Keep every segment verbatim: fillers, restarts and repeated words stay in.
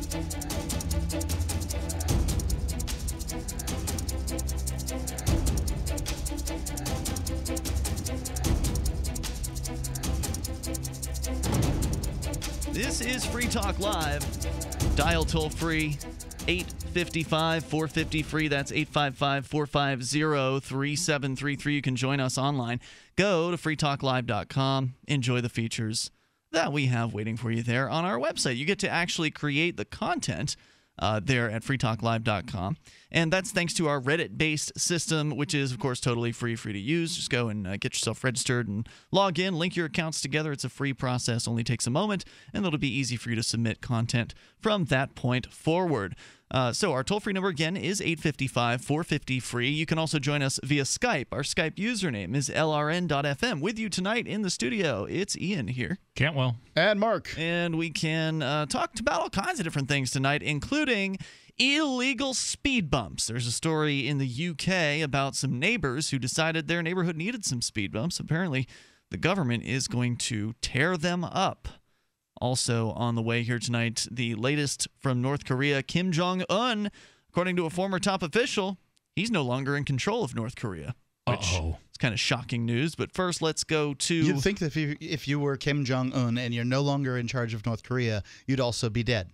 This is Free Talk Live. Dial toll free eight five five, four five zero, free. That's eight five five, four five zero, three seven three three. You can join us online. Go to free talk live dot com. Enjoy the features that we have waiting for you there on our website. You get to actually create the content uh, there at free talk live dot com. And that's thanks to our Reddit-based system, which is, of course, totally free, free to use. Just go and uh, get yourself registered and log in, link your accounts together. It's a free process, only takes a moment, and it'll be easy for you to submit content from that point forward. Uh, so our toll-free number, again, is eight five five, four five zero, free. You can also join us via Skype. Our Skype username is L R N dot F M. With you tonight in the studio, it's Ian here. Cantwell. And Mark. And we can uh, talk about all kinds of different things tonight, including illegal speed bumps. There's a story in the U K about some neighbors who decided their neighborhood needed some speed bumps. Apparently, the government is going to tear them up. Also on the way here tonight, the latest from North Korea, Kim Jong-un. According to a former top official, he's no longer in control of North Korea. Which Uh-oh. is kind of shocking news. But first, let's go to... You'd think that if you, if you were Kim Jong-un and you're no longer in charge of North Korea, you'd also be dead.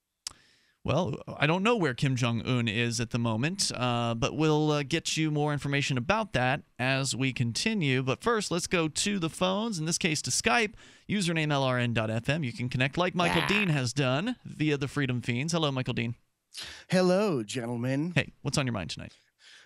Well, I don't know where Kim Jong-un is at the moment, uh, but we'll uh, get you more information about that as we continue. But first, let's go to the phones, in this case to Skype, username L R N dot F M. You can connect like Michael yeah. Dean has done via the Freedom Fiends. Hello, Michael Dean. Hello, gentlemen. Hey, what's on your mind tonight?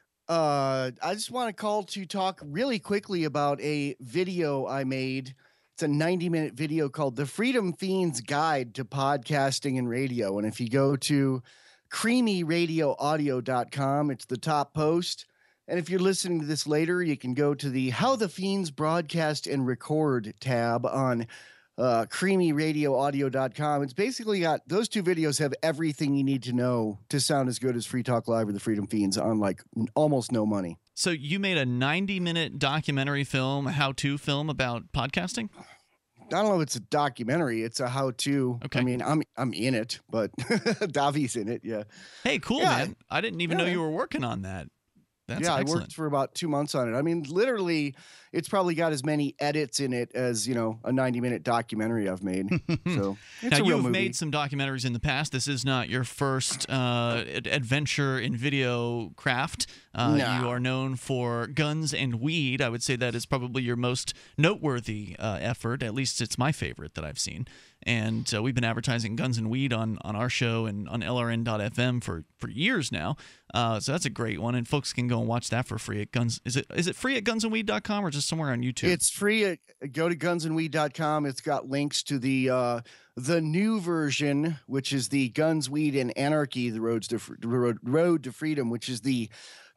Uh, I just want to call to talk really quickly about a video I made. It's a ninety minute video called The Freedom Fiends Guide to Podcasting and Radio. And if you go to creamy radio audio dot com, it's the top post. And if you're listening to this later, you can go to the How the Fiends Broadcast and Record tab on uh, creamy radio audio dot com. It's basically got those two videos have everything you need to know to sound as good as Free Talk Live or the Freedom Fiends on like almost no money. So you made a ninety minute documentary film, how-to film about podcasting? I don't know if it's a documentary. It's a how-to. Okay. I mean, I'm I'm in it, but Davi's in it, yeah. Hey, cool, yeah. man. I didn't even yeah. know you were working on that. That's yeah, excellent. I worked for about two months on it. I mean, literally, it's probably got as many edits in it as, you know, a ninety minute documentary I've made. So it's now, a real you've movie. made some documentaries in the past. This is not your first uh, adventure in video craft. Uh, nah. You are known for Guns and Weed. I would say that is probably your most noteworthy uh, effort. At least it's my favorite that I've seen. And uh, we've been advertising Guns and Weed on, on our show and on L R N dot F M for, for years now. Uh, so that's a great one, and folks can go and watch that for free at Guns. Is it is it free at guns and weed dot com or just somewhere on YouTube? It's free. At, go to guns and weed dot com. It's got links to the uh, the new version, which is the Guns, Weed, and Anarchy: The Roads to Road, Road to Freedom, which is the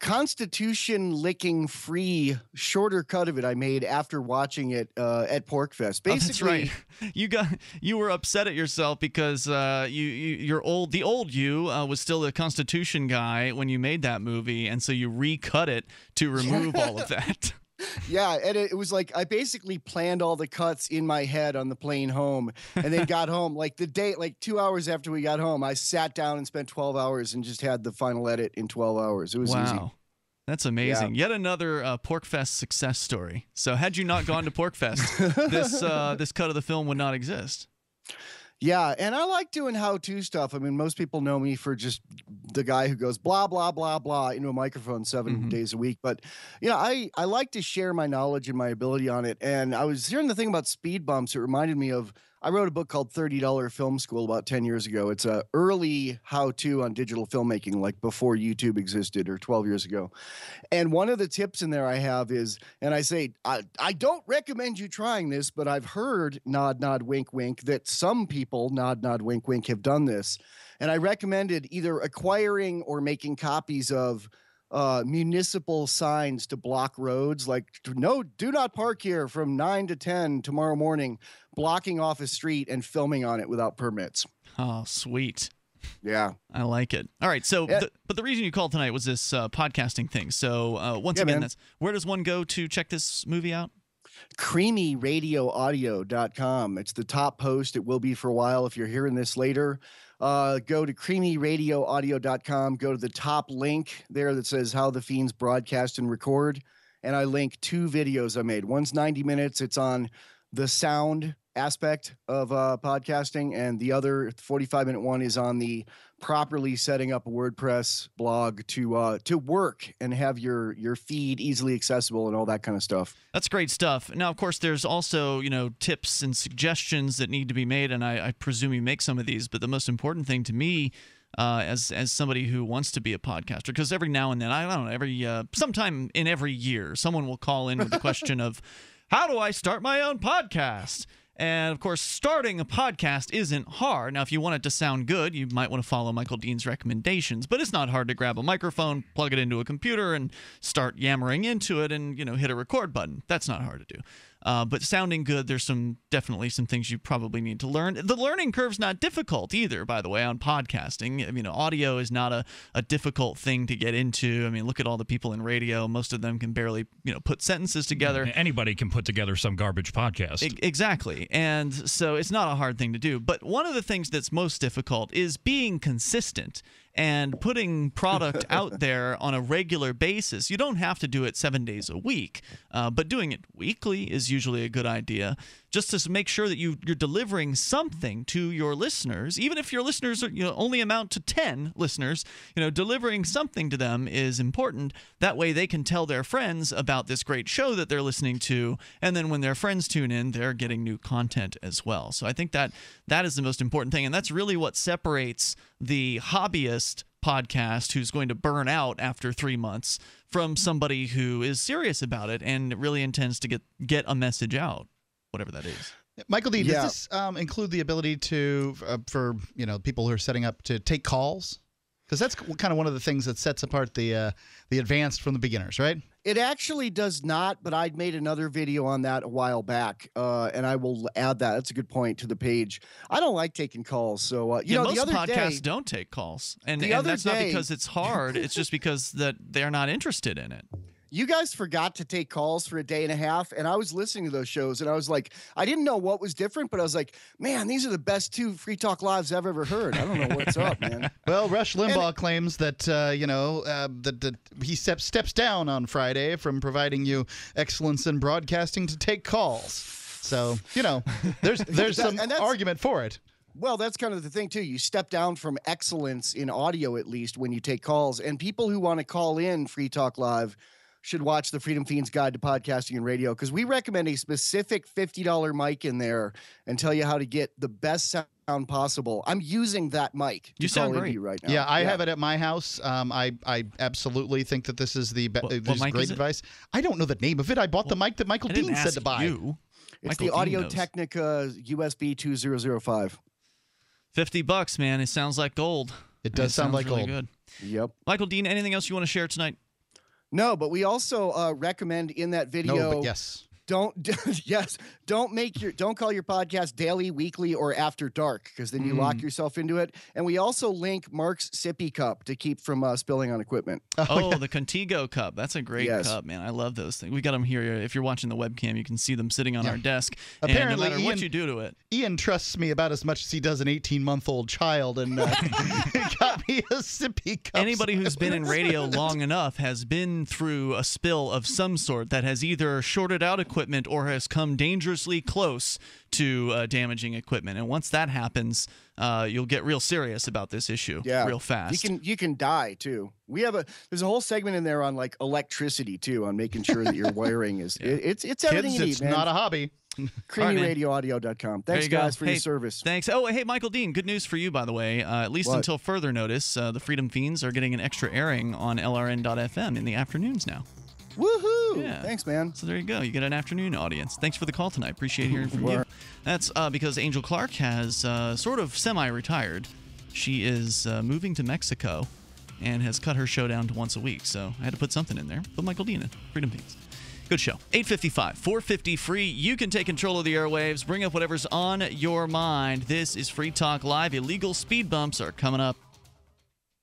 Constitution-licking free shorter cut of it I made after watching it uh, at PorkFest. Basically, oh, that's right. You got you were upset at yourself because uh, you, you your old the old you uh, was still the Constitution guy when you made that movie, and so you recut it to remove all of that. Yeah, and it, it was like I basically planned all the cuts in my head on the plane home, and then got home like the day, like two hours after we got home, I sat down and spent twelve hours and just had the final edit in twelve hours. It was wow. easy. That's amazing. Yeah. Yet another uh, PorkFest success story. So had you not gone to PorkFest, this uh, this cut of the film would not exist. Yeah, and I like doing how-to stuff. I mean, most people know me for just the guy who goes blah, blah, blah, blah into a microphone seven mm-hmm. days a week. But, you know, I, I like to share my knowledge and my ability on it. And I was hearing the thing about speed bumps. It reminded me of, I wrote a book called thirty dollar Film School about ten years ago. It's a early how-to on digital filmmaking, like before YouTube existed or twelve years ago. And one of the tips in there I have is, and I say, I, I don't recommend you trying this, but I've heard, nod, nod, wink, wink, that some people, nod, nod, wink, wink, have done this. And I recommended either acquiring or making copies of uh, municipal signs to block roads, like, no, do not park here from nine to ten tomorrow morning, blocking off a street and filming on it without permits. Oh, sweet. Yeah. I like it. All right. So, yeah. the, but the reason you called tonight was this uh, podcasting thing. So, uh, once yeah, again, man. that's where does one go to check this movie out? creamy radio audio dot com. It's the top post. It will be for a while if you're hearing this later. Uh, go to creamy radio audio dot com. Go to the top link there that says How the Fiends Broadcast and Record. And I link two videos I made. One's ninety minutes. It's on the sound aspect of uh, podcasting. And the other forty-five minute one is on the properly setting up a WordPress blog to uh, to work and have your your feed easily accessible and all that kind of stuff. That's great stuff. Now, of course, there's also, you know, tips and suggestions that need to be made, and I, I presume you make some of these. But the most important thing to me, uh, as as somebody who wants to be a podcaster, because every now and then, I don't know, every uh, sometime in every year, someone will call in with the question of, how do I start my own podcast? And, of course, starting a podcast isn't hard. Now, if you want it to sound good, you might want to follow Michael Dean's recommendations. But it's not hard to grab a microphone, plug it into a computer, and start yammering into it and, you know, hit a record button. That's not hard to do. Uh, but sounding good, there's some definitely some things you probably need to learn. The learning curve's not difficult either, by the way, on podcasting. I mean, audio is not a, a difficult thing to get into. I mean, look at all the people in radio. Most of them can barely, you know, put sentences together. Anybody can put together some garbage podcast. E- exactly. And so it's not a hard thing to do. But one of the things that's most difficult is being consistent and putting product out there on a regular basis. You don't have to do it seven days a week, uh, but doing it weekly is usually a good idea, just to make sure that you, you're delivering something to your listeners. Even if your listeners are, you know, only amount to ten listeners, you know, delivering something to them is important. That way they can tell their friends about this great show that they're listening to, and then when their friends tune in, they're getting new content as well. So I think that that is the most important thing, and that's really what separates the hobbyist podcast who's going to burn out after three months from somebody who is serious about it and really intends to get get a message out, whatever that is. Michael D, Yeah. does this um, include the ability to uh, for you know people who are setting up to take calls? Because that's kind of one of the things that sets apart the uh, the advanced from the beginners, right? It actually does not, but I'd made another video on that a while back, uh, and I will add that. That's a good point to the page. I don't like taking calls, so uh, you yeah, know most the other podcasts day, don't take calls, and, the and other that's not day- because it's hard. It's just because that they're not interested in it. you guys forgot to take calls for a day and a half, and I was listening to those shows, and I was like, I didn't know what was different, but I was like, man, these are the best two Free Talk Lives I've ever heard. I don't know what's up, man. Well, Rush Limbaugh And- claims that uh, you know uh, that, that he steps steps down on Friday from providing you excellence in broadcasting to take calls. So you know, there's there's That- some and that's- argument for it. Well, that's kind of the thing, too. You step down from excellence in audio, at least, when you take calls. And people who want to call in Free Talk Live should watch the Freedom Fiends Guide to Podcasting and Radio, because we recommend a specific fifty dollar mic in there and tell you how to get the best sound possible. I'm using that mic to You sound call into great. you right now. Yeah, I have it at my house. Um, I I absolutely think that this is the be- What- this what is mic great is it? advice. I don't know the name of it. I bought the mic that Michael I didn't Dean said ask to buy. you. It's Michael the Dean Audio knows. Technica U S B two thousand five. fifty bucks, man. It sounds like gold. It does sound sounds like really gold. good. Yep. Michael Dean, anything else you want to share tonight? No, but we also uh, recommend in that video. No, but yes. Don't yes, don't make your don't call your podcast daily, weekly, or after dark, because then you lock yourself into it. And we also link Mark's sippy cup to keep from uh, spilling on equipment. Oh, the Contigo cup. That's a great Yes. cup, man. I love those things. We got them here. If you're watching the webcam, you can see them sitting on Yeah. our desk. Apparently, and no matter what Ian- you do to it. Ian trusts me about as much as he does an eighteen-month-old child, and uh, he got me a sippy cup. Anybody who's been in radio long enough has been through a spill of some sort that has either shorted out equipment or has come dangerously close to uh, damaging equipment. And once that happens, uh, you'll get real serious about this issue Yeah, real fast. You can you can die too. We have a there's a whole segment in there on like electricity too, on making sure that your wiring is it, it's it's everything Kids, you need, it's man. not a hobby. creamy man. radio audio dot com. There Thanks you go. guys for Hey, your service. Thanks. Oh, hey, Michael Dean, good news for you, by the way. Uh, at least What? until further notice, uh, the Freedom Fiends are getting an extra airing on L R N dot F M in the afternoons now. Woohoo! Yeah. Thanks, man. So there you go. You get an afternoon audience. Thanks for the call tonight. Appreciate hearing from you. Word. That's uh, because Angel Clark has uh, sort of semi-retired. She is uh, moving to Mexico and has cut her show down to once a week. So I had to put something in there. Put Michael Dean in. Freedom Fiends. Good show. eight fifty-five, four fifty free. You can take control of the airwaves. Bring up whatever's on your mind. This is Free Talk Live. Illegal speed bumps are coming up.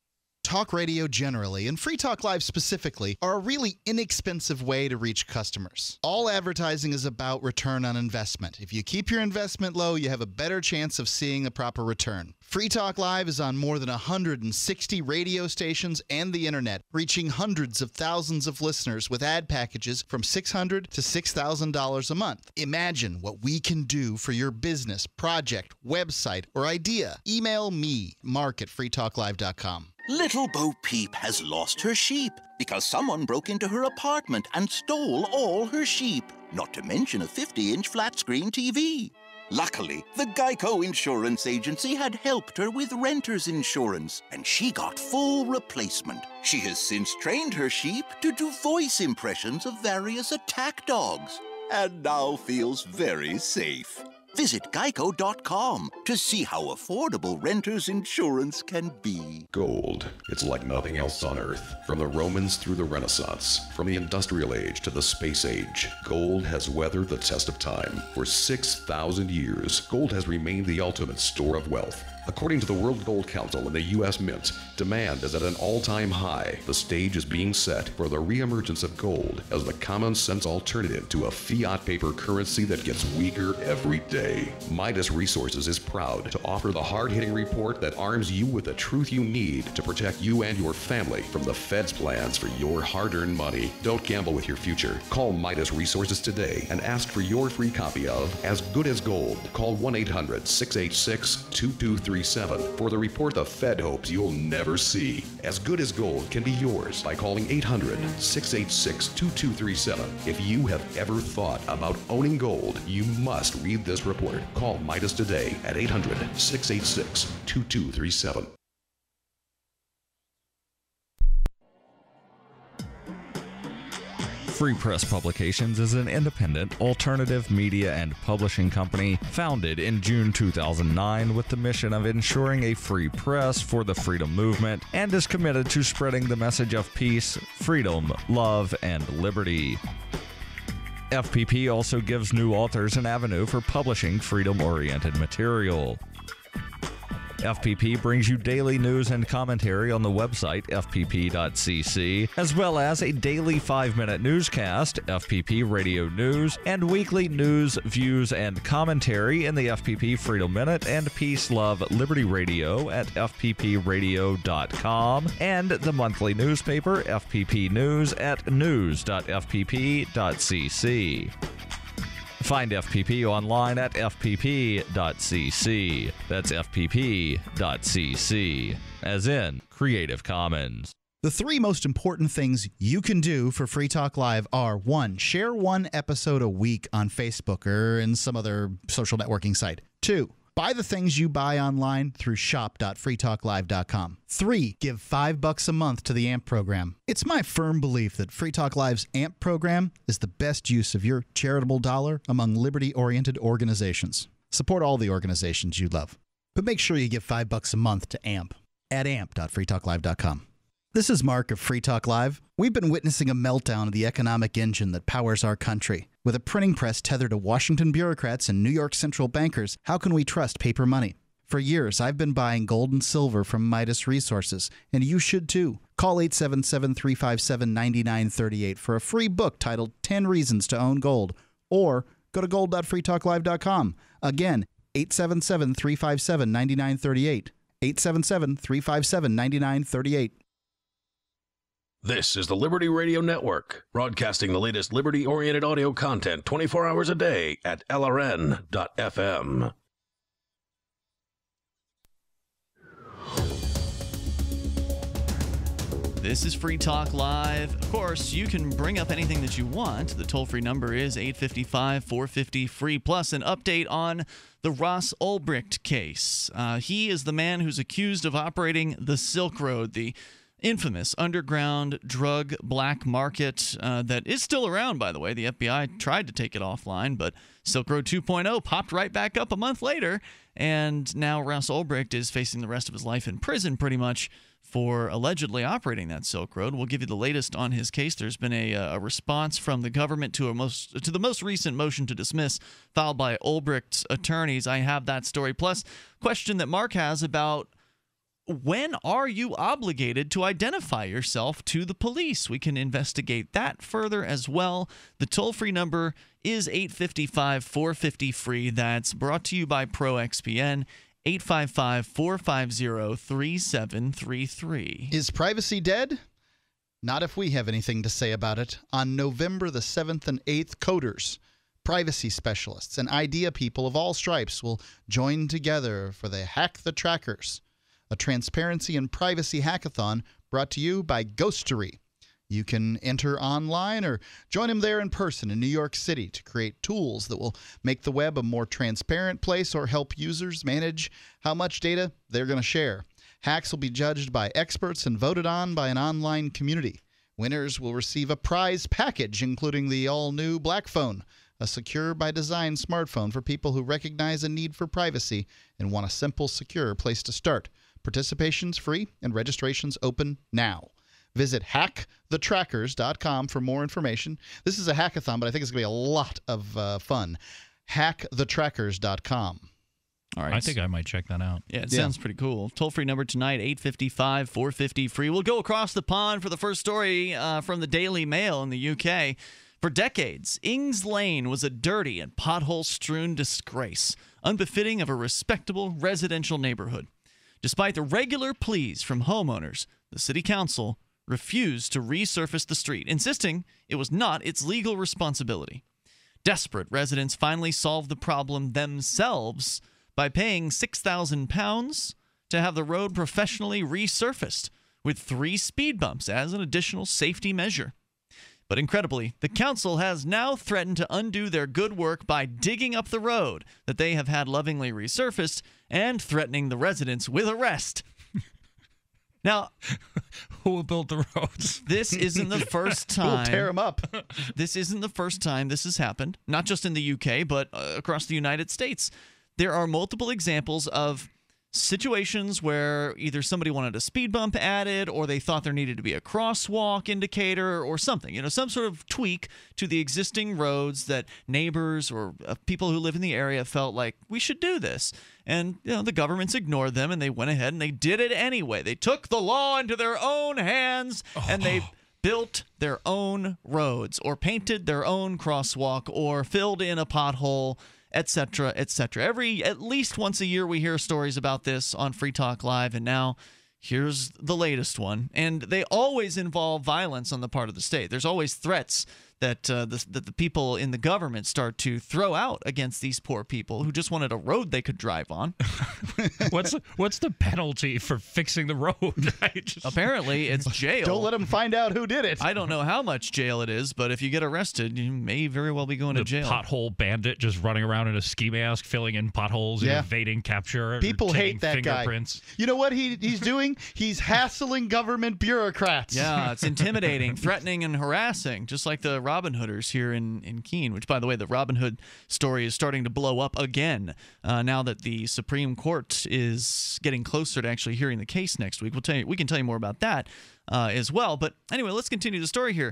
talk radio generally, and Free Talk Live specifically, are a really inexpensive way to reach customers. All advertising is about return on investment. If you keep your investment low, you have a better chance of seeing a proper return. Free Talk Live is on more than one hundred sixty radio stations and the internet, reaching hundreds of thousands of listeners with ad packages from six hundred dollars to six thousand dollars a month. Imagine what we can do for your business, project, website, or idea. Email me, Mark at free talk live dot com. Little Bo Peep has lost her sheep because someone broke into her apartment and stole all her sheep, not to mention a fifty-inch flat-screen T V. Luckily, the Geico Insurance Agency had helped her with renter's insurance, and she got full replacement. She has since trained her sheep to do voice impressions of various attack dogs, and now feels very safe. Visit geico dot com to see how affordable renter's insurance can be. Gold. It's like nothing else on Earth. From the Romans through the Renaissance, from the Industrial Age to the Space Age, gold has weathered the test of time. For six thousand years, gold has remained the ultimate store of wealth. According to the World Gold Council and the U S Mint, demand is at an all-time high. The stage is being set for the reemergence of gold as the common-sense alternative to a fiat paper currency that gets weaker every day. Midas Resources is proud to offer the hard-hitting report that arms you with the truth you need to protect you and your family from the Fed's plans for your hard-earned money. Don't gamble with your future. Call Midas Resources today and ask for your free copy of As Good as Gold. Call one eight hundred, six eight six, two two three seven for the report the Fed hopes you'll never see. As Good as Gold can be yours by calling eight hundred, six eight six, two two three seven. If you have ever thought about owning gold, you must read this report. Call Midas today at eight hundred, six eight six, two two three seven. Free Press Publications is an independent, alternative media and publishing company founded in June two thousand nine with the mission of ensuring a free press for the freedom movement and is committed to spreading the message of peace, freedom, love, and liberty. F P P also gives new authors an avenue for publishing freedom-oriented material. F P P brings you daily news and commentary on the website f p p dot c c, as well as a daily five-minute newscast, F P P Radio News, and weekly news, views, and commentary in the F P P Freedom Minute and Peace, Love, Liberty Radio at f p p radio dot com, and the monthly newspaper, F P P News, at news dot f p p dot c c. Find F P P online at f p p dot c c. That's f p p dot c c, as in Creative Commons. The three most important things you can do for Free Talk Live are, one, share one episode a week on Facebook or in some other social networking site. Two, buy the things you buy online through shop dot free talk live dot com. Three, give five bucks a month to the A M P program. It's my firm belief that Free Talk Live's A M P program is the best use of your charitable dollar among liberty-oriented organizations. Support all the organizations you love, but make sure you give five bucks a month to A M P at amp dot free talk live dot com. This is Mark of Free Talk Live. We've been witnessing a meltdown of the economic engine that powers our country. With a printing press tethered to Washington bureaucrats and New York central bankers, how can we trust paper money? For years, I've been buying gold and silver from Midas Resources, and you should too. Call eight seven seven, three five seven, nine nine three eight for a free book titled ten Reasons to Own Gold, or go to gold dot free talk live dot com. Again, eight seven seven, three five seven, nine nine three eight. eight seven seven, three five seven, nine nine three eight. This is the Liberty Radio Network, broadcasting the latest liberty-oriented audio content twenty-four hours a day at L R N dot F M. This is Free Talk Live. Of course, you can bring up anything that you want. The toll-free number is eight five five, four five zero, free, plus an update on the Ross Ulbricht case. Uh, he is the man who's accused of operating the Silk Road, the infamous underground drug black market uh, that is still around, by the way. The F B I tried to take it offline, but Silk Road two point oh popped right back up a month later, and now Ross Ulbricht is facing the rest of his life in prison pretty much for allegedly operating that Silk Road. We'll give you the latest on his case. There's been a, a response from the government to a most to the most recent motion to dismiss filed by Ulbricht's attorneys. I have that story, plus question that Mark has about when are you obligated to identify yourself to the police? We can investigate that further as well. The toll-free number is eight five five, four five zero, free. That's brought to you by ProXPN, eight five five, four five zero, three seven three three. Is privacy dead? Not if we have anything to say about it. On November the seventh and eighth, coders, privacy specialists, and idea people of all stripes will join together for the Hack the Trackers, a transparency and privacy hackathon brought to you by Ghostery. You can enter online or join them there in person in New York City to create tools that will make the web a more transparent place or help users manage how much data they're going to share. Hacks will be judged by experts and voted on by an online community. Winners will receive a prize package, including the all-new Black Phone, a secure-by-design smartphone for people who recognize a need for privacy and want a simple, secure place to start. Participation's free and registration's open now. Visit hack the trackers dot com for more information. This is a hackathon, but I think it's going to be a lot of uh, fun. hack the trackers dot com. All right. I think I might check that out. Yeah, it Yeah. sounds pretty cool. Toll-free number tonight, eight five five, four five zero, free. We'll go across the pond for the first story uh, from the Daily Mail in the U K. For decades, Ings Lane was a dirty and pothole-strewn disgrace, unbefitting of a respectable residential neighborhood. Despite the regular pleas from homeowners, the city council refused to resurface the street, insisting it was not its legal responsibility. Desperate residents finally solved the problem themselves by paying six thousand pounds to have the road professionally resurfaced with three speed bumps as an additional safety measure. But incredibly, the council has now threatened to undo their good work by digging up the road that they have had lovingly resurfaced and threatening the residents with arrest. Now, Who will build the roads? this isn't the first We'll time. tear them up. This isn't the first time this has happened, not just in the U K, but uh, across the United States. There are multiple examples of situations where either somebody wanted a speed bump added or they thought there needed to be a crosswalk indicator or something, you know, some sort of tweak to the existing roads that neighbors or uh, people who live in the area felt like we should do this. And, you know, the governments ignored them and they went ahead and they did it anyway. They took the law into their own hands and they built their own roads or painted their own crosswalk or filled in a pothole, etc., et cetera. Every at least once a year we hear stories about this on Free Talk Live, and now here's the latest one. And they always involve violence on the part of the state. There's always threats that uh, the, that the people in the government start to throw out against these poor people who just wanted a road they could drive on. what's what's the penalty for fixing the road? I just- Apparently, it's jail. Don't let them find out who did it. I don't know how much jail it is, but if you get arrested, you may very well be going the to jail. pothole bandit just running around in a ski mask, filling in potholes, and Yeah. evading capture. People taking hate that guy. fingerprints. You know what he he's doing? He's hassling government bureaucrats. Yeah, it's intimidating, threatening, and harassing, just like the Robin Hooders here in, in Keene, which, by the way, the Robin Hood story is starting to blow up again uh, now that the Supreme Court is getting closer to actually hearing the case next week. We'll tell you, we can tell you more about that uh, as well. But anyway, let's continue the story here.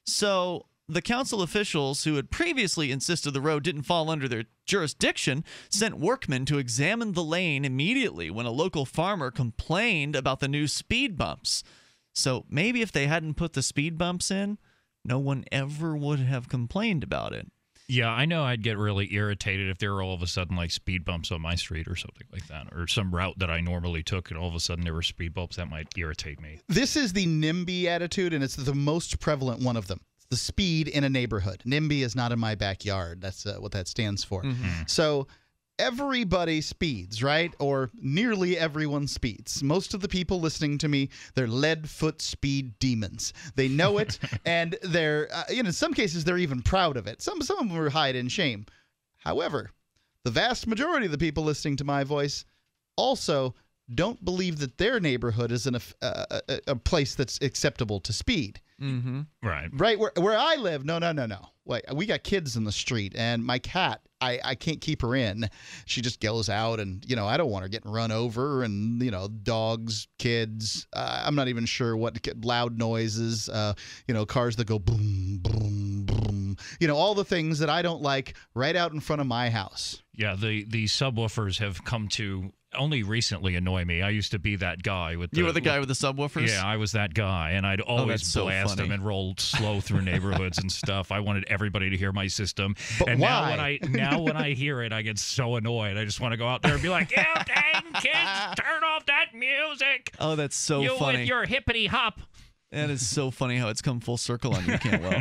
So the council officials who had previously insisted the road didn't fall under their jurisdiction sent workmen to examine the lane immediately when a local farmer complained about the new speed bumps. So maybe if they hadn't put the speed bumps in, no one ever would have complained about it. Yeah, I know I'd get really irritated if there were all of a sudden like speed bumps on my street or something like that, or some route that I normally took and all of a sudden there were speed bumps. That might irritate me. This is the NIMBY attitude, and it's the most prevalent one of them. It's the speed in a neighborhood. NIMBY is not in my backyard. That's uh, what that stands for. Mm-hmm. So everybody speeds, right? Or nearly everyone speeds. Most of the people listening to me, they're lead foot speed demons. They know it, and they're, uh, you know, in some cases, they're even proud of it. Some, some of them are hide in shame. However, the vast majority of the people listening to my voice also don't believe that their neighborhood is in a, uh, a, a place that's acceptable to speed. Mm-hmm. Right. Right where where I live, no, no, no, no. Wait, we got kids in the street, and my cat, I, I can't keep her in. She just goes out, and, you know, I don't want her getting run over, and, you know, dogs, kids. Uh, I'm not even sure what loud noises, uh, you know, cars that go boom, boom, boom. You know, all the things that I don't like right out in front of my house. Yeah, the, the subwoofers have come to only recently annoy me. I used to be that guy with the, You were the guy with the subwoofers? Yeah, I was that guy, and I'd always that's so blast funny. them and roll slow through neighborhoods and stuff. I wanted everybody to hear my system. But and now why? when I now when I hear it, I get so annoyed. I just want to go out there and be like, "You dang kids, turn off that music! Oh, that's so you funny. with your hippity hop." That is so funny how it's come full circle on you, Cantwell.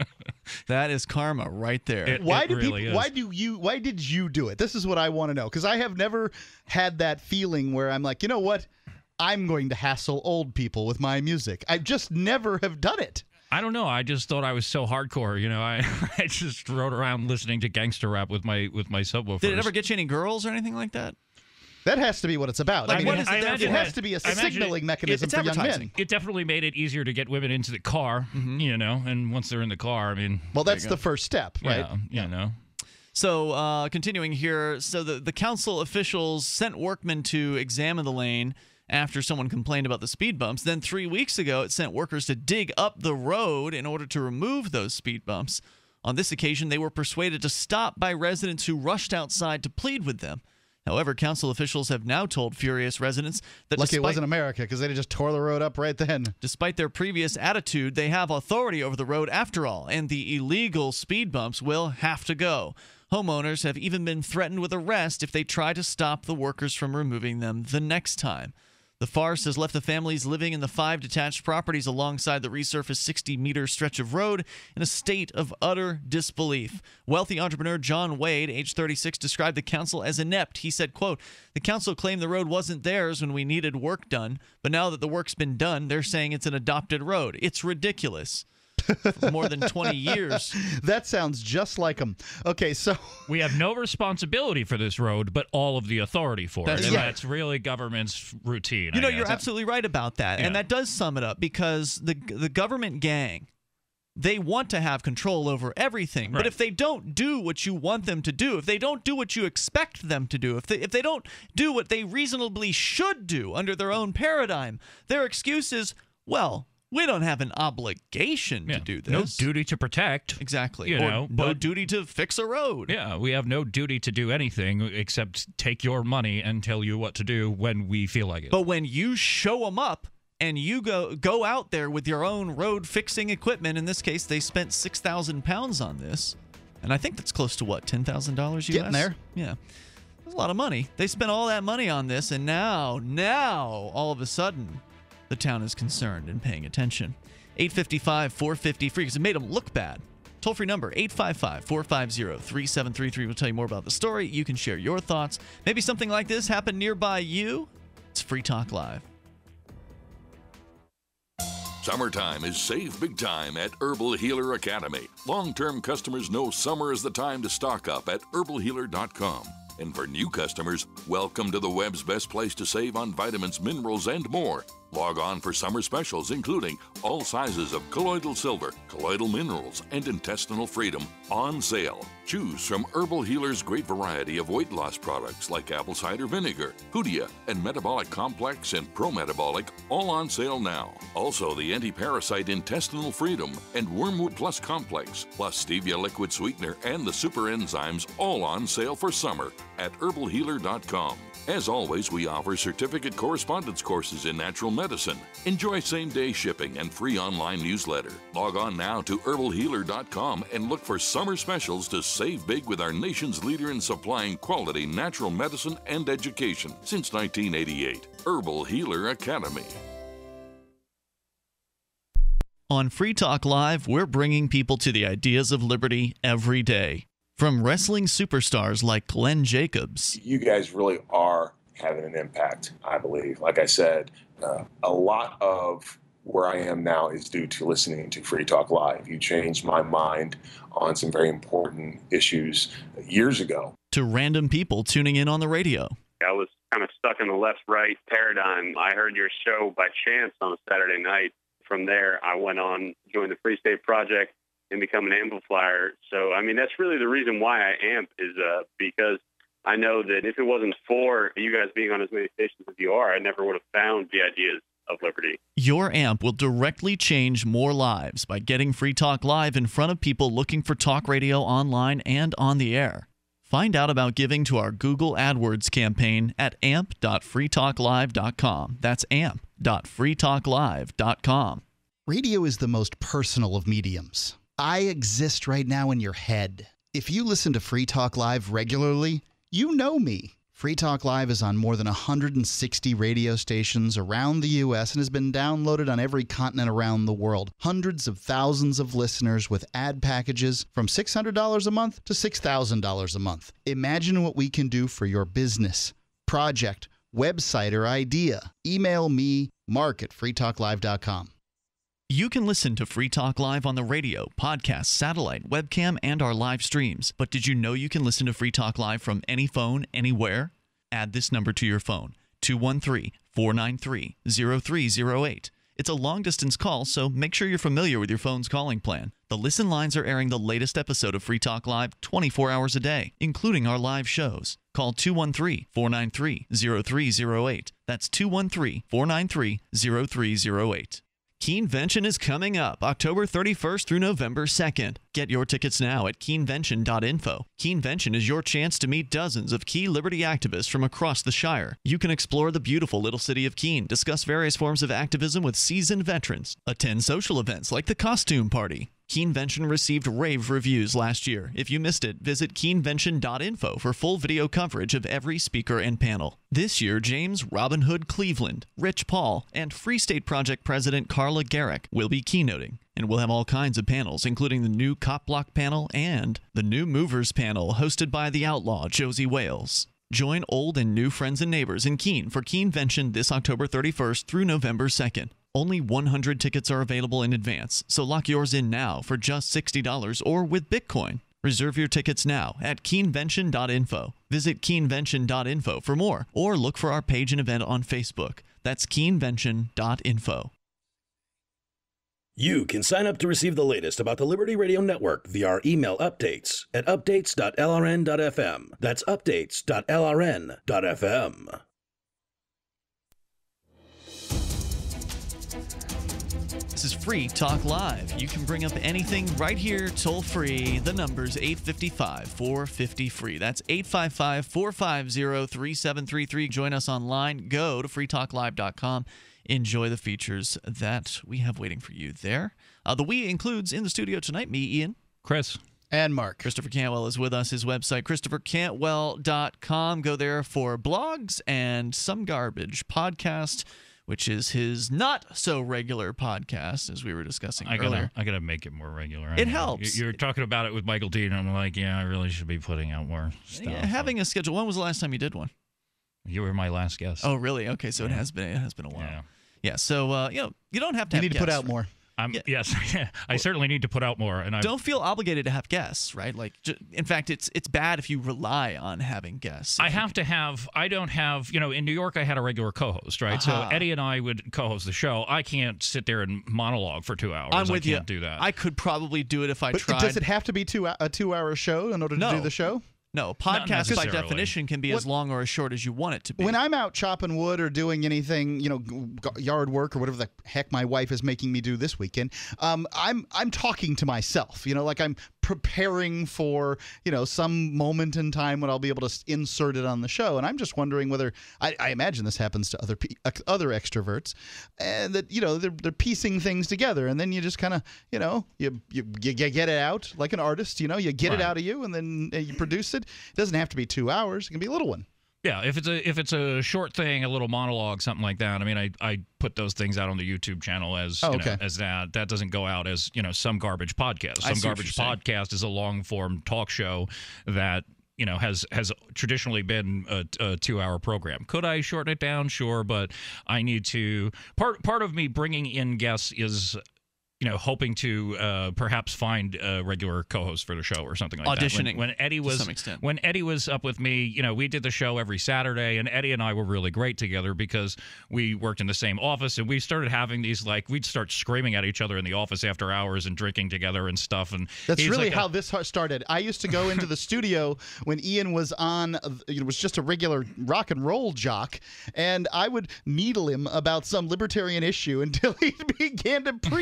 That is karma right there. It- Why do really people? is. Why do you? Why did you do it? This is what I want to know, because I have never had that feeling where I'm like, you know what, I'm going to hassle old people with my music. I just never have done it. I don't know. I just thought I was so hardcore. You know, I, I just rode around listening to gangster rap with my with my subwoofers. Did it ever get you any girls or anything like that? That has to be what it's about. Like, I mean, what it, is it there it for? has to be a I imagine signaling it- mechanism it's for young advertising. men. It definitely made it easier to get women into the car, you know, and once they're in the car, I mean, Well, that's the first step, right? yeah, you know. So, uh, continuing here, so the, the council officials sent workmen to examine the lane after someone complained about the speed bumps. Then three weeks ago, it sent workers to dig up the road in order to remove those speed bumps. On this occasion, they were persuaded to stop by residents who rushed outside to plead with them. However, council officials have now told furious residents that Lucky despite, it wasn't America, because they just tore the road up right then. despite their previous attitude, they have authority over the road after all, and the illegal speed bumps will have to go. Homeowners have even been threatened with arrest if they try to stop the workers from removing them the next time. The farce has left the families living in the five detached properties alongside the resurfaced sixty-meter stretch of road in a state of utter disbelief. Wealthy entrepreneur John Wade, age thirty-six, described the council as inept. He said, quote, "The council claimed the road wasn't theirs when we needed work done, but now that the work's been done, they're saying it's an adopted road. It's ridiculous." For more than twenty years. That sounds just like them. Okay, so We have no responsibility for this road, but all of the authority for That's it. And right. that's really government's routine. You know, I you're guess. absolutely right about that. Yeah. And that does sum it up, because the the government gang, they want to have control over everything. But Right. if they don't do what you want them to do, if they don't do what you expect them to do, if they, if they don't do what they reasonably should do under their own paradigm, their excuse is, well, we don't have an obligation Yeah. to do No this. duty to protect. Exactly. You Or know, no but- duty to fix a road. Yeah, we have no duty to do anything except take your money and tell you what to do when we feel like it. But when you show them up and you go go out there with your own road fixing equipment, in this case, they spent six thousand pounds on this, and I think that's close to what, ten thousand dollars U S? Getting there. Yeah, that's a lot of money. They spent all that money on this, and now, now, all of a sudden, the town is concerned and paying attention. eight five five, four five zero, free, because it made them look bad. Toll-free number, eight five five, four five zero, three seven three three. We'll tell you more about the story. You can share your thoughts. Maybe something like this happened nearby you. It's Free Talk Live. Summertime is save big time at Herbal Healer Academy. Long-term customers know summer is the time to stock up at herbal healer dot com. And for new customers, welcome to the web's best place to save on vitamins, minerals, and more. Log on for summer specials, including all sizes of colloidal silver, colloidal minerals, and intestinal freedom on sale. Choose from Herbal Healer's great variety of weight loss products like apple cider vinegar, Hoodia, and Metabolic Complex and Pro-Metabolic, all on sale now. Also, the anti-parasite intestinal freedom and Wormwood Plus Complex, plus stevia liquid sweetener and the super enzymes, all on sale for summer at herbal healer dot com. As always, we offer certificate correspondence courses in natural medicine. Enjoy same-day shipping and free online newsletter. Log on now to herbal healer dot com and look for summer specials to save big with our nation's leader in supplying quality natural medicine and education since nineteen eighty-eight. Herbal Healer Academy. On Free Talk Live, we're bringing people to the ideas of liberty every day. From wrestling superstars like Glenn Jacobs. You guys really are having an impact, I believe. Like I said, uh, a lot of where I am now is due to listening to Free Talk Live. You changed my mind on some very important issues years ago. To random people tuning in on the radio. I was kind of stuck in the left-right paradigm. I heard your show by chance on a Saturday night. From there, I went on, joined the Free State Project, and become an amplifier. So, I mean, that's really the reason why I amp is uh, because I know that if it wasn't for you guys being on as many stations as you are, I never would have found the ideas of liberty. Your amp will directly change more lives by getting Free Talk Live in front of people looking for talk radio online and on the air. Find out about giving to our Google AdWords campaign at amp dot free talk live dot com. That's amp dot free talk live dot com. Radio is the most personal of mediums. I exist right now in your head. If you listen to Free Talk Live regularly, you know me. Free Talk Live is on more than one hundred sixty radio stations around the U S and has been downloaded on every continent around the world. Hundreds of thousands of listeners with ad packages from six hundred dollars a month to six thousand dollars a month. Imagine what we can do for your business, project, website, or idea. Email me, mark at free talk live dot com. You can listen to Free Talk Live on the radio, podcast, satellite, webcam, and our live streams. But did you know you can listen to Free Talk Live from any phone, anywhere? Add this number to your phone, two one three, four nine three, zero three zero eight. It's a long-distance call, so make sure you're familiar with your phone's calling plan. The listen lines are airing the latest episode of Free Talk Live twenty-four hours a day, including our live shows. Call two one three, four nine three, zero three zero eight. That's two one three, four nine three, zero three zero eight. Keenvention is coming up October thirty-first through November second. Get your tickets now at keenvention dot info. Keenvention is your chance to meet dozens of key liberty activists from across the Shire. You can explore the beautiful little city of Keene, discuss various forms of activism with seasoned veterans, attend social events like the Costume Party. Keenvention received rave reviews last year. If you missed it, visit keenvention dot info for full video coverage of every speaker and panel. This year, James Robin Hood Cleveland, Rich Paul, and Free State Project President Carla Garrick will be keynoting. And we'll have all kinds of panels, including the new Cop Block panel and the new Movers panel hosted by the outlaw Josie Wales. Join old and new friends and neighbors in Keene for Keenvention this October thirty-first through November second. Only one hundred tickets are available in advance, so lock yours in now for just sixty dollars or with Bitcoin. Reserve your tickets now at keenvention dot info. Visit keenvention dot info for more, or look for our page and event on Facebook. That's keenvention dot info. You can sign up to receive the latest about the Liberty Radio Network via our email updates at updates dot l r n dot f m. That's updates dot l r n dot f m. This is Free Talk Live. You can bring up anything right here, toll free. The number's eight five five, four five zero, free. That's eight five five, four five zero, three seven three three. Join us online. Go to free talk live dot com. Enjoy the features that we have waiting for you there. Uh, the we includes in the studio tonight me, Ian, Chris, and Mark. Christopher Cantwell is with us. His website, christopher cantwell dot com. Go there for blogs and Some Garbage podcast, which is his not-so-regular podcast, as we were discussing I gotta, earlier. I got to make it more regular. It I helps. You're talking about it with Michael Dean, and I'm like, yeah, I really should be putting out more stuff. Yeah, having a schedule. When was the last time you did one? You were my last guest. Oh, really? Okay, so Yeah. it has been it has been a while. Yeah. Yeah, so, uh, you know, you don't have to You have need to put guests, out right? more. I'm, Yeah. Yes, I certainly need to put out more. And I Don't feel obligated to have guests, right? Like, ju- in fact, it's it's bad if you rely on having guests. I have to have, I don't have, you know, in New York I had a regular co-host, right? Uh-huh. So Eddie and I would co-host the show. I can't sit there and monologue for two hours. I'm with I can't you. do that. I could probably do it if I But tried. does it have to be two, a two-hour show in order to No. do the show? No, podcast by necessarily. definition can be What- as long or as short as you want it to be. When I'm out chopping wood or doing anything, you know, g- yard work or whatever the heck my wife is making me do this weekend, um, I'm I'm talking to myself. You know, like I'm preparing for, you know, some moment in time when I'll be able to s- insert it on the show. And I'm just wondering whether I, I imagine this happens to other pe- ex- other extroverts, and that, you know, they're, they're piecing things together, and then you just kind of, you know, you, you you get it out like an artist. You know, you get Right. it out of you, and then uh, you produce it. It doesn't have to be two hours. It can be a little one. Yeah, if it's a if it's a short thing, a little monologue, something like that. I mean, I, I put those things out on the YouTube channel as Oh, you know, okay. as that. That doesn't go out as, you know, Some Garbage podcast. I Some see what Garbage you're saying. podcast is a long form talk show that, you know, has has traditionally been a, a two hour program. Could I shorten it down? Sure, but I need to. Part part of me bringing in guests is, you know, hoping to uh, perhaps find a regular co-host for the show or something like Auditioning, that. When, when Eddie to was some extent. when Eddie was up with me, you know, we did the show every Saturday, and Eddie and I were really great together because we worked in the same office, and we started having these, like, we'd start screaming at each other in the office after hours and drinking together and stuff. And That's he's really like a- how this started. I used to go into the studio when Ian was on, uh, it was just a regular rock and roll jock, and I would needle him about some libertarian issue until he began to preach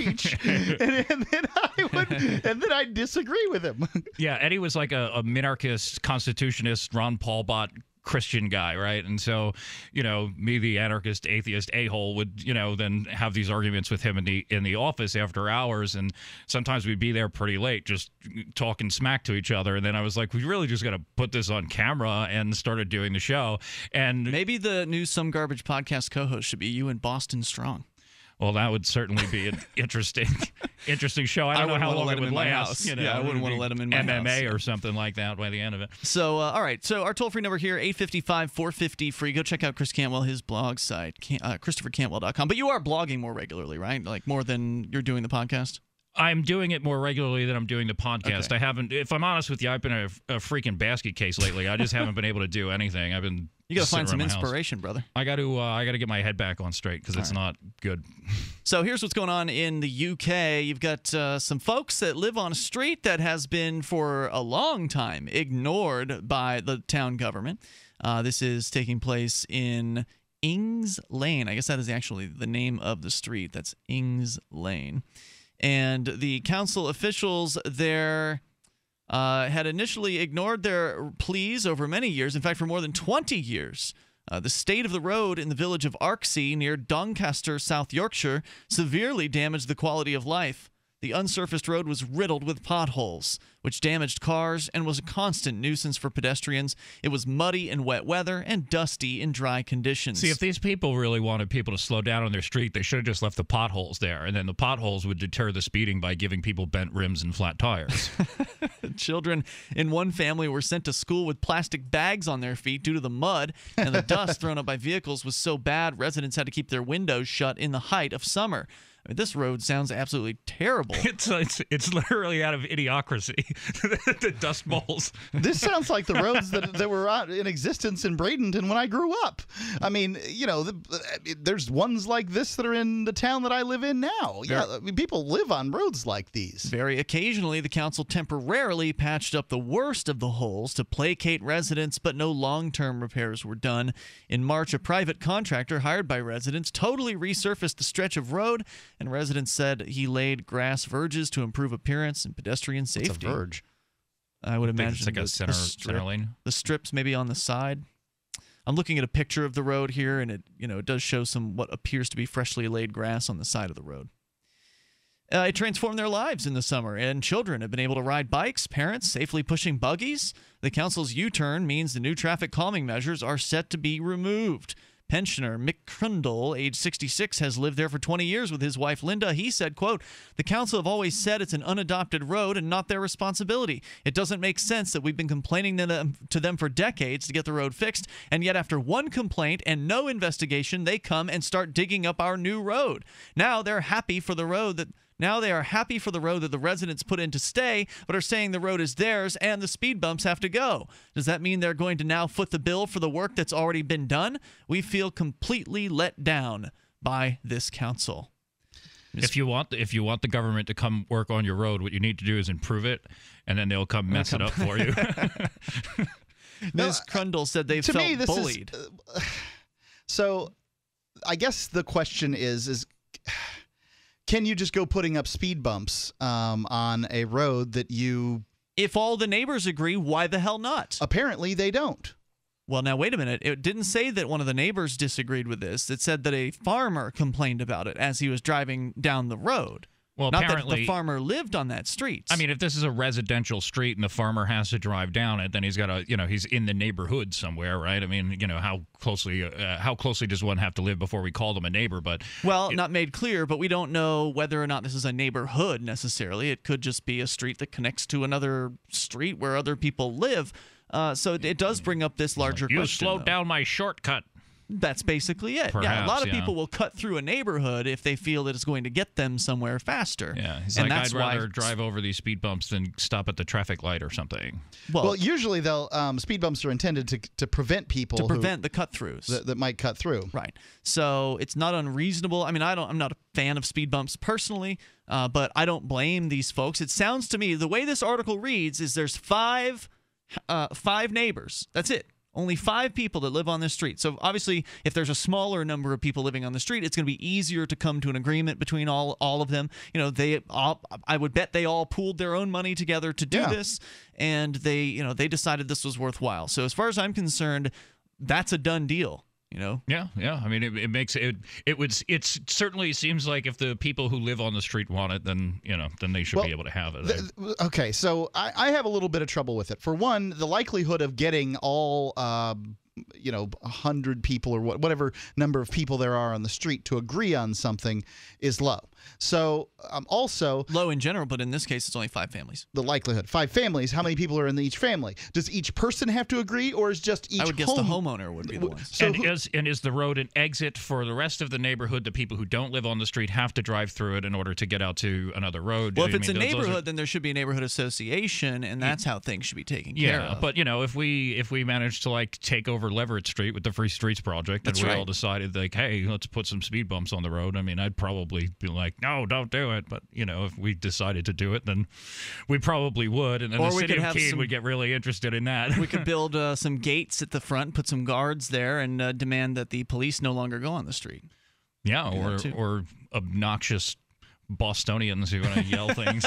and, and then I would, and then I'd disagree with him. Yeah, Eddie was like a, a minarchist, constitutionist, Ron Paul bot Christian guy, right? And so, you know, me, the anarchist, atheist a-hole, would, you know, then have these arguments with him in the in the office after hours, and sometimes we'd be there pretty late, just talking smack to each other. And then I was like, we really just got to put this on camera, and started doing the show. And maybe the new Some Garbage podcast co-host should be you and Boston Strong. Well, that would certainly be an interesting, interesting show. I don't I know how long let it him would in my last. house. You know, yeah, I wouldn't want to let him in my M M A house. M M A or something like that by the end of it. So, uh, all right. So our toll-free number here, eight five five, four five zero, free. Go check out Chris Cantwell, his blog site, uh, christopher cantwell dot com. But you are blogging more regularly, right? Like more than you're doing the podcast? I'm doing it more regularly than I'm doing the podcast. Okay. I haven't, if I'm honest with you, I've been a, a freaking basket case lately. I just haven't been able to do anything. I've been You got to find sitting some around my house. inspiration, brother. I got to, uh, I got to get my head back on straight because it's right. not good. So here's what's going on in the U K. You've got uh, some folks that live on a street that has been for a long time ignored by the town government. Uh, this is taking place in Ings Lane. I guess that is actually the name of the street. That's Ings Lane. And the council officials there uh, had initially ignored their pleas over many years. In fact, for more than twenty years. Uh, the state of the road in the village of Arksea near Doncaster, South Yorkshire, severely damaged the quality of life. The unsurfaced road was riddled with potholes, which damaged cars and was a constant nuisance for pedestrians. It was muddy in wet weather and dusty in dry conditions. See, if these people really wanted people to slow down on their street, they should have just left the potholes there, and then the potholes would deter the speeding by giving people bent rims and flat tires. Children in one family were sent to school with plastic bags on their feet due to the mud, and the dust thrown up by vehicles was so bad residents had to keep their windows shut in the height of summer. I mean, this road sounds absolutely terrible. It's it's, it's literally out of Idiocracy. The dust bowls. This sounds like the roads that, that were out in existence in Bradenton when I grew up. I mean, you know, the, there's ones like this that are in the town that I live in now. Yeah, I mean, people live on roads like these. Very occasionally, the council temporarily patched up the worst of the holes to placate residents, but no long-term repairs were done. In March, a private contractor hired by residents totally resurfaced the stretch of road, and residents said he laid grass verges to improve appearance and pedestrian safety. What's a verge? I would I think imagine it's like the, a center, the, strip, center lane. the strips maybe on the side. I'm looking at a picture of the road here, and it you know it does show some what appears to be freshly laid grass on the side of the road. Uh, it transformed their lives in the summer, and children have been able to ride bikes, parents safely pushing buggies. The council's U-turn means the new traffic calming measures are set to be removed. Pensioner Mick Crundle, age sixty-six, has lived there for twenty years with his wife Linda. He said, quote, "The council have always said it's an unadopted road and not their responsibility. It doesn't make sense that we've been complaining to them, to them for decades to get the road fixed, and yet after one complaint and no investigation, they come and start digging up our new road. Now they're happy for the road that... Now they are happy for the road that the residents put in to stay, but are saying the road is theirs and the speed bumps have to go. Does that mean they're going to now foot the bill for the work that's already been done? We feel completely let down by this council." If you want, if you want the government to come work on your road, what you need to do is improve it, and then they'll come mess it up for you. Miz Crundle said they to felt me, this bullied. Is, uh, so, I guess the question is: is can you just go putting up speed bumps um, on a road that you... If all the neighbors agree, why the hell not? Apparently they don't. Well, now, wait a minute. It didn't say that one of the neighbors disagreed with this. It said that a farmer complained about it as he was driving down the road. Well, Not apparently, that the farmer lived on that street. I mean, if this is a residential street and the farmer has to drive down it, then he's got to, you know, he's in the neighborhood somewhere, right? I mean, you know, how closely, uh, how closely does one have to live before we call them a neighbor? But Well, it, not made clear, but we don't know whether or not this is a neighborhood necessarily. It could just be a street that connects to another street where other people live. Uh, so it, it does bring up this larger you question. slowed though. down my shortcut. That's basically it. Perhaps, yeah, a lot of yeah. people will cut through a neighborhood if they feel that it's going to get them somewhere faster. Yeah, he's and like, that's I'd rather why, drive over these speed bumps than stop at the traffic light or something. Well, Well, usually they'll um, speed bumps are intended to to prevent people to who- prevent the cut-throughs. that, that might cut through. Right. So it's not unreasonable. I mean, I don't. I'm not a fan of speed bumps personally, uh, but I don't blame these folks. It sounds to me the way this article reads is there's five, uh, five neighbors. That's it. Only five people that live on this street. So obviously, if there's a smaller number of people living on the street, it's going to be easier to come to an agreement between all all of them. You know, they all, I would bet they all pooled their own money together to do Yeah. this, and they you know they decided this was worthwhile. So as far as I'm concerned, that's a done deal. You know? Yeah, yeah. I mean, it, it makes it. It would. It certainly seems like if the people who live on the street want it, then you know, then they should Well, be able to have it. The- okay, so I, I have a little bit of trouble with it. For one, the likelihood of getting all, um, you know, a hundred people or what, whatever number of people there are on the street to agree on something is low. So um, also low in general, but in this case, it's only five families. The likelihood, five families. How many people are in each family? Does each person have to agree, or is just each? I would guess home- the homeowner would be the one. So and who- is and is the road an exit for the rest of the neighborhood? The people who don't live on the street have to drive through it in order to get out to another road. Well, I if it's mean, a those- those are- neighborhood, then there should be a neighborhood association, and that's how things should be taken care Yeah, of. but you know, if we if we managed to like take over Leverett Street with the Free Streets Project, and That's we right. all decided like, hey, let's put some speed bumps on the road. I mean, I'd probably be like, no, don't do it. But you know, if we decided to do it, then we probably would, and then Or the we city could of have Keene some- would get really interested in that. We could build uh, some gates at the front, put some guards there, and uh, demand that the police no longer go on the street. Yeah, Do that or too. or obnoxious Bostonians who want to yell things.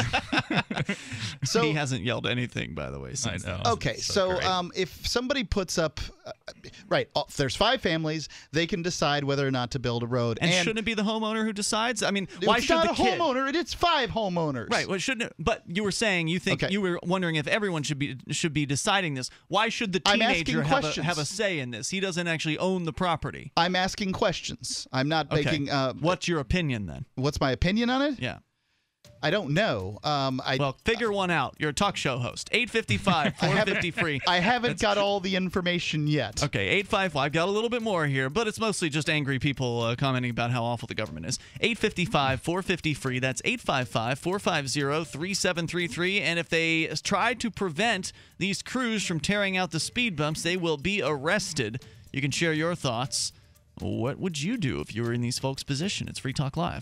So- he hasn't yelled anything, by the way. Since I know. then. Okay, So so great. um, if somebody puts up, uh, right, uh, if there's five families, they can decide whether or not to build a road. And, shouldn't it be the homeowner who decides? I mean, why it's should not the a kid? homeowner? It is five homeowners. Right. Well, shouldn't it? But you were saying you think Okay. you were wondering if everyone should be should be deciding this. Why should the I'm asking teenager have a, questions. have a say in this? He doesn't actually own the property. I'm asking questions. I'm not Okay. making. Uh, What's your opinion then? What's my opinion on it? Yeah. I don't know. Um, I Well, figure one out. You're a talk show host. eight fifty-five, four fifty free. I haven't got all the information yet. Okay, eight five five. I've got a little bit more here, but it's mostly just angry people uh, commenting about how awful the government is. eight five-five, four fifty free. That's eight five five, four five zero, three seven three three. And if they try to prevent these crews from tearing out the speed bumps, they will be arrested. You can share your thoughts. What would you do if you were in these folks' position? It's Free Talk Live.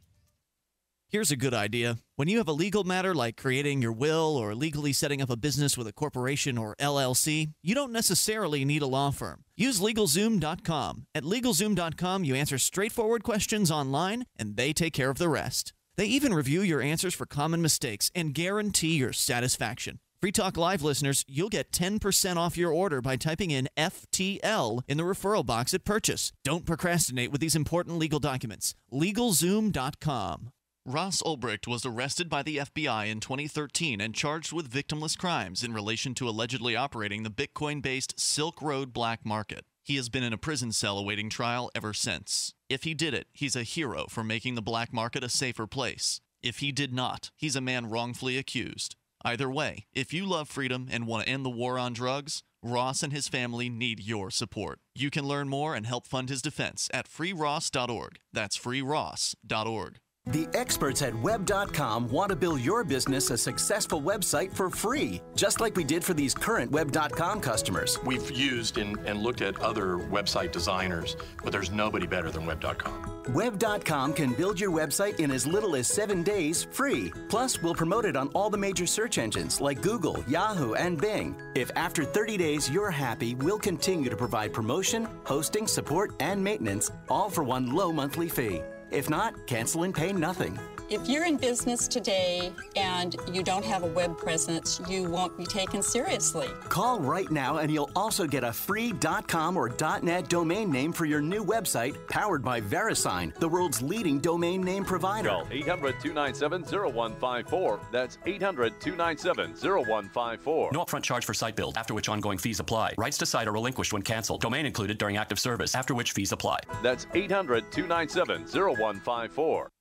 Here's a good idea. When you have a legal matter like creating your will or legally setting up a business with a corporation or L L C, you don't necessarily need a law firm. Use LegalZoom dot com. At LegalZoom dot com, you answer straightforward questions online, and they take care of the rest. They even review your answers for common mistakes and guarantee your satisfaction. Free Talk Live listeners, you'll get ten percent off your order by typing in F T L in the referral box at purchase. Don't procrastinate with these important legal documents. LegalZoom dot com. Ross Ulbricht was arrested by the F B I in twenty thirteen and charged with victimless crimes in relation to allegedly operating the Bitcoin-based Silk Road black market. He has been in a prison cell awaiting trial ever since. If he did it, he's a hero for making the black market a safer place. If he did not, he's a man wrongfully accused. Either way, if you love freedom and want to end the war on drugs, Ross and his family need your support. You can learn more and help fund his defense at free ross dot org. That's free ross dot org. The experts at web dot com want to build your business a successful website for free, just like we did for these current web dot com customers. We've used and, and looked at other website designers, but there's nobody better than web dot com. web dot com can build your website in as little as seven days free. Plus, we'll promote it on all the major search engines like Google, Yahoo, and Bing. If after thirty days you're happy, we'll continue to provide promotion, hosting, support, and maintenance, all for one low monthly fee. If not, cancel and pay nothing. If you're in business today and you don't have a web presence, you won't be taken seriously. Call right now and you'll also get a free .com or .net domain name for your new website, powered by VeriSign, the world's leading domain name provider. Call eight hundred, two nine seven, zero one five four. That's eight hundred, two nine seven, zero one five four. No upfront charge for site build, after which ongoing fees apply. Rights to site are relinquished when canceled. Domain included during active service, after which fees apply. That's eight hundred, two nine seven, zero one five four.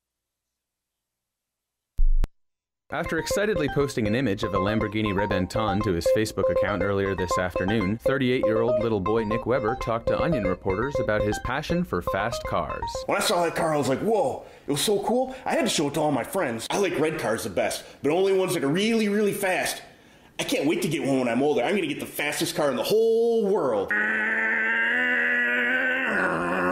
After excitedly posting an image of a Lamborghini Rebenton to his Facebook account earlier this afternoon, thirty-eight-year-old little boy Nick Weber talked to Onion reporters about his passion for fast cars. When I saw that car, I was like, whoa, it was so cool. I had to show it to all my friends. I like red cars the best, but only ones that are really, really fast. I can't wait to get one when I'm older. I'm going to get the fastest car in the whole world.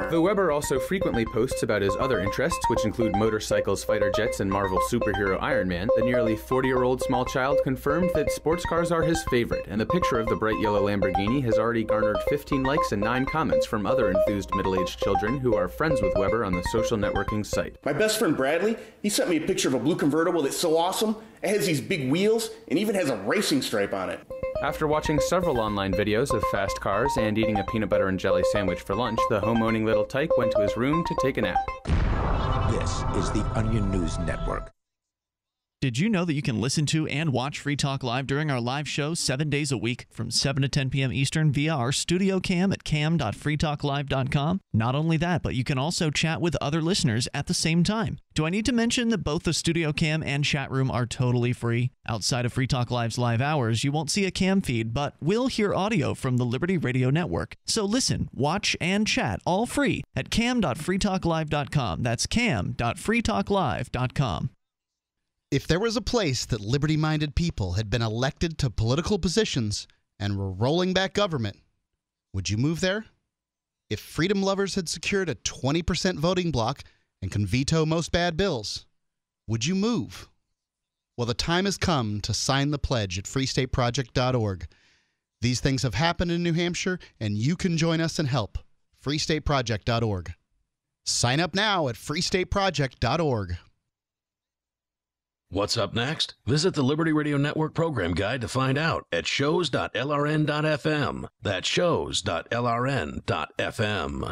Though Weber also frequently posts about his other interests, which include motorcycles, fighter jets, and Marvel superhero Iron Man, the nearly forty-year-old small child confirmed that sports cars are his favorite, and the picture of the bright yellow Lamborghini has already garnered fifteen likes and nine comments from other enthused middle-aged children who are friends with Weber on the social networking site. My best friend Bradley, he sent me a picture of a blue convertible that's so awesome. It has these big wheels and even has a racing stripe on it. After watching several online videos of fast cars and eating a peanut butter and jelly sandwich for lunch, the home-owning little tyke went to his room to take a nap. This is the Onion News Network. Did you know that you can listen to and watch Free Talk Live during our live show seven days a week from seven to ten p.m. Eastern via our studio cam at cam dot free talk live dot com? Not only that, but you can also chat with other listeners at the same time. Do I need to mention that both the studio cam and chat room are totally free? Outside of Free Talk Live's live hours, you won't see a cam feed, but will hear audio from the Liberty Radio Network. So listen, watch, and chat all free at cam dot free talk live dot com. That's cam dot free talk live dot com. If there was a place that liberty-minded people had been elected to political positions and were rolling back government, would you move there? If freedom lovers had secured a twenty percent voting bloc and can veto most bad bills, would you move? Well, the time has come to sign the pledge at free state project dot org. These things have happened in New Hampshire, and you can join us and help. free state project dot org. Sign up now at free state project dot org. What's up next? Visit the Liberty Radio Network program guide to find out at shows dot l r n dot f m. That's shows dot l r n dot f m.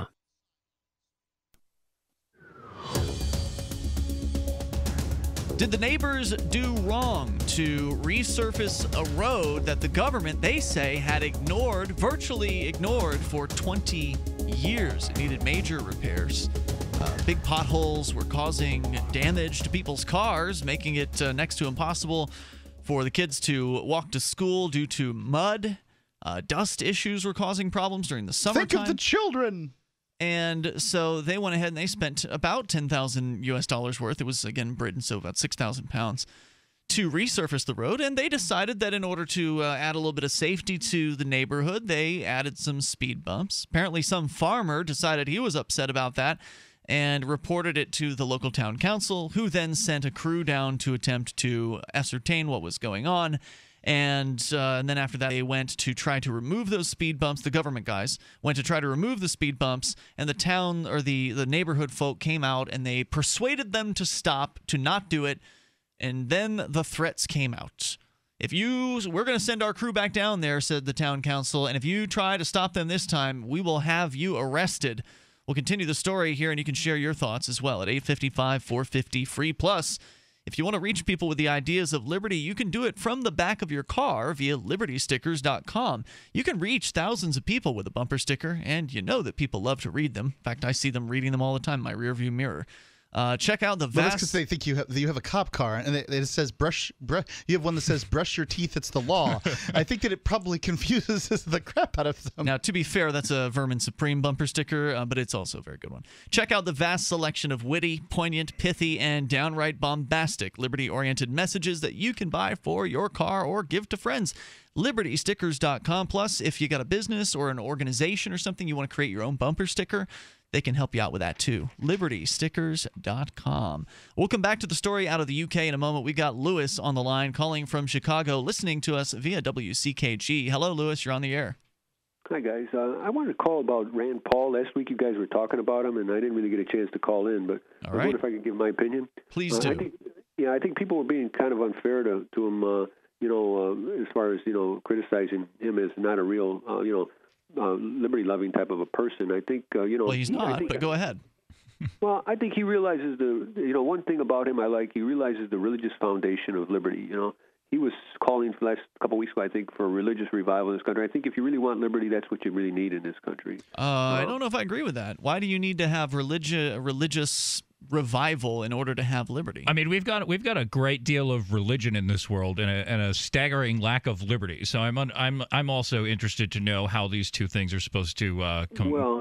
Did the neighbors do wrong to resurface a road that the government, they say, had ignored, virtually ignored for twenty years? It needed major repairs. Uh, big potholes were causing damage to people's cars, making it uh, next to impossible for the kids to walk to school due to mud. Uh, dust issues were causing problems during the summertime. Think of the children. And so they went ahead and they spent about ten thousand U S dollars worth. It was, again, Britain, so about six thousand pounds to resurface the road. And they decided that in order to uh, add a little bit of safety to the neighborhood, they added some speed bumps. Apparently, some farmer decided he was upset about that and reported it to the local town council, who then sent a crew down to attempt to ascertain what was going on. And, uh, and then after that, they went to try to remove those speed bumps. The government guys went to try to remove the speed bumps, and the town or the, the neighborhood folk came out and they persuaded them to stop, to not do it. And then the threats came out. If you, we're going to send our crew back down there, said the town council, and if you try to stop them this time, we will have you arrested. We'll continue the story here, and you can share your thoughts as well at eight five five, four five zero, free. Plus, if you want to reach people with the ideas of liberty, you can do it from the back of your car via liberty stickers dot com. You can reach thousands of people with a bumper sticker, and you know that people love to read them. In fact, I see them reading them all the time in my rearview mirror. Uh, check out the Well, vast... that's because they think you have you have a cop car, and it, it says brush, brush. You have one that says brush your teeth. It's the law. I think that it probably confuses the crap out of them. Now, to be fair, that's a Vermin Supreme bumper sticker, uh, but it's also a very good one. Check out the vast selection of witty, poignant, pithy, and downright bombastic liberty-oriented messages that you can buy for your car or give to friends. liberty stickers dot com. Plus, if you got a business or an organization or something, you want to create your own bumper sticker, they can help you out with that too. liberty stickers dot com. We'll come back to the story out of the U K in a moment. We got Lewis on the line calling from Chicago, listening to us via W C K G. Hello, Lewis. You're on the air. Hi, guys. Uh, I wanted to call about Rand Paul. Last week you guys were talking about him, and I didn't really get a chance to call in, but All I right. wonder if I could give my opinion. Please uh, do. I think, yeah, I think people were being kind of unfair to, to him, uh, you know, uh, as far as, you know, criticizing him as not a real, uh, you know, Uh, liberty-loving type of a person. I think, uh, you know... Well, he's he, I not, think, but go ahead. Well, I think he realizes the, you know, one thing about him I like, he realizes the religious foundation of liberty, you know. He was calling for the last couple of weeks ago, I think, for a religious revival in this country. I think if you really want liberty, that's what you really need in this country. Uh, I don't know if I agree with that. Why do you need to have religi- religious revival in order to have liberty? I mean, we've got we've got a great deal of religion in this world and a, and a staggering lack of liberty. So I'm un, I'm I'm also interested to know how these two things are supposed to uh, come. Well,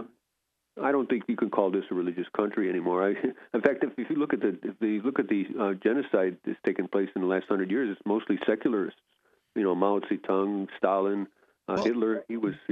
I don't think you can call this a religious country anymore. I, in fact, if, if you look at the if you look at the uh, genocide that's taken place in the last hundred years, it's mostly secularists. You know, Mao Zedong, Stalin, uh, Hitler. He was, you know,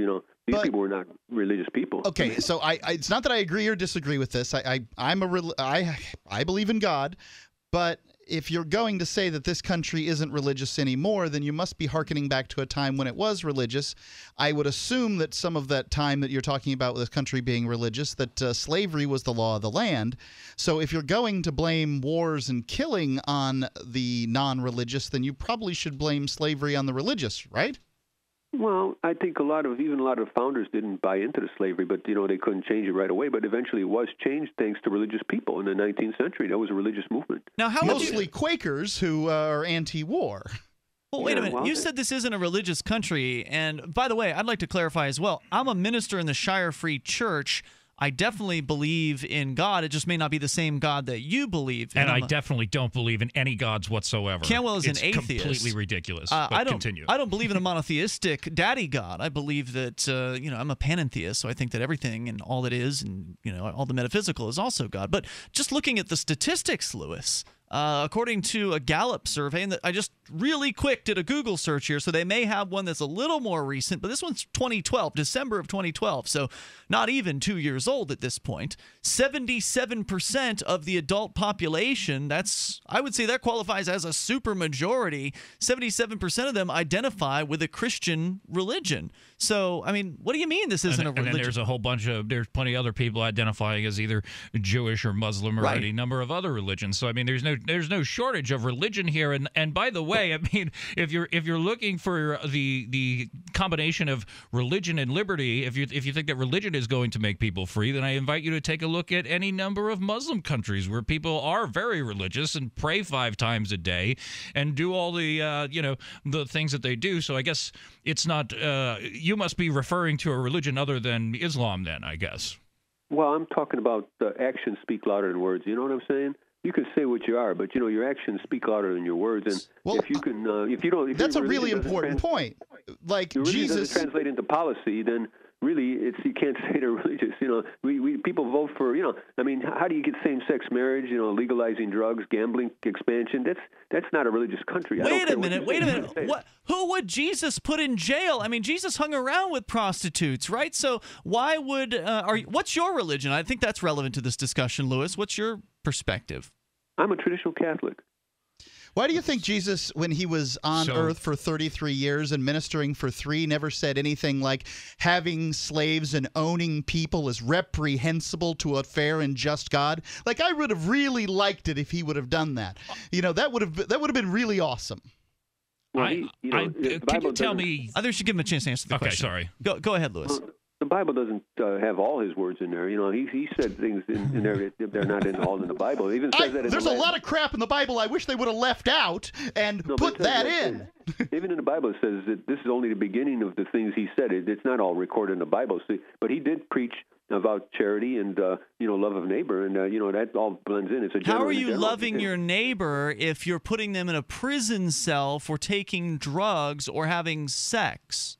These But- people were not religious people. Okay, so I, I it's not that I agree or disagree with this. I, I I'm a rel- I I believe in God, but if you're going to say that this country isn't religious anymore, then you must be hearkening back to a time when it was religious. I would assume that some of that time that you're talking about with this country being religious, that uh, slavery was the law of the land. So if you're going to blame wars and killing on the non-religious, then you probably should blame slavery on the religious, right? Well, I think a lot of even a lot of founders didn't buy into the slavery, but you know they couldn't change it right away. But eventually, it was changed thanks to religious people in the nineteenth century. That was a religious movement. Now, how would you- Mostly Quakers who uh, are anti-war. Well, wait a Yeah, minute. well, You said this isn't a religious country. And by the way, I'd like to clarify as well. I'm a minister in the Shire Free Church. I definitely believe in God. It just may not be the same God that you believe in. And I I'm a- definitely don't believe in any gods whatsoever. Cantwell is it's an atheist. completely ridiculous. Uh, but I don't. continue. I don't believe in a monotheistic daddy God. I believe that uh, you know I'm a panentheist, so I think that everything and all that is, and you know all the metaphysical is also God. But just looking at the statistics, Lewis, uh, according to a Gallup survey, and I just really quick did a Google search here, so they may have one that's a little more recent, but this one's twenty twelve, December of twenty twelve, so not even two years old at this point. seventy-seven percent of the adult population, that's, I would say that qualifies as a supermajority. seventy-seven percent of them identify with a Christian religion. So, I mean, what do you mean this isn't and, a and religion? then there's a whole bunch of there's plenty of other people identifying as either Jewish or Muslim or Right. any number of other religions. So I mean, there's no there's no shortage of religion here. And and by the way, I mean, if you're if you're looking for the the combination of religion and liberty, if you if you think that religion is going to make people free, then I invite you to take a look at any number of Muslim countries where people are very religious and pray five times a day and do all the uh, you know the things that they do. So I guess it's not. Uh, you must be referring to a religion other than Islam, then, I guess. Well, I'm talking about uh, actions speak louder than words. You know what I'm saying? You can say what you are, but you know your actions speak louder than your words. And Well, if you can, uh, if you don't, if That's a your really religion doesn't important trans- point. Like your religion Jesus. doesn't translate into policy, then really it's you can't say they're religious. You know, we, we people vote for. You know, I mean, how do you get same-sex marriage? You know, legalizing drugs, gambling expansion. That's that's not a religious country. I don't Wait a care what minute, you wait a say. minute. What? Who would Jesus put in jail? I mean, Jesus hung around with prostitutes, right? So why would? Uh, are what's your religion? I think that's relevant to this discussion, Lewis. What's your perspective? I'm a traditional Catholic. Why do you think Jesus, when he was on So- earth for thirty-three years and ministering for three, never said anything like having slaves and owning people is reprehensible to a fair and just God? Like, I would have really liked it if he would have done that. You know, that would have that would have been really awesome. Well, I, he, you know, I, the can Bible you tell doesn't- me? I think we should give him a chance to answer the Okay, question. sorry. Go go ahead, Lewis. Well, the Bible doesn't uh, have all his words in there. You know, he he said things in, in there that they're not in all in the Bible. It even says I, that in there's the a Latin. lot of crap in the Bible I wish they would have left out and No, but put it says that that- in. Even in the Bible, it says that this is only the beginning of the things he said. It, it's not all recorded in the Bible. See, but he did preach about charity and uh, you know love of neighbor, and uh, you know that all blends in. It's a How general- are you general- loving your neighbor if you're putting them in a prison cell for taking drugs or having sex?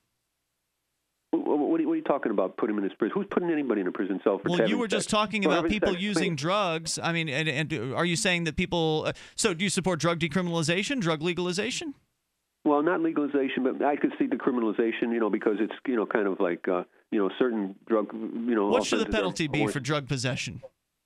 What, what, what are you, what are you talking about? Put him in his prison? Who's putting anybody in a prison cell for? Well, having you were just sex? talking For about having people sex. using drugs. I mean, and, and are you saying that people? Uh, so, do you support drug decriminalization, drug legalization? Well, not legalization, but I could see decriminalization. You know, because it's you know kind of like uh, you know certain drug you know. What should the offenses are penalty be more- for drug possession?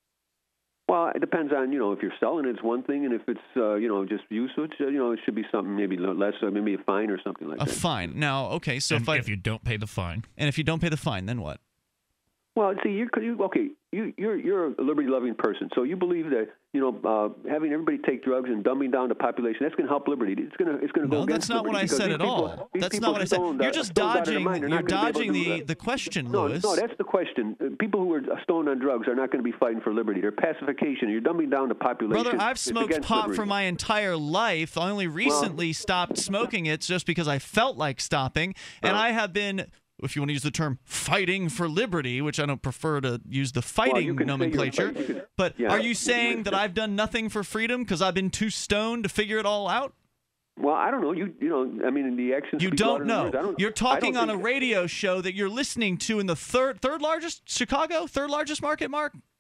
Well, it depends on, you know, if you're selling it, it's one thing, and if it's, uh, you know, just usage, uh, you know, it should be something maybe less, or maybe a fine or something like A that. fine. Now, okay, so And if, I, if you don't pay the fine, and if you don't pay the fine, then what? Well, see, you're, you okay. You, you're you're a liberty-loving person, so you believe that you know uh, having everybody take drugs and dumbing down the population that's going to help liberty. It's going to it's going to No, go that's against not what liberty I because said these at people- all. these That's people not what I said. stoned, You're uh, just stoned out of their dodging. mind. They're You're not gonna be able dodging to do the that. the question, No, Lewis. no, that's the question. Uh, People who are stoned on drugs are not going to be fighting for liberty. They're pacification. You're dumbing down the population. Brother, I've It's smoked against pot liberty. for my entire life. I only recently stopped smoking it just because I felt like stopping. And I have been, if you want to use the term, fighting for liberty, which I don't prefer to use the fighting you can say you're nomenclature. fighting- you can- But yeah. are you saying that I've done nothing for freedom because I've been too stoned to figure it all out? Well, I don't know. You you know, I mean, in the actions. You speak don't louder than know. words. I don't, You're I talking don't on a think- radio show that you're listening to in the third third largest Chicago, third largest market, Mark?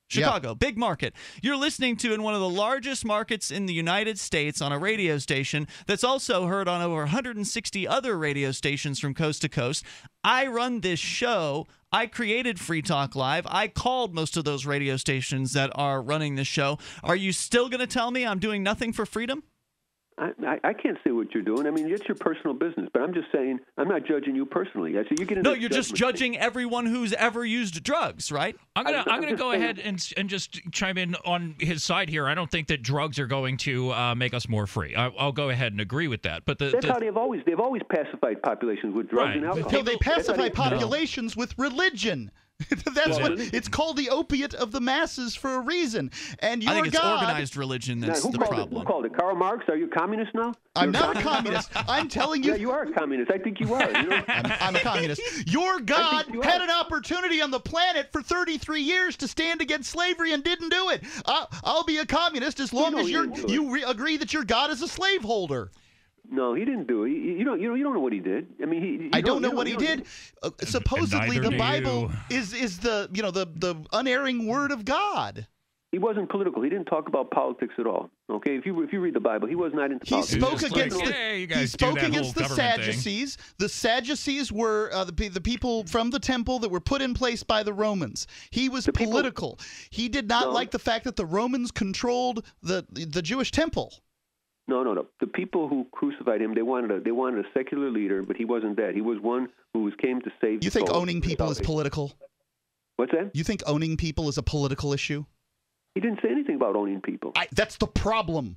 Chicago, big market. You're listening to in one of the largest markets in the United States on a radio station that's also heard on over one hundred sixty other radio stations from coast to coast. I run this show. I created Free Talk Live. I called most of those radio stations that are running this show. Are you still going to tell me I'm doing nothing for freedom? I, I, I can't say what you're doing. I mean, it's your personal business. But I'm just saying, I'm not judging you personally. I say you get into No, you're just judging everyone who's ever used drugs, right? I'm gonna I'm I'm gonna just go saying- ahead and and just chime in on his side here. I don't think that drugs are going to uh, make us more free. I, I'll go ahead and agree with that. But the, That's the how they've always they've always pacified populations with drugs Right. and alcohol. No, they That's how pacify they- populations with religion. That's Well, what religion. it's called, the opiate of the masses for a reason. And your I think it's God, organized religion Now, that's who the called problem. It, who called it? Karl Marx? Are you a communist now? I'm You're not a communist. I'm telling you. Yeah, you are a communist. I think you are. You know? I'm, I'm a communist. Your God you had are. an opportunity on the planet for thirty-three years to stand against slavery and didn't do it. I'll, I'll be a communist as long know as he you're, didn't do it. you re- agree that your God is a slaveholder. No, he didn't do it. You you don't. You don't. You don't know what he did. I mean, he. you I don't know you what he you did. Uh, supposedly, neither the do Bible you. is is the you know the the unerring word of God. He wasn't political. He didn't talk about politics at all. Okay, if you if you read the Bible, he was not into He politics. spoke just against like, the, "Hey, you he guys do spoke that against whole the government thing." Sadducees. The Sadducees were uh, the pe- the people from the temple that were put in place by the Romans. He was people- political. He did not No. like the fact that the Romans controlled the the Jewish temple. No, no, no. The people who crucified him, they wanted a they wanted a secular leader, but he wasn't that. He was one who was came to save. You think souls. owning people is political? What's that? You think owning people is a political issue? He didn't say anything about owning people. I, that's the problem.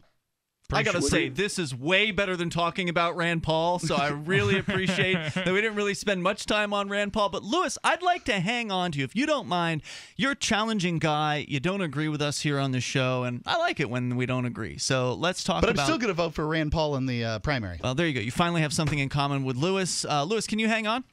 I gotta sure. say, this is way better than talking about Rand Paul, so I really appreciate that we didn't really spend much time on Rand Paul. But, Lewis, I'd like to hang on to you, if you don't mind. You're a challenging guy. You don't agree with us here on the show, and I like it when we don't agree. So let's talk But I'm about... still going to vote for Rand Paul in the uh, primary. Well, there you go. You finally have something in common with Lewis. Uh, Lewis, can you hang on?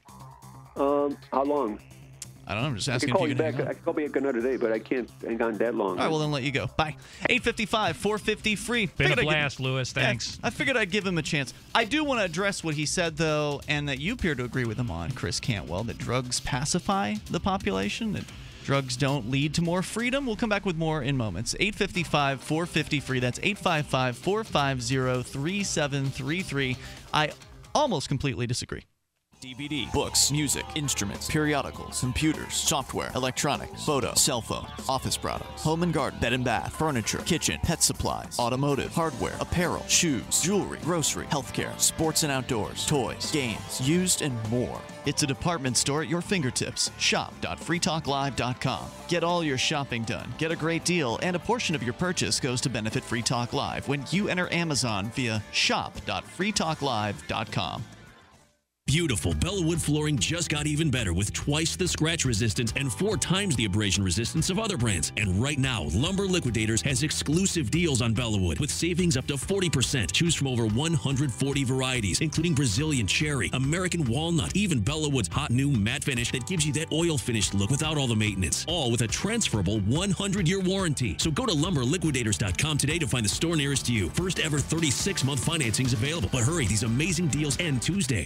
Um, how long? I don't know. I'm just I asking can call if you you can back. hang on. I can call back another day, but I can't hang on that long. All right, well, then let you go. Bye. eight fifty-five, four fifty, free. Been a Figured I'd give- blast, Lewis. Thanks. Yeah, I figured I'd give him a chance. I do want to address what he said, though, and that you appear to agree with him on, Chris Cantwell, that drugs pacify the population, that drugs don't lead to more freedom. We'll come back with more in moments. eight fifty-five, four fifty, free. That's eight five five, four five zero, three seven three three. I almost completely disagree. D V D, books, music, instruments, periodicals, computers, software, electronics, photo, cell phones, office products, home and garden, bed and bath, furniture, kitchen, pet supplies, automotive, hardware, apparel, shoes, jewelry, grocery, healthcare, sports and outdoors, toys, games, used, and more. It's a department store at your fingertips. shop dot free talk live dot com. Get all your shopping done, get a great deal, and a portion of your purchase goes to benefit Free Talk Live when you enter Amazon via shop dot free talk live dot com. Beautiful Bellawood flooring just got even better with twice the scratch resistance and four times the abrasion resistance of other brands. And right now, Lumber Liquidators has exclusive deals on Bellawood with savings up to forty percent. Choose from over one hundred forty varieties, including Brazilian cherry, American walnut, even Bellawood's hot new matte finish that gives you that oil finished look without all the maintenance. All with a transferable one hundred year warranty. So go to lumber liquidators dot com today to find the store nearest to you. First ever thirty-six month financing is available. But hurry, these amazing deals end Tuesday.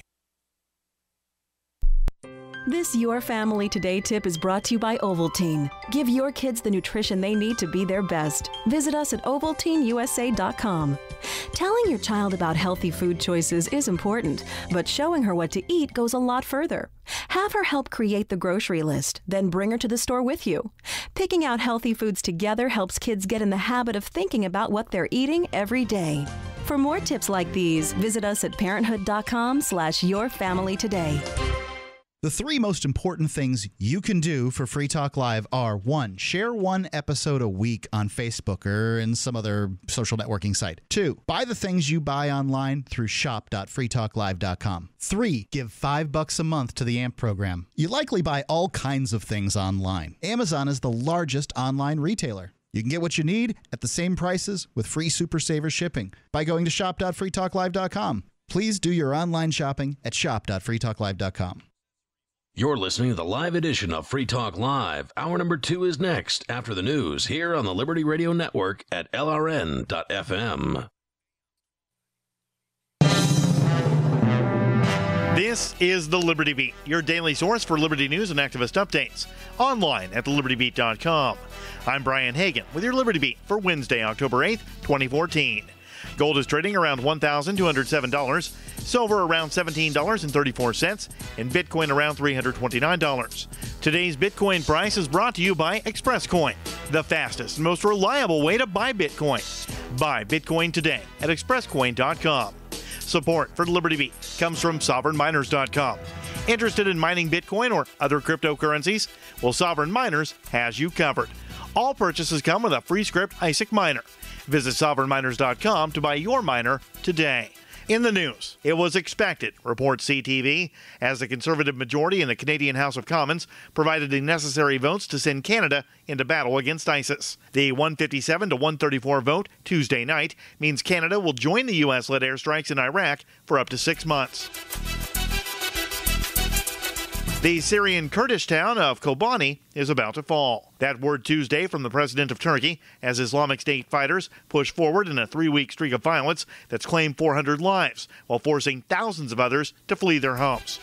This Your Family Today tip is brought to you by Ovaltine. Give your kids the nutrition they need to be their best. Visit us at ovaltine u s a dot com. Telling your child about healthy food choices is important, but showing her what to eat goes a lot further. Have her help create the grocery list, then bring her to the store with you. Picking out healthy foods together helps kids get in the habit of thinking about what they're eating every day. For more tips like these, visit us at parenthood dot com slash your family today. The three most important things you can do for Free Talk Live are, one, share one episode a week on Facebook or in some other social networking site. Two, buy the things you buy online through shop dot free talk live dot com. Three, give five bucks a month to the A M P program. You likely buy all kinds of things online. Amazon is the largest online retailer. You can get what you need at the same prices with free Super Saver shipping by going to shop dot free talk live dot com. Please do your online shopping at shop dot free talk live dot com. You're listening to the live edition of Free Talk Live. Hour number two is next after the news here on the Liberty Radio Network at L R N dot F M. This is the Liberty Beat, your daily source for Liberty news and activist updates. Online at the liberty beat dot com. I'm Brian Hagan with your Liberty Beat for Wednesday, October eighth, twenty fourteen. Gold is trading around one thousand two hundred seven dollars, silver around seventeen dollars and thirty-four cents, and Bitcoin around three hundred twenty-nine dollars. Today's Bitcoin price is brought to you by ExpressCoin, the fastest and most reliable way to buy Bitcoin. Buy Bitcoin today at express coin dot com. Support for Liberty Beat comes from sovereign miners dot com. Interested in mining Bitcoin or other cryptocurrencies? Well, Sovereign Miners has you covered. All purchases come with a free script I S I C miner. Visit sovereign miners dot com to buy your miner today. In the news, it was expected, reports C T V, as the Conservative majority in the Canadian House of Commons provided the necessary votes to send Canada into battle against ISIS. The one fifty-seven to one thirty-four vote Tuesday night means Canada will join the U S-led airstrikes in Iraq for up to six months. The Syrian Kurdish town of Kobani is about to fall. That word Tuesday from the president of Turkey as Islamic State fighters push forward in a three-week streak of violence that's claimed four hundred lives, while forcing thousands of others to flee their homes.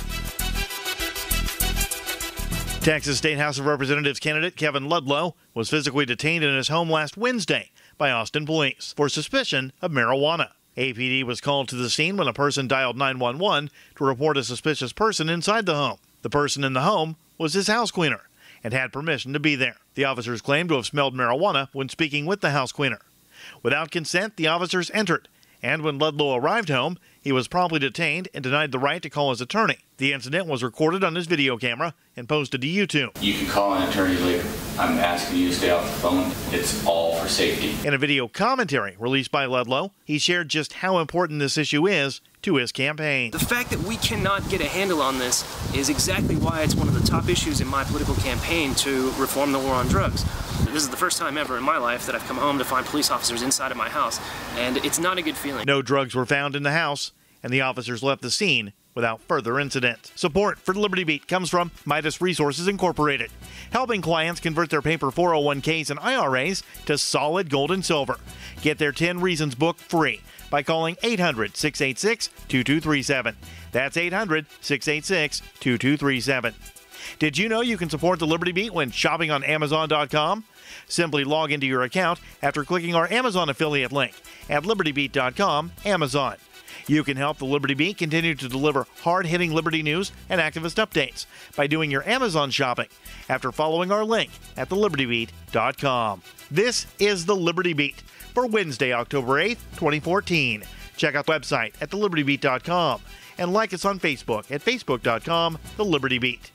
Texas State House of Representatives candidate Kevin Ludlow was physically detained in his home last Wednesday by Austin police for suspicion of marijuana. A P D was called to the scene when a person dialed nine one one to report a suspicious person inside the home. The person in the home was his house cleaner and had permission to be there. The officers claimed to have smelled marijuana when speaking with the house cleaner. Without consent, the officers entered, and when Ludlow arrived home, he was promptly detained and denied the right to call his attorney. The incident was recorded on his video camera and posted to YouTube. You can call an attorney like, I'm asking you to stay off the phone. It's all for safety. In a video commentary released by Ludlow, he shared just how important this issue is to his campaign. The fact that we cannot get a handle on this is exactly why it's one of the top issues in my political campaign to reform the war on drugs. This is the first time ever in my life that I've come home to find police officers inside of my house, and it's not a good feeling. No drugs were found in the house, and the officers left the scene without further incident. Support for Liberty Beat comes from Midas Resources Incorporated, helping clients convert their paper four oh one k's and I R As to solid gold and silver. Get their ten Reasons book free by calling eight hundred, six eight six, two two three seven. That's eight hundred, six eight six, two two three seven. Did you know you can support the Liberty Beat when shopping on amazon dot com? Simply log into your account after clicking our Amazon affiliate link at liberty beat dot com, Amazon. You can help the Liberty Beat continue to deliver hard-hitting Liberty news and activist updates by doing your Amazon shopping after following our link at the liberty beat dot com. This is the Liberty Beat for Wednesday, October eighth, twenty fourteen. Check out the website at the liberty beat dot com and like us on Facebook at facebook dot com, The Liberty Beat.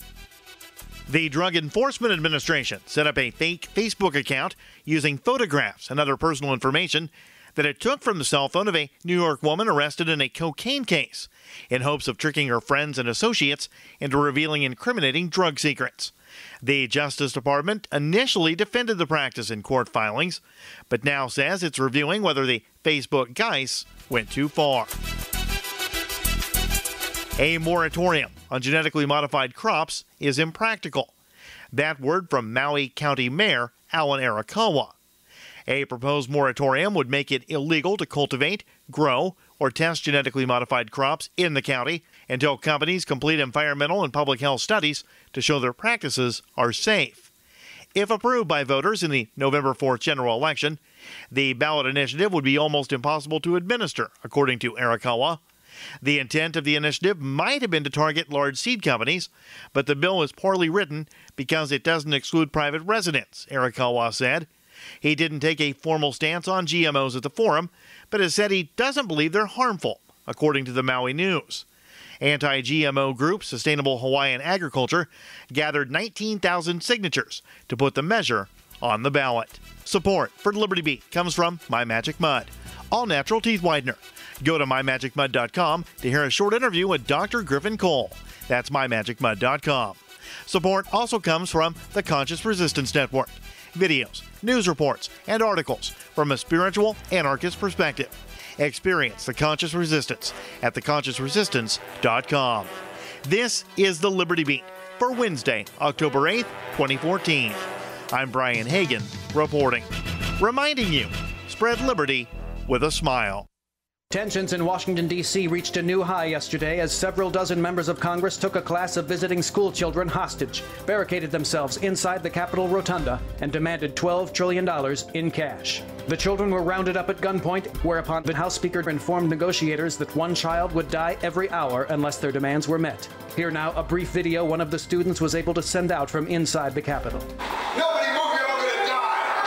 The Drug Enforcement Administration set up a fake Facebook account using photographs and other personal information that it took from the cell phone of a New York woman arrested in a cocaine case in hopes of tricking her friends and associates into revealing incriminating drug secrets. The Justice Department initially defended the practice in court filings, but now says it's reviewing whether the Facebook guys went too far. A moratorium on genetically modified crops is impractical. That word from Maui County Mayor Alan Arakawa. A proposed moratorium would make it illegal to cultivate, grow, or test genetically modified crops in the county until companies complete environmental and public health studies to show their practices are safe. If approved by voters in the November fourth general election, the ballot initiative would be almost impossible to administer, according to Arakawa. The intent of the initiative might have been to target large seed companies, but the bill is poorly written because it doesn't exclude private residents, Arakawa said. He didn't take a formal stance on G M Os at the forum, but has said he doesn't believe they're harmful, according to the Maui News. Anti-G M O group Sustainable Hawaiian Agriculture gathered nineteen thousand signatures to put the measure on the ballot. Support for Liberty Beat comes from My Magic Mud, all-natural teeth whitener. Go to my magic mud dot com to hear a short interview with Doctor Griffin Cole. That's my magic mud dot com. Support also comes from the Conscious Resistance Network. Videos, news reports, and articles from a spiritual anarchist perspective. Experience the Conscious Resistance at the conscious resistance dot com. This is the Liberty Beat for Wednesday, October eighth, twenty fourteen. I'm Brian Hagan reporting. Reminding you, spread liberty with a smile. Tensions in Washington, D C reached a new high yesterday as several dozen members of Congress took a class of visiting school children hostage, barricaded themselves inside the Capitol Rotunda, and demanded twelve trillion dollars in cash. The children were rounded up at gunpoint, whereupon the House Speaker informed negotiators that one child would die every hour unless their demands were met. Here now, a brief video one of the students was able to send out from inside the Capitol. Nobody move, you're all gonna die!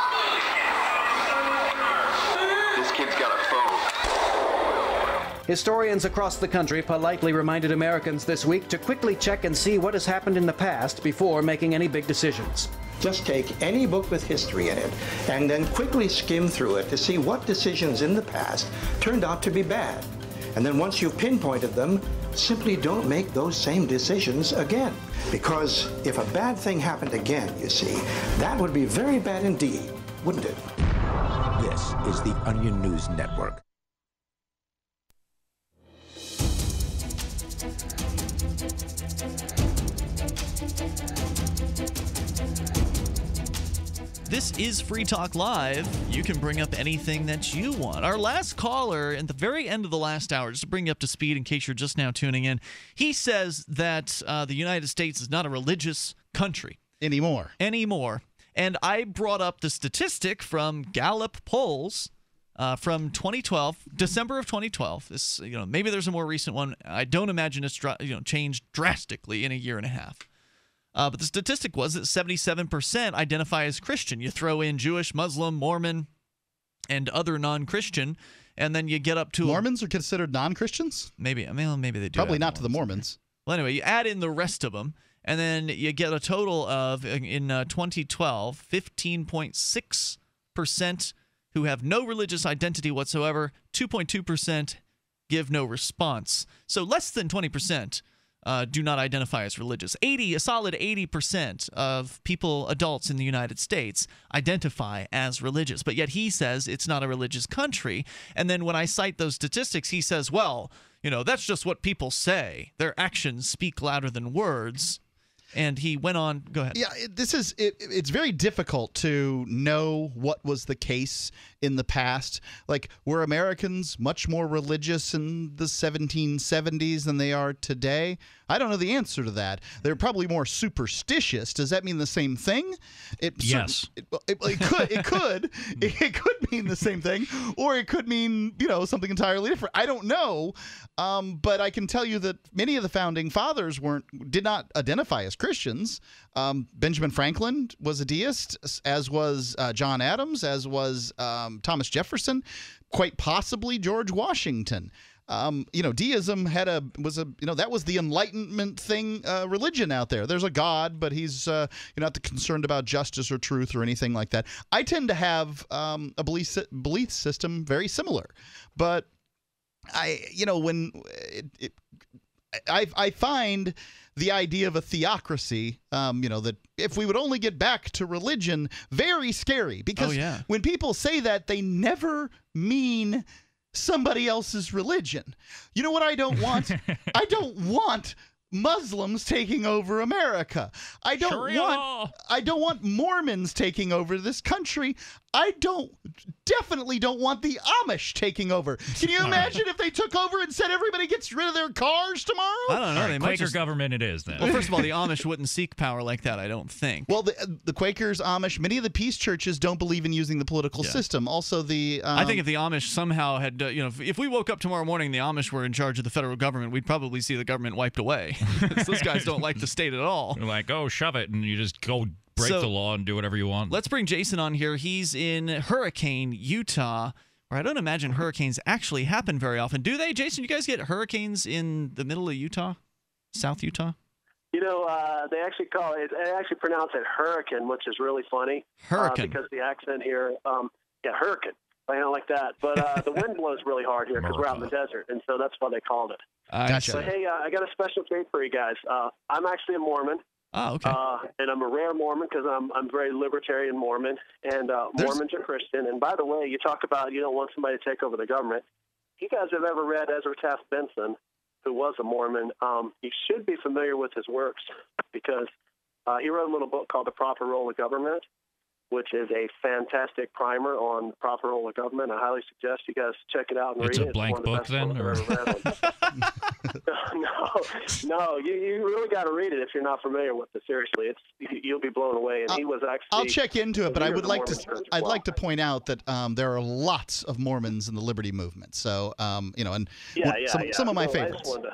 This kid's got a phone. Historians across the country politely reminded Americans this week to quickly check and see what has happened in the past before making any big decisions. Just take any book with history in it and then quickly skim through it to see what decisions in the past turned out to be bad. And then once you've pinpointed them, simply don't make those same decisions again. Because if a bad thing happened again, you see, that would be very bad indeed, wouldn't it? This is the Onion News Network. This is Free Talk Live. You can bring up anything that you want. Our last caller, at the very end of the last hour, just to bring you up to speed in case you're just now tuning in, he says that uh, the United States is not a religious country. Anymore. Anymore. And I brought up the statistic from Gallup polls uh, from twenty twelve, December of twenty twelve. This, you know, maybe there's a more recent one. I don't imagine it's you know changed drastically in a year and a half. Uh, but the statistic was that seventy-seven percent identify as Christian. You throw in Jewish, Muslim, Mormon, and other non-Christian, and then you get up to Mormons are considered non-Christians? Maybe. I mean, maybe they do. Probably not to the Mormons. Well, anyway, you add in the rest of them, and then you get a total of, in uh, twenty twelve, fifteen point six percent who have no religious identity whatsoever, two point two percent give no response. So less than twenty percent Uh, do not identify as religious. eighty, a solid eighty percent of people, adults in the United States, identify as religious. But yet he says it's not a religious country. And then when I cite those statistics, he says, well, you know, that's just what people say. Their actions speak louder than words. And he went on. Go ahead. Yeah, it, this is it, it's very difficult to know what was the case in the past. Like, were Americans much more religious in the seventeen seventies than they are today? I don't know the answer to that. They're probably more superstitious. Does that mean the same thing? It, yes. It, it, it could. It could. It could mean the same thing, or it could mean you know something entirely different. I don't know, um, but I can tell you that many of the founding fathers weren't did not identify as Christians. Um, Benjamin Franklin was a deist, as was uh, John Adams, as was um, Thomas Jefferson, quite possibly George Washington. Um, you know, deism had a was a you know that was the Enlightenment thing, uh, religion out there. There's a God, but he's uh, you're not concerned about justice or truth or anything like that. I tend to have um, a belief belief system very similar, but I you know when it, it, I I find the idea of a theocracy, um, you know, that if we would only get back to religion, very scary. Because oh, yeah. when people say that, they never mean somebody else's religion. You know what I don't want? I don't want Muslims taking over America. I don't Sharia. want I don't want Mormons taking over this country. I don't definitely don't want the Amish taking over. Can you imagine if they took over and said everybody gets rid of their cars tomorrow? I don't know. All They right, might Quaker just- government it is then. Well, first of all, the Amish wouldn't seek power like that, I don't think. Well, the, the Quakers, Amish, many of the peace churches don't believe in using the political Yeah. system. Also, the um, I think if the Amish somehow had, uh, you know, if, if we woke up tomorrow morning and the Amish were in charge of the federal government, we'd probably see the government wiped away. Those guys don't like the state at all. You're like, oh, shove it, and you just go break So, the law and do whatever you want. Let's bring Jason on here. He's in Hurricane, Utah, where I don't imagine hurricanes actually happen very often. Do they, Jason? You guys get hurricanes in the middle of Utah? South Utah? You know, uh, they actually call it, they actually pronounce it hurricane, which is really funny. Hurricane. Uh, because the accent here, um, yeah, hurricane. I don't like that. But uh, the wind blows really hard here because we're out in the desert, and so that's why they called it. I Gotcha. But hey, uh, I got a special treat for you guys. Uh, I'm actually a Mormon. Oh, okay. Uh, and I'm a rare Mormon because I'm I'm very libertarian Mormon, and uh, Mormons are Christian. And by the way, you talk about you don't want somebody to take over the government. If you guys have ever read Ezra Taft Benson, who was a Mormon, um, you should be familiar with his works because uh, he wrote a little book called The Proper Role of Government. which is a fantastic primer on the proper role of government. I highly suggest you guys check it out and it's read a it. blank it's one book, of the then? Or? no, no, you, you really got to read it if you're not familiar with it. Seriously, it's you'll be blown away. And I'll, he was actually. I'll check into it, but I would like to. I'd well. like to point out that um, there are lots of Mormons in the Liberty movement. So um, you know, and yeah, one, yeah, some, yeah. some of my no, favorites. To,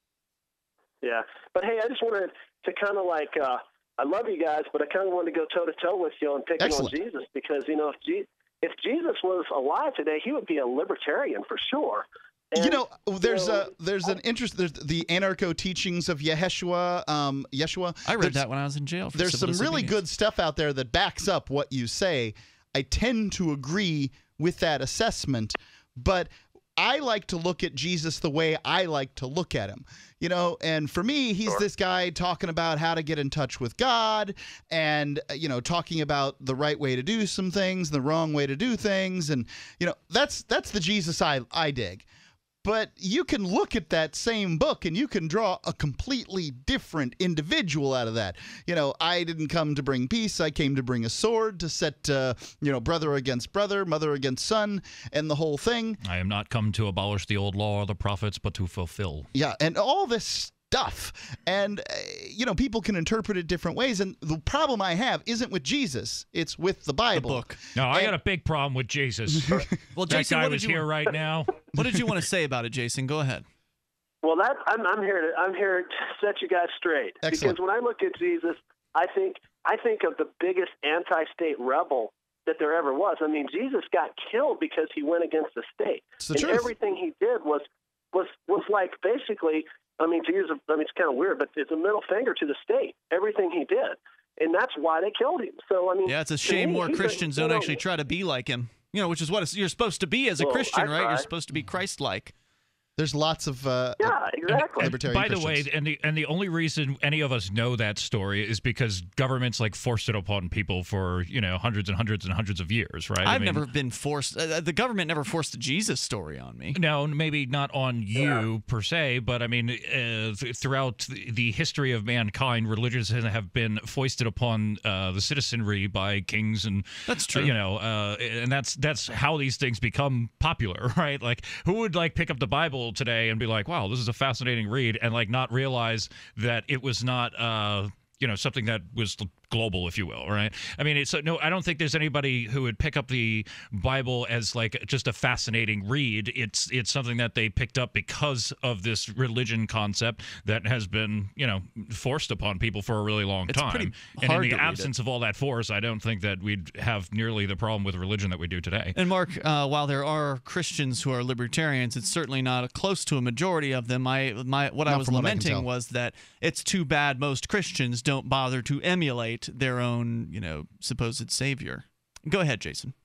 yeah, but hey, I just wanted to kind of like. Uh, I love you guys, but I kind of wanted to go toe to toe with you on picking Excellent. on Jesus because you know if, Je- if Jesus was alive today, he would be a libertarian for sure. And, you know, there's you know, a there's an interest. There's the anarcho teachings of Yeshua. Um, Yeshua. I read There's- that when I was in jail. For There's some civil really disobedience. good stuff out there that backs up what you say. I tend to agree with that assessment, but I like to look at Jesus the way I like to look at him. You know, and for me, he's this guy talking about how to get in touch with God and, you know, talking about the right way to do some things, the wrong way to do things. And, you know, that's that's the Jesus I, I dig. But you can look at that same book and you can draw a completely different individual out of that. You know, I didn't come to bring peace. I came to bring a sword to set, uh, you know, brother against brother, mother against son, and the whole thing. I am not come to abolish the old law or the prophets, but to fulfill. Yeah, and all this stuff. And, uh, you know, people can interpret it different ways. And the problem I have isn't with Jesus. It's with the Bible. The book. No, I And- got a big problem with Jesus. Well, that Jason, guy what did was you here right now. What did you want to say about it, Jason? Go ahead. Well, that I'm, I'm here to I'm here to set you guys straight. Excellent. Because when I look at Jesus, I think I think of the biggest anti-state rebel that there ever was. I mean, Jesus got killed because he went against the state, It's the and truth. everything he did was was was like basically. I mean, to use a, I mean, it's kind of weird, but it's a middle finger to the state. Everything he did, and that's why they killed him. So I mean, Yeah, it's a to shame me, more he's a- Christians you don't know, actually try to be like him. You know, which is what it's, you're supposed to be as a Well, Christian, I right? You're tried. supposed to be Christ-like. There's lots of uh, Yeah, exactly. libertarian By the way, Christians. and the and the only reason any of us know that story is because governments like forced it upon people for you know hundreds and hundreds and hundreds of years, right? I I've mean, never been forced. Uh, the government never forced the Jesus story on me. No, maybe not on you per se, but I mean, uh, th- throughout the the history of mankind, religions have been foisted upon uh, the citizenry by kings, and That's true. uh, you know, uh, and that's that's how these things become popular, right? Like, who would like pick up the Bible today and be like, "Wow, this is a fascinating read," and like not realize that it was not, uh, you know, something that was global, if you will, right? I mean, it's no, I don't think there's anybody who would pick up the Bible as like just a fascinating read. It's it's something that they picked up because of this religion concept that has been, you know, forced upon people for a really long It's time. pretty and hard in to the read absence of all that force, I don't think that we'd have nearly the problem with religion that we do today. And Mark, uh, while there are Christians who are libertarians, it's certainly not close to a majority of them. I, my, what I Not was from what I can lamenting tell. was that it's too bad most Christians don't bother to emulate their own, you know, supposed savior. Go ahead, Jason.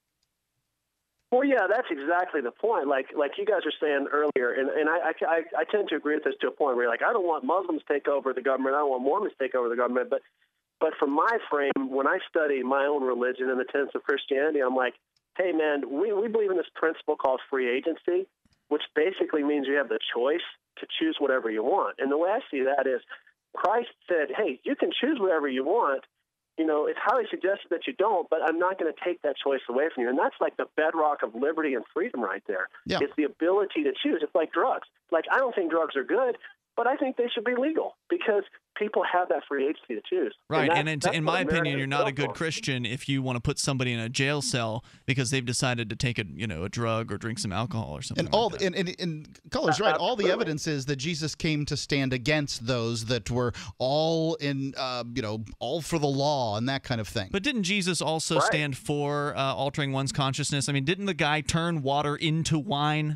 Well, yeah, that's exactly the point. Like, like you guys were saying earlier, and, and I, I, I tend to agree with this to a point where you're like, I don't want Muslims to take over the government. I don't want Mormons to take over the government. But, but from my frame, when I study my own religion and the tenets of Christianity, I'm like, hey, man, we, we believe in this principle called free agency, which basically means you have the choice to choose whatever you want. And the way I see that is Christ said, hey, you can choose whatever you want. You know, it's highly suggested that you don't, but I'm not going to take that choice away from you. And that's like the bedrock of liberty and freedom right there. Yeah. It's the ability to choose. It's like drugs. Like, I don't think drugs are good, but I think they should be legal because people have that free agency to choose. Right, that- and, in, that's in what my America opinion, is you're not a built good for. Christian if you want to put somebody in a jail cell because they've decided to take a, you know, a drug or drink some alcohol or something. And like all that. and, and, and Color's right. All the evidence is that Jesus came to stand against those that were all in, uh, you know, all for the law and that kind of thing. But didn't Jesus also Right. stand for uh, altering one's consciousness? I mean, didn't the guy turn water into wine?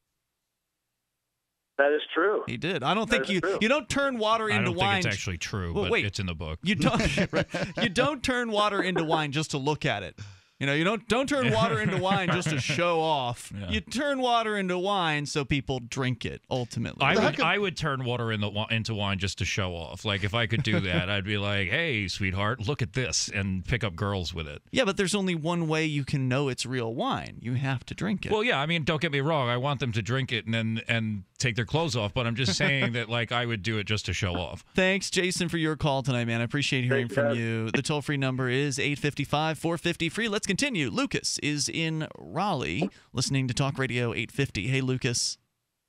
That is true. He did. I don't That think is you true. you don't turn water I into don't wine. think it's actually true, Well, but wait. it's in the book. You don't right. You don't turn water into wine just to look at it. You know, you don't don't turn water into wine just to show off. Yeah. You turn water into wine so people drink it. Ultimately, I would I would turn water in the, into wine just to show off. Like if I could do that, I'd be like, "Hey, sweetheart, look at this," and pick up girls with it. Yeah, but there's only one way you can know it's real wine. You have to drink it. Well, yeah, I mean, don't get me wrong. I want them to drink it and then and take their clothes off. But I'm just saying that like I would do it just to show off. Thanks, Jason, for your call tonight, man. I appreciate hearing Thanks, from Dad. you. The toll free number is eight five five, four five zero, free. Let's continue. Lucas is in Raleigh, listening to Talk Radio eight fifty. Hey, Lucas.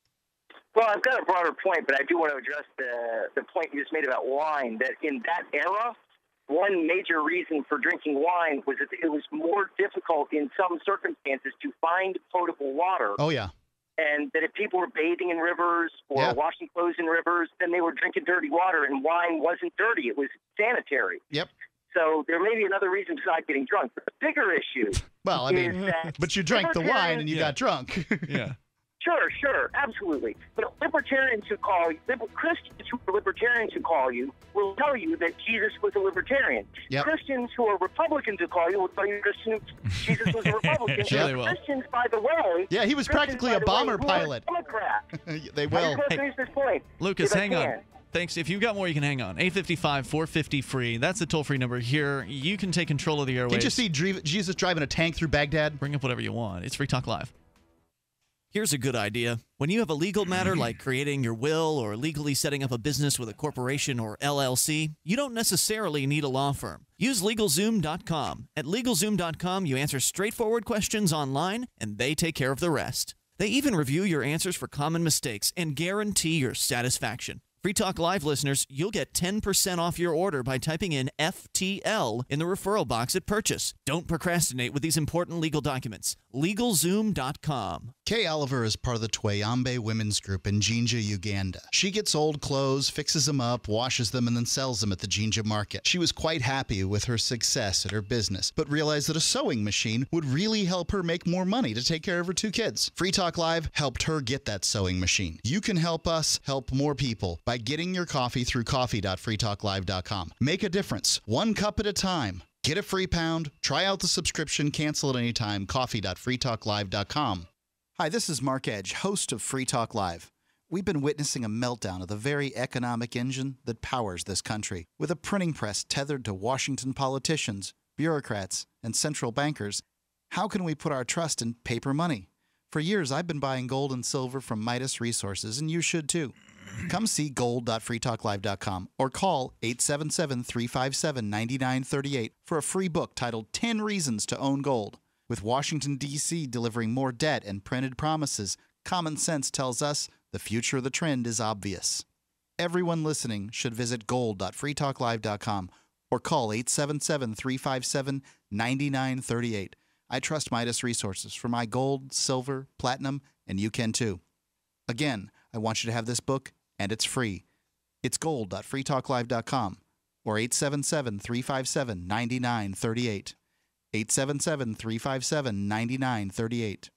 Well, I've got a broader point, but I do want to address the the point you just made about wine. That in that era, one major reason for drinking wine was that it was more difficult in some circumstances to find potable water. Oh, yeah. And that if people were bathing in rivers or Yeah. washing clothes in rivers, then they were drinking dirty water, and wine wasn't dirty. It was sanitary. Yep. So there may be another reason besides getting drunk. But the bigger issue Well, I is mean, that but you drank the wine and you libertarians- got drunk. Yeah. Sure, sure, absolutely. But libertarians who call you, liber- Christians who are libertarians who call you will tell you that Jesus was a libertarian. Yep. Christians who are Republicans who call you will tell you Christian, Jesus was a Republican. Sure they will. Christians, by the way. Yeah, he was Christians, practically by a the bomber way, who are pilot. Democrats. They I will. just want to finish this point. Lucas, if I hang on. can. Thanks. If you've got more, you can hang on. eight five five, four five zero, free. That's the toll-free number here. You can take control of the airwaves. Can't you see Dre- Jesus driving a tank through Baghdad? Bring up whatever you want. It's Free Talk Live. Here's a good idea. When you have a legal matter like creating your will or legally setting up a business with a corporation or L L C, you don't necessarily need a law firm. Use LegalZoom dot com. At LegalZoom dot com, you answer straightforward questions online, and they take care of the rest. They even review your answers for common mistakes and guarantee your satisfaction. Free Talk Live listeners, you'll get ten percent off your order by typing in F T L in the referral box at purchase. Don't procrastinate with these important legal documents. LegalZoom dot com. Kay Oliver is part of the Twayambe Women's Group in Jinja, Uganda. She gets old clothes, fixes them up, washes them, and then sells them at the Jinja market. She was quite happy with her success at her business, but realized that a sewing machine would really help her make more money to take care of her two kids. Free Talk Live helped her get that sewing machine. You can help us help more people by getting your coffee through coffee dot free talk live dot com. Make a difference, one cup at a time. Get a free pound, try out the subscription, cancel at any time, coffee dot free talk live dot com. Hi, this is Mark Edge, host of Free Talk Live. We've been witnessing a meltdown of the very economic engine that powers this country. With a printing press tethered to Washington politicians, bureaucrats, and central bankers, how can we put our trust in paper money? For years, I've been buying gold and silver from Midas Resources, and you should too. Come see gold dot free talk live dot com or call eight seven seven, three five seven, nine nine three eight for a free book titled ten Reasons to Own Gold. With Washington, D C delivering more debt and printed promises, common sense tells us the future of the trend is obvious. Everyone listening should visit gold dot free talk live dot com or call eight seven seven, three five seven, nine nine three eight. I trust Midas Resources for my gold, silver, platinum, and you can too. Again, I want you to have this book, and it's free. It's gold dot free talk live dot com or eight seven seven, three five seven, nine nine three eight. eight seven seven, three five seven, nine nine three eight.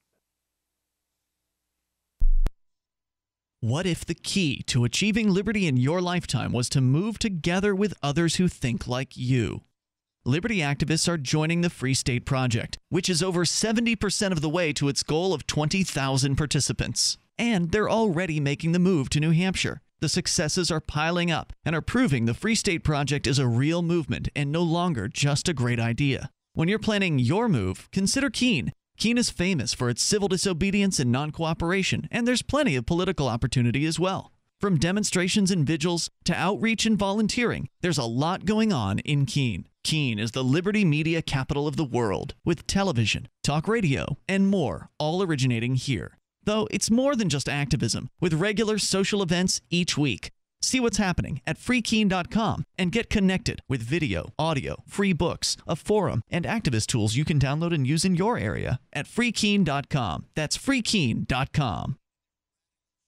What if the key to achieving liberty in your lifetime was to move together with others who think like you? Liberty activists are joining the Free State Project, which is over seventy percent of the way to its goal of twenty thousand participants. And they're already making the move to New Hampshire. The successes are piling up and are proving the Free State Project is a real movement and no longer just a great idea. When you're planning your move, consider Keene. Keene is famous for its civil disobedience and non-cooperation, and there's plenty of political opportunity as well. From demonstrations and vigils to outreach and volunteering, there's a lot going on in Keene. Keene is the liberty media capital of the world, with television, talk radio, and more, all originating here. Though it's more than just activism, with regular social events each week. See what's happening at free keene dot com and get connected with video, audio, free books, a forum, and activist tools you can download and use in your area at free keene dot com. That's free keene dot com.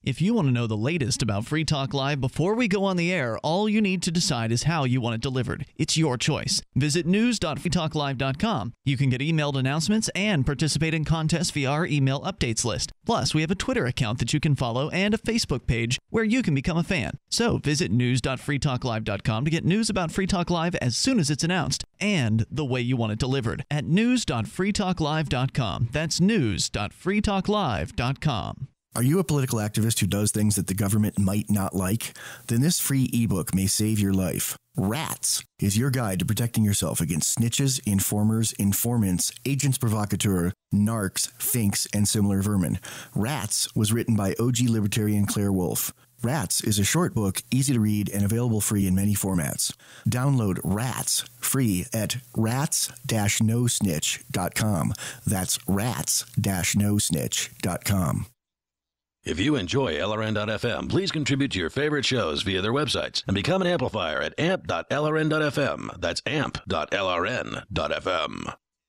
If you want to know the latest about Free Talk Live before we go on the air, all you need to decide is how you want it delivered. It's your choice. Visit news dot free talk live dot com. You can get emailed announcements and participate in contests via our email updates list. Plus, we have a Twitter account that you can follow and a Facebook page where you can become a fan. So visit news dot free talk live dot com to get news about Free Talk Live as soon as it's announced and the way you want it delivered at news dot free talk live dot com. That's news dot free talk live dot com. Are you a political activist who does things that the government might not like? Then this free ebook may save your life. Rats is your guide to protecting yourself against snitches, informers, informants, agents provocateur, narcs, finks, and similar vermin. Rats was written by O G libertarian Claire Wolfe. Rats is a short book, easy to read, and available free in many formats. Download Rats free at rats dash no snitch dot com. That's rats dash no snitch dot com. If you enjoy L R N dot F M, please contribute to your favorite shows via their websites and become an amplifier at amp dot L R N dot F M. That's amp dot L R N dot F M.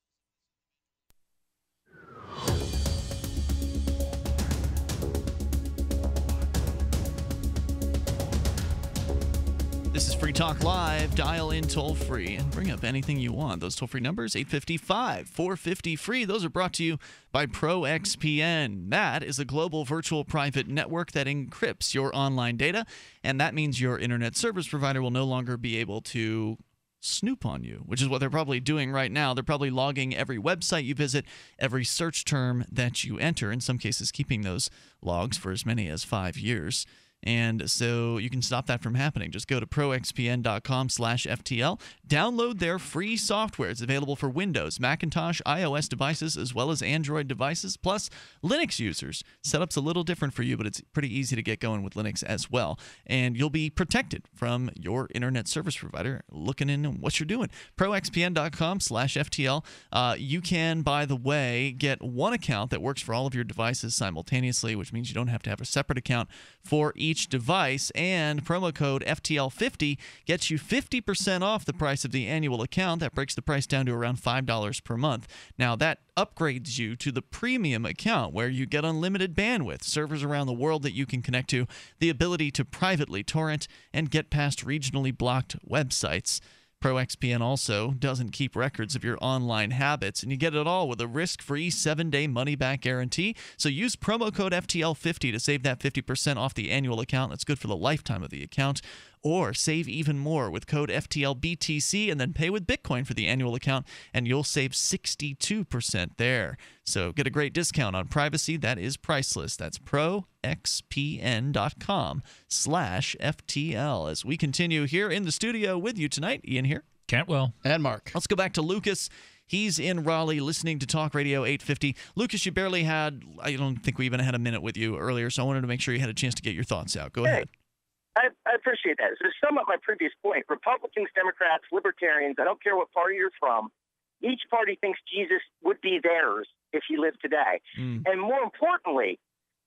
This is Free Talk Live. Dial in toll free and bring up anything you want. Those toll free numbers, eight five five, four five zero, free. Those are brought to you by Pro X P N. That is a global virtual private network that encrypts your online data, and that means your internet service provider will no longer be able to snoop on you, which is what they're probably doing right now. They're probably logging every website you visit, every search term that you enter, in some cases keeping those logs for as many as five years. And so you can stop that from happening. Just go to pro x p n dot com slash F T L. Download their free software. It's available for Windows, Macintosh, iOS devices, as well as Android devices, plus Linux users. Setup's a little different for you, but it's pretty easy to get going with Linux as well. And you'll be protected from your internet service provider looking in on what you're doing. pro x p n dot com slash F T L. Uh, you can, by the way, get one account that works for all of your devices simultaneously, which means you don't have to have a separate account for each Each device, and promo code F T L fifty gets you fifty percent off the price of the annual account. That breaks the price down to around five dollars per month. Now, that upgrades you to the premium account where you get unlimited bandwidth, servers around the world that you can connect to, the ability to privately torrent, and get past regionally blocked websites. Pro X P N also doesn't keep records of your online habits, and you get it all with a risk-free seven-day money-back guarantee. So use promo code F T L fifty to save that fifty percent off the annual account. That's good for the lifetime of the account. Or save even more with code F T L B T C and then pay with Bitcoin for the annual account, and you'll save sixty-two percent there. So get a great discount on privacy that is priceless. That's pro x p n dot com slash F T L. As we continue here in the studio with you tonight, Ian here. Cantwell. And Mark. Let's go back to Lucas. He's in Raleigh listening to Talk Radio eight fifty. Lucas, you barely had, I don't think we even had a minute with you earlier, so I wanted to make sure you had a chance to get your thoughts out. Go hey. ahead. I, I appreciate that. So to sum up my previous point, Republicans, Democrats, Libertarians, I don't care what party you're from, each party thinks Jesus would be theirs if he lived today. Mm. And more importantly,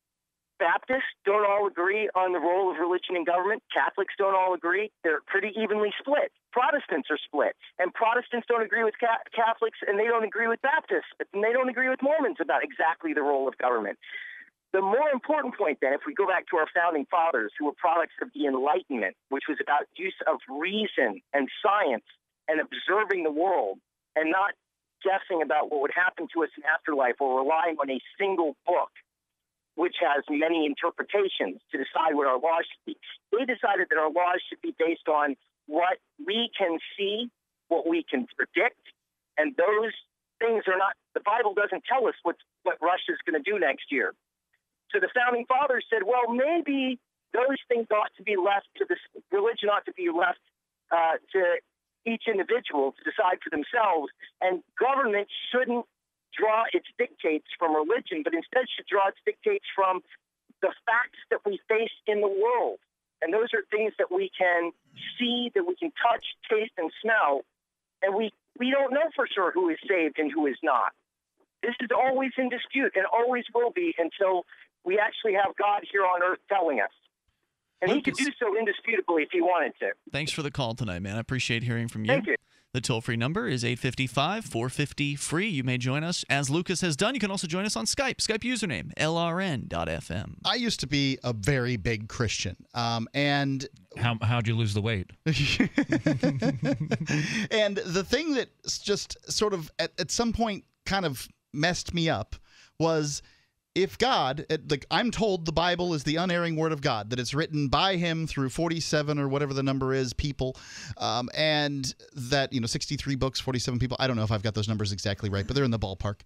Baptists don't all agree on the role of religion in government. Catholics don't all agree. They're pretty evenly split. Protestants are split. And Protestants don't agree with Catholics, and they don't agree with Baptists, and they don't agree with Mormons about exactly the role of government. The more important point, then, if we go back to our founding fathers, who were products of the Enlightenment, which was about use of reason and science and observing the world and not guessing about what would happen to us in afterlife or relying on a single book, which has many interpretations to decide what our laws should be. They decided that our laws should be based on what we can see, what we can predict, and those things are not, the Bible doesn't tell us what, what Russia's going to do next year. So the founding fathers said, well, maybe those things ought to be left to this, religion ought to be left uh, to each individual to decide for themselves, and government shouldn't draw its dictates from religion, but instead should draw its dictates from the facts that we face in the world. And those are things that we can see, that we can touch, taste, and smell, and we, we don't know for sure who is saved and who is not. This is always in dispute and always will be until we actually have God here on earth telling us. And Lucas, he could do so indisputably if he wanted to. Thanks for the call tonight, man. I appreciate hearing from you. Thank you. The toll-free number is eight five five, four five zero, F R E E. You may join us, as Lucas has done. You can also join us on Skype. Skype username, L R N dot F M. I used to be a very big Christian, um, and... How, how'd you lose the weight? And the thing that just sort of, at, at some point, kind of messed me up was... If God, like I'm told the Bible is the unerring word of God, that it's written by him through forty-seven or whatever the number is, people, um, and that, you know, sixty-three books, forty-seven people. I don't know if I've got those numbers exactly right, but they're in the ballpark.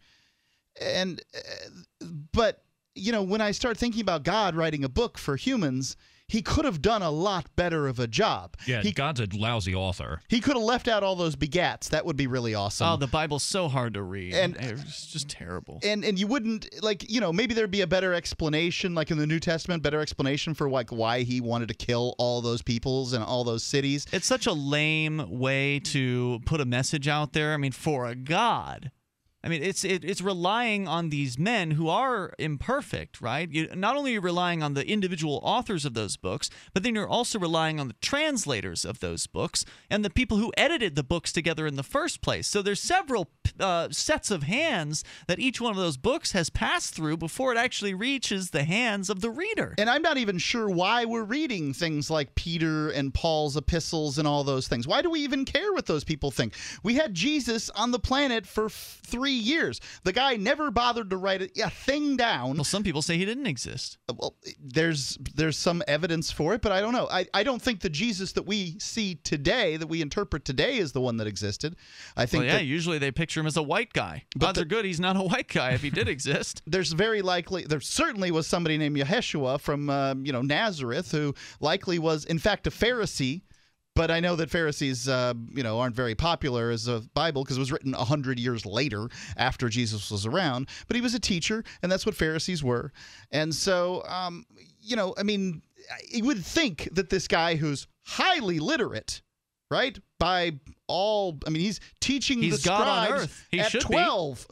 And, uh, but, you know, when I start thinking about God writing a book for humans, he could have done a lot better of a job. Yeah, he, God's a lousy author. He could have left out all those begats. That would be really awesome. Oh, the Bible's so hard to read. And it's just terrible. And and you wouldn't, like, you know, maybe there'd be a better explanation, like in the New Testament, better explanation for like why he wanted to kill all those peoples and all those cities. It's such a lame way to put a message out there. I mean, for a God. I mean, it's it, it's relying on these men who are imperfect, right? You, not only are you relying on the individual authors of those books, but then you're also relying on the translators of those books and the people who edited the books together in the first place. So there's several uh, sets of hands that each one of those books has passed through before it actually reaches the hands of the reader. And I'm not even sure why we're reading things like Peter and Paul's epistles and all those things. Why do we even care what those people think? We had Jesus on the planet for f- three years. The guy never bothered to write a, a thing down. Well, some people say he didn't exist. Well, there's there's some evidence for it, but I don't know. I, I don't think the Jesus that we see today, that we interpret today, is the one that existed. I think. Well, yeah, that, usually they picture him as a white guy. But Odds the, are good he's not a white guy if he did exist. There's very likely, there certainly was somebody named Yeshua from uh, you know Nazareth who likely was, in fact, a Pharisee. But I know that Pharisees, uh, you know, aren't very popular as a Bible because it was written a hundred years later after Jesus was around. But he was a teacher, and that's what Pharisees were. And so, um, you know, I mean, you would think that this guy who's highly literate, right, by all, I mean, he's teaching he's the God scribes on earth. He at should twelve.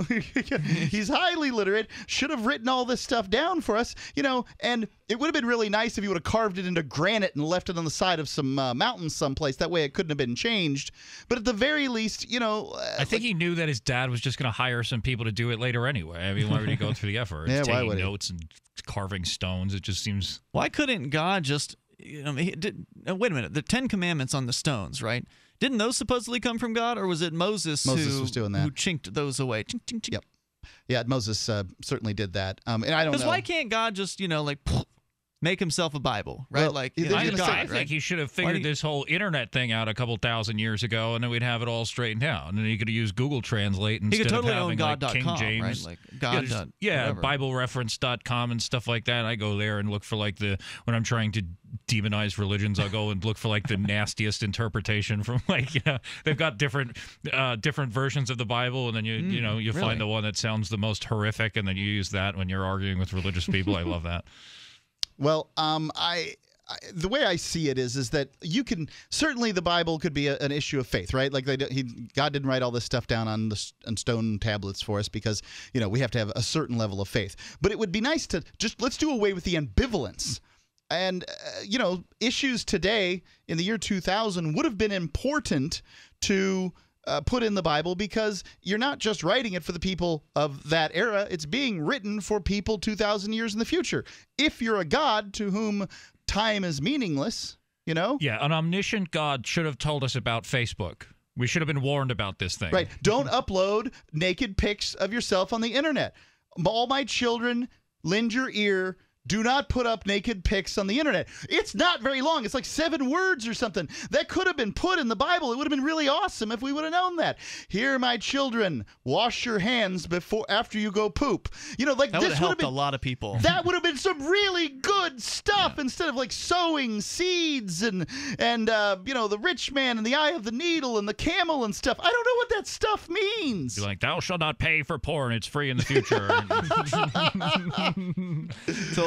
He's highly literate, should have written all this stuff down for us, you know, and it would have been really nice if he would have carved it into granite and left it on the side of some uh, mountains someplace. That way it couldn't have been changed. But at the very least, you know. Uh, I think like, he knew that his dad was just going to hire some people to do it later anyway. I mean, why would he go through the effort? Yeah, Taking why would he? notes and carving stones. It just seems. Why couldn't God just. You know, he did, uh, wait a minute. The Ten Commandments on the stones, right? Didn't those supposedly come from God, or was it Moses, Moses who, was doing that. who chinked those away? Chink, chink, chink. Yep. Yeah, Moses uh, certainly did that. Um, and I don't know. Because why can't God just, you know, like make himself a Bible, right? Well, like I- you know, I, he's I God, think right? he should have Why do figured you- this whole internet thing out a couple thousand years ago, and then we'd have it all straightened out. And then he could have used Google Translate He instead could totally of own having God like dot King com, James. right? Like yeah, God. just- dot yeah, whatever. Bible Reference dot com and stuff like that. I go there and look for like the when I'm trying to demonize religions, I'll go and look for like the nastiest interpretation from like you know they've got different uh, different versions of the Bible, and then you Mm, you know you really? find the one that sounds the most horrific, and then you use that when you're arguing with religious people. I love that. Well, um, I, I the way I see it is is that you can certainly the Bible could be a, an issue of faith, right? Like they, he, God didn't write all this stuff down on the s- on stone tablets for us because you know we have to have a certain level of faith. But it would be nice to just let's do away with the ambivalence. And uh, you know, issues today in the year two thousand would have been important to. Uh, put in the Bible because you're not just writing it for the people of that era. It's being written for people two thousand years in the future. If you're a God to whom time is meaningless, you know? Yeah, an omniscient God should have told us about Facebook. We should have been warned about this thing. Right. Don't upload naked pics of yourself on the internet. All my children, lend your ear. Do not put up naked pics on the internet. It's not very long. It's like seven words or something. That could have been put in the Bible. It would have been really awesome if we would have known that. Here, my children, wash your hands before after you go poop. You know, like That this would have would have helped been a lot of people. That would have been some really good stuff Yeah. instead of like sowing seeds and and uh, you know the rich man and the eye of the needle and the camel and stuff. I don't know what that stuff means. Be like, thou shalt not pay for porn. It's free in the future.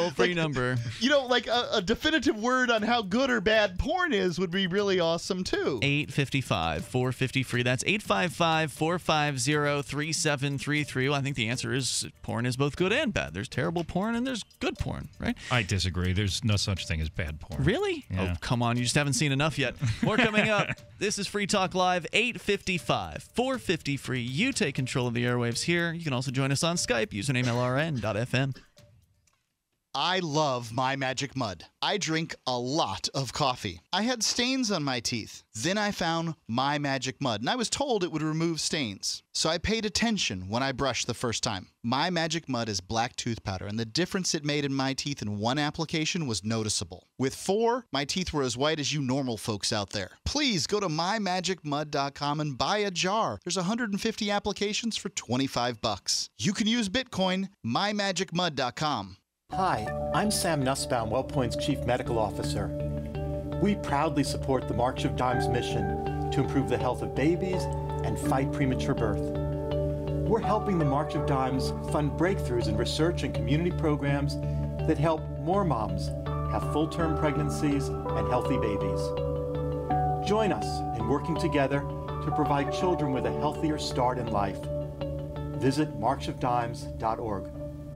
toll-free like, number. You know, like a, a definitive word on how good or bad porn is would be really awesome, too. eight five five, four five zero, free. That's eight five five, four five zero, three seven three three. Well, I think the answer is porn is both good and bad. There's terrible porn and there's good porn, right? I disagree. There's no such thing as bad porn. Really? Yeah. Oh, come on. You just haven't seen enough yet. More coming up. This is Free Talk Live, eight five five, four five zero, free. You take control of the airwaves here. You can also join us on Skype, username L R N dot F M. I love My Magic Mud. I drink a lot of coffee. I had stains on my teeth. Then I found My Magic Mud, and I was told it would remove stains. So I paid attention when I brushed the first time. My Magic Mud is black tooth powder, and the difference it made in my teeth in one application was noticeable. With four, my teeth were as white as you normal folks out there. Please go to my magic mud dot com and buy a jar. There's one hundred fifty applications for twenty-five bucks. You can use Bitcoin, my magic mud dot com. Hi, I'm Sam Nussbaum, WellPoint's Chief Medical Officer. We proudly support the March of Dimes mission to improve the health of babies and fight premature birth. We're helping the March of Dimes fund breakthroughs in research and community programs that help more moms have full-term pregnancies and healthy babies. Join us in working together to provide children with a healthier start in life. Visit march of dimes dot org.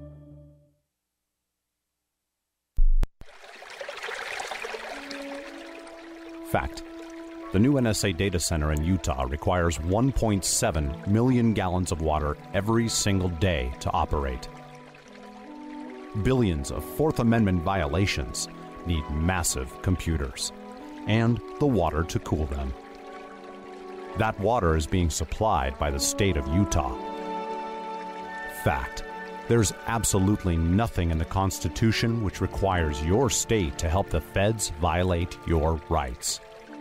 Fact. The new N S A data center in Utah requires one point seven million gallons of water every single day to operate. Billions of Fourth Amendment violations need massive computers and the water to cool them. That water is being supplied by the state of Utah. Fact. There's absolutely nothing in the Constitution which requires your state to help the feds violate your rights.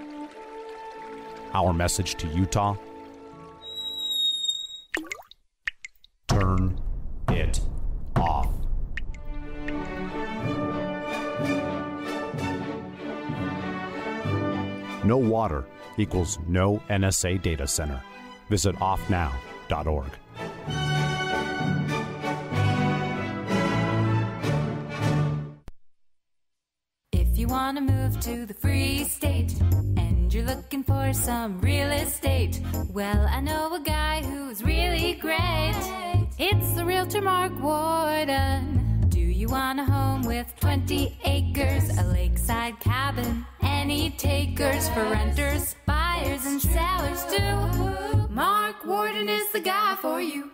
Our message to Utah: turn it off. No water equals no N S A data center. Visit off now dot org. If you want to move to the free state and you're looking for some real estate, well, I know a guy who's really great. It's the realtor Mark Warden. Do you want a home with twenty acres, a lakeside cabin, any takers for renters, buyers, and sellers too? Mark Warden is the guy for you.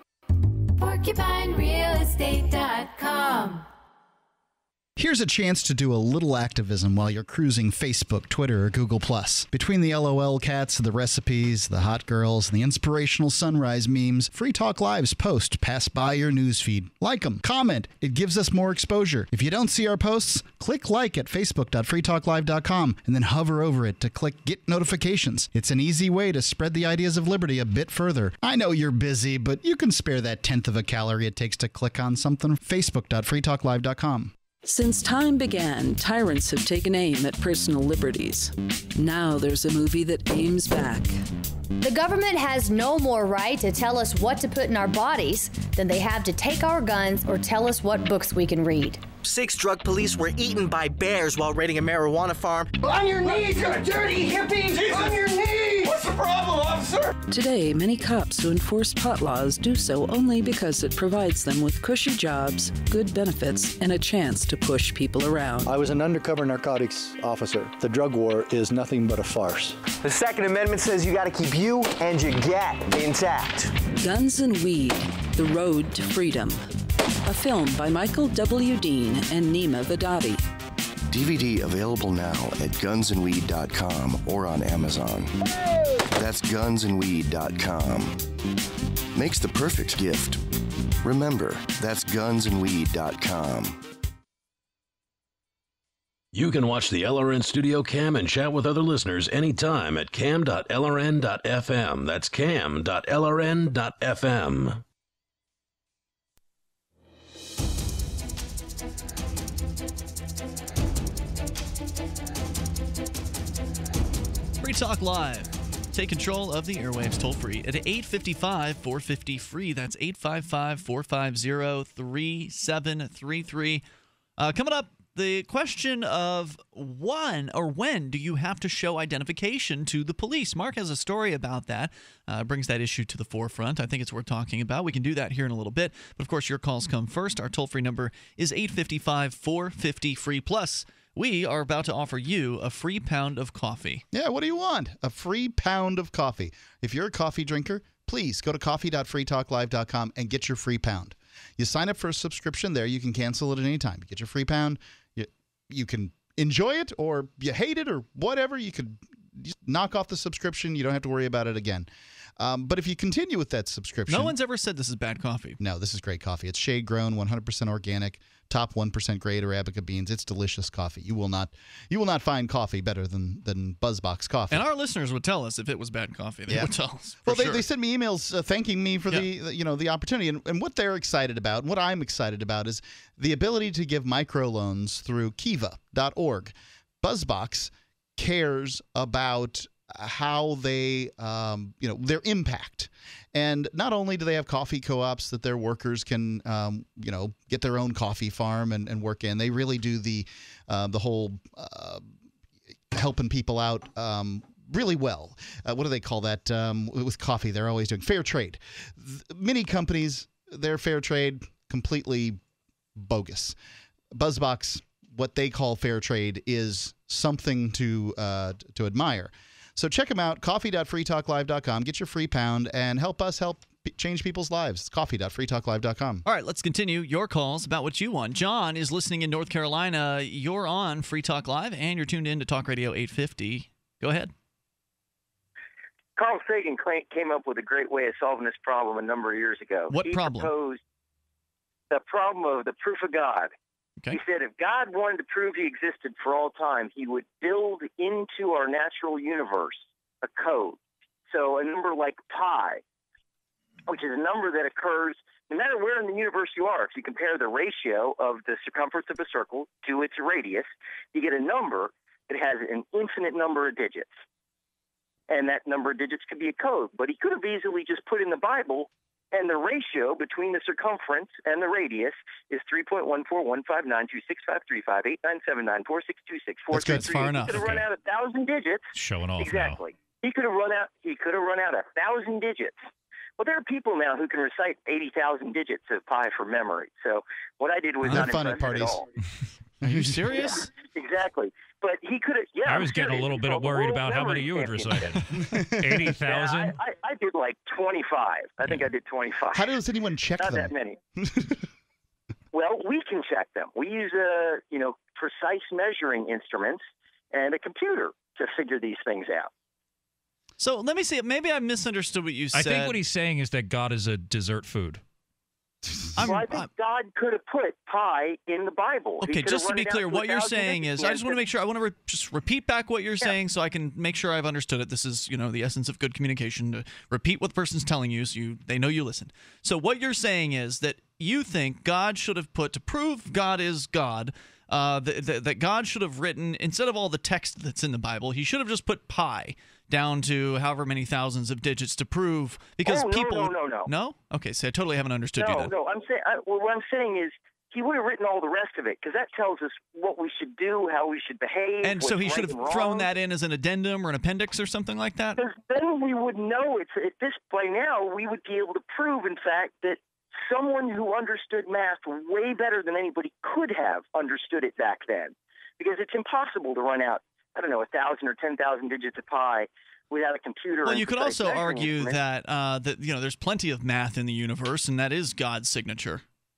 porcupine real estate dot com. Here's a chance to do a little activism while you're cruising Facebook, Twitter, or Google plus. Between the LOL cats, the recipes, the hot girls, and the inspirational sunrise memes, Free Talk Live's posts pass by your newsfeed. Like them, comment. It gives us more exposure. If you don't see our posts, click like at facebook dot free talk live dot com and then hover over it to click Get Notifications. It's an easy way to spread the ideas of liberty a bit further. I know you're busy, but you can spare that tenth of a calorie it takes to click on something. facebook dot free talk live dot com. Since time began, tyrants have taken aim at personal liberties. Now there's a movie that aims back. The government has no more right to tell us what to put in our bodies than they have to take our guns or tell us what books we can read. Six drug police were eaten by bears while raiding a marijuana farm. On your knees, you dirty hippies! Jesus. On your knees! What's the problem, officer? Today, many cops who enforce pot laws do so only because it provides them with cushy jobs, good benefits, and a chance to push people around. I was an undercover narcotics officer. The drug war is nothing but a farce. The Second Amendment says you got to keep you and your gat intact. Guns and Weed, The Road to Freedom. A film by Michael W. Dean and Nima Vadadi. D V D available now at guns and weed dot com or on Amazon. That's guns and weed dot com. Makes the perfect gift. Remember, that's guns and weed dot com. You can watch the L R N Studio Cam and chat with other listeners anytime at cam dot L R N dot F M. That's cam dot L R N dot F M. Free Talk Live. Take control of the airwaves toll free at eight five five, four five zero, free. That's eight five five, four five zero, three seven three three. Uh, coming up, the question of when or when do you have to show identification to the police? Mark has a story about that, uh, brings that issue to the forefront. I think it's worth talking about. We can do that here in a little bit. But, of course, your calls come first. Our toll-free number is eight five five, four five zero, free. Plus, we are about to offer you a free pound of coffee. Yeah, what do you want? A free pound of coffee. If you're a coffee drinker, please go to coffee dot free talk live dot com and get your free pound. You sign up for a subscription there. You can cancel it at any time. You get your free pound. You, you can enjoy it, or you hate it, or whatever. You could just knock off the subscription. You don't have to worry about it again. Um, but if you continue with that subscription... No one's ever said this is bad coffee. No, this is great coffee. It's shade-grown, one hundred percent organic, top one percent grade Arabica beans. It's delicious coffee. You will not you will not find coffee better than, than Buzzbox coffee. And our listeners would tell us if it was bad coffee. They Yeah. would tell us. Well, they, sure. they send me emails uh, thanking me for Yeah. the, the you know the opportunity, and, and what they're excited about, and what I'm excited about, is the ability to give microloans through kiva dot org. Buzzbox cares about how they, um, you know, their impact. And not only do they have coffee co-ops that their workers can, um, you know, get their own coffee farm and, and work in, they really do the, uh, the whole uh, helping people out um, really well. Uh, what do they call that um, with coffee? They're always doing fair trade. Th- many companies, their fair trade, completely bogus. Buzzbox, what they call fair trade, is something to uh, to admire. So check them out, coffee dot free talk live dot com. Get your free pound and help us help p- change people's lives. It's coffee dot free talk live dot com. All right, let's continue your calls about what you want. John is listening in North Carolina. You're on Free Talk Live, and you're tuned in to Talk Radio eight fifty. Go ahead. Carl Sagan cla- came up with a great way of solving this problem a number of years ago. What he problem? proposed the problem of the proof of God. Okay. He said if God wanted to prove he existed for all time, he would build into our natural universe a code. So a number like pi, which is a number that occurs no matter where in the universe you are. If you compare the ratio of the circumference of a circle to its radius, you get a number that has an infinite number of digits. And that number of digits could be a code. But he could have easily just put in the Bible, and the ratio between the circumference and the radius is three point one four one five nine two six five three five eight nine seven nine four six two six four. That's good. It's far enough. He could have Okay. run out a thousand digits. Showing off Exactly. He could have run out. He could have run out a thousand digits. Well, there are people now who can recite eighty thousand digits of pi from memory. So what I did was They're not fun at impressive parties. all. Are you serious? Yeah, exactly. But he could have. Yeah, I I'm was getting a serious. little It's bit called the worried World about how many Memory you had Championship. recited. eighty thousand? Yeah, I, I, I did like twenty-five. I think I did twenty-five. How does anyone check Not them? that many. Well, we can check them. We use a, you know, precise measuring instruments and a computer to figure these things out. So let me see. Maybe I misunderstood what you said. I think what he's saying is that God is a dessert food. I'm, well, I think I'm, God could have put pi in the Bible. He okay, could just have to run be it out clear, to what a you're thousand saying digits. is, I just want to make sure, I want to re- just repeat back what you're Yeah. saying so I can make sure I've understood it. This is, you know, the essence of good communication, to repeat what the person's telling you so you, they know you listen. So what you're saying is that you think God should have put, to prove God is God, uh, th- th- that God should have written, instead of all the text that's in the Bible, he should have just put pi down to however many thousands of digits to prove, because Oh, no, people... no, no, no. No? Okay, so I totally haven't understood you No, then. no. I'm saying I, well, what I'm saying is he would have written all the rest of it because that tells us what we should do, how we should behave. And so what's he should right have and thrown wrong. that in as an addendum or an appendix or something like that? Because then we would know it's at this by now we would be able to prove, in fact, that someone who understood math way better than anybody could have understood it back then. Because it's impossible to run out, I don't know, a thousand or ten thousand digits of pi without a computer. Well, and you could precise also measuring argue instruments. that uh, that you know there's plenty of math in the universe, and that is God's signature.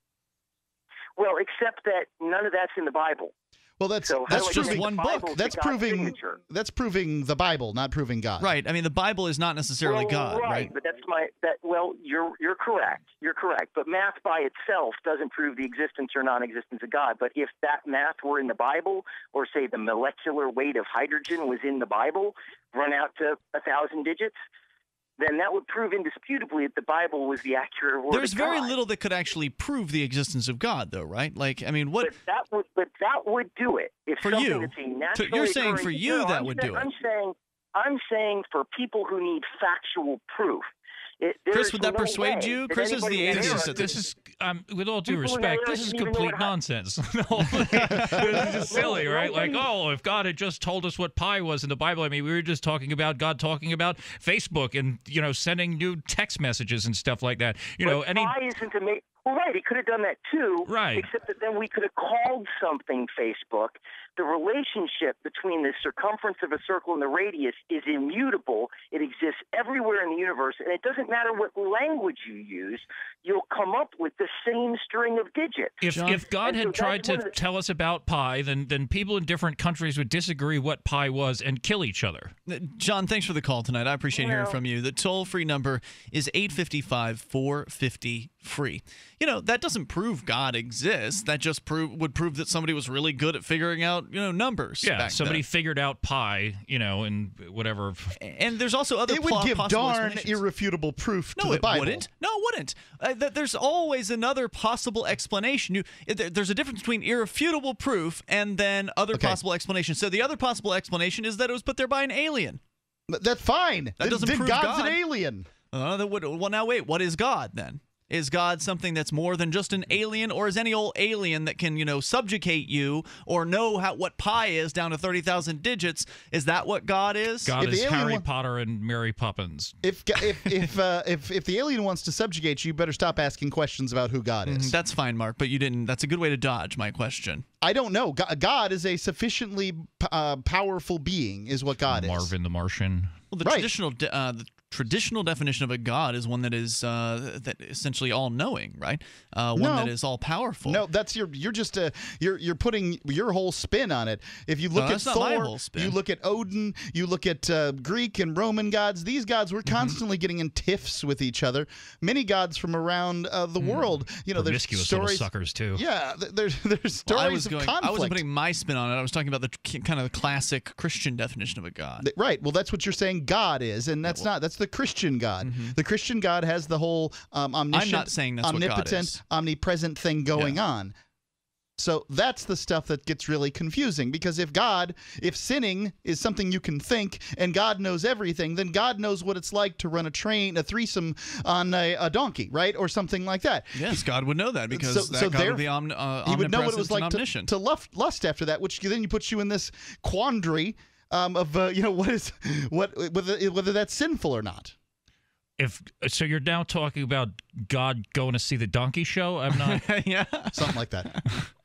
Well, except that none of that's in the Bible. Well, that's So how that's do I proving make the Bible to That's God's proving signature? that's proving the Bible, not proving God. Right. I mean, the Bible is not necessarily well, God, right, right? But that's my that. Well, you're you're correct. You're correct. But math by itself doesn't prove the existence or non-existence of God. But if that math were in the Bible, or say the molecular weight of hydrogen was in the Bible, run out to a thousand digits, then that would prove indisputably that the Bible was the accurate word. There's of very God. little that could actually prove the existence of God, though, right? Like, I mean, what But that would, but that would do it. If For something you. that's a So naturally you're saying occurring- for you No, that I'm would saying- do it. I'm saying, I'm saying for people who need factual proof. It, Chris, would that no persuade way you? that Chris is the anybody in atheist. America- This is, um, with all due People in respect, America this is don't even know complete what- nonsense. This is just silly, right? Like, oh, if God had just told us what pi was in the Bible, I mean, we were just talking about God talking about Facebook and, you know, sending new text messages and stuff like that. You know, but any. pi isn't a ma- well, right, he could have done that too. Right. Except that then we could have called something Facebook. The relationship between the circumference of a circle and the radius is immutable. It exists everywhere in the universe, and it doesn't matter what language you use. You'll come up with the same string of digits. If, if God And had so tried that's to one of the- tell us about pi, then then people in different countries would disagree what pi was and kill each other. John, thanks for the call tonight. I appreciate hearing Well- from you. The toll-free number is eight five five, four five zero, free. You know, that doesn't prove God exists. That just prove, would prove that somebody was really good at figuring out, you know, numbers. Yeah, back somebody then. figured out pi, you know, and whatever. And there's also other It would pl- give possible darn explanations. irrefutable proof to No, the it Bible. wouldn't. No, it wouldn't. Uh, th- there's always another possible explanation. You, there- there's a difference between irrefutable proof and then other Okay. possible explanations. So the other possible explanation is that it was put there by an alien. But that's fine. That Then- doesn't then prove God's God. an alien. Uh, that would, well, now wait. What is God then? Is God something that's more than just an alien, or is any old alien that can, you know, subjugate you or know how what pi is down to thirty thousand digits? Is that what God is? God If is the alien Harry wa- Potter and Mary Poppins. If if if uh, if if the alien wants to subjugate you, you better stop asking questions about who God is. Mhm, that's fine, Mark, but you didn't. That's a good way to dodge my question. I don't know. Go- God is a sufficiently uh, powerful being, is what God is. Marvin the Martian. Well, the Right. traditional de- uh, the traditional definition of a god is one that is uh, that essentially all-knowing, right? Uh, one No. that is all-powerful. No, that's your. You're just uh, you're you're putting your whole spin on it. If you look No, at that's not my Thor, whole spin. you look at Odin, you look at uh, Greek and Roman gods. These gods were Mm-hmm. constantly getting in tiffs with each other. Many gods from around uh, the world. You know, there's Promiscuous little stories. suckers too. Yeah, th- there's there's stories Well, I was of going. conflict. I wasn't putting my spin on it. I was talking about the k- kind of the classic Christian definition of a god. Th- Right. Well, that's what you're saying God is, and that's not. That's the Christian God. The Christian God has the whole um, omniscient, Mm-hmm. not saying that's what God omnipotent, is. omnipresent thing going on. So that's the stuff that gets really confusing, because if God, if sinning is something you can think and God knows everything, then God knows what it's like to run a train, a threesome on a, a donkey, right? Or something like that. Yes, God would know that because So- that so God there- would be omn- uh, He would know what it omnipresent was and like to, omniscient. to lust, lust after that, which then puts you in this quandary um, of, uh, you know, what is, what, whether, whether that's sinful or not. If so, you're now talking about God going to see the donkey show. I'm not. yeah, something like that.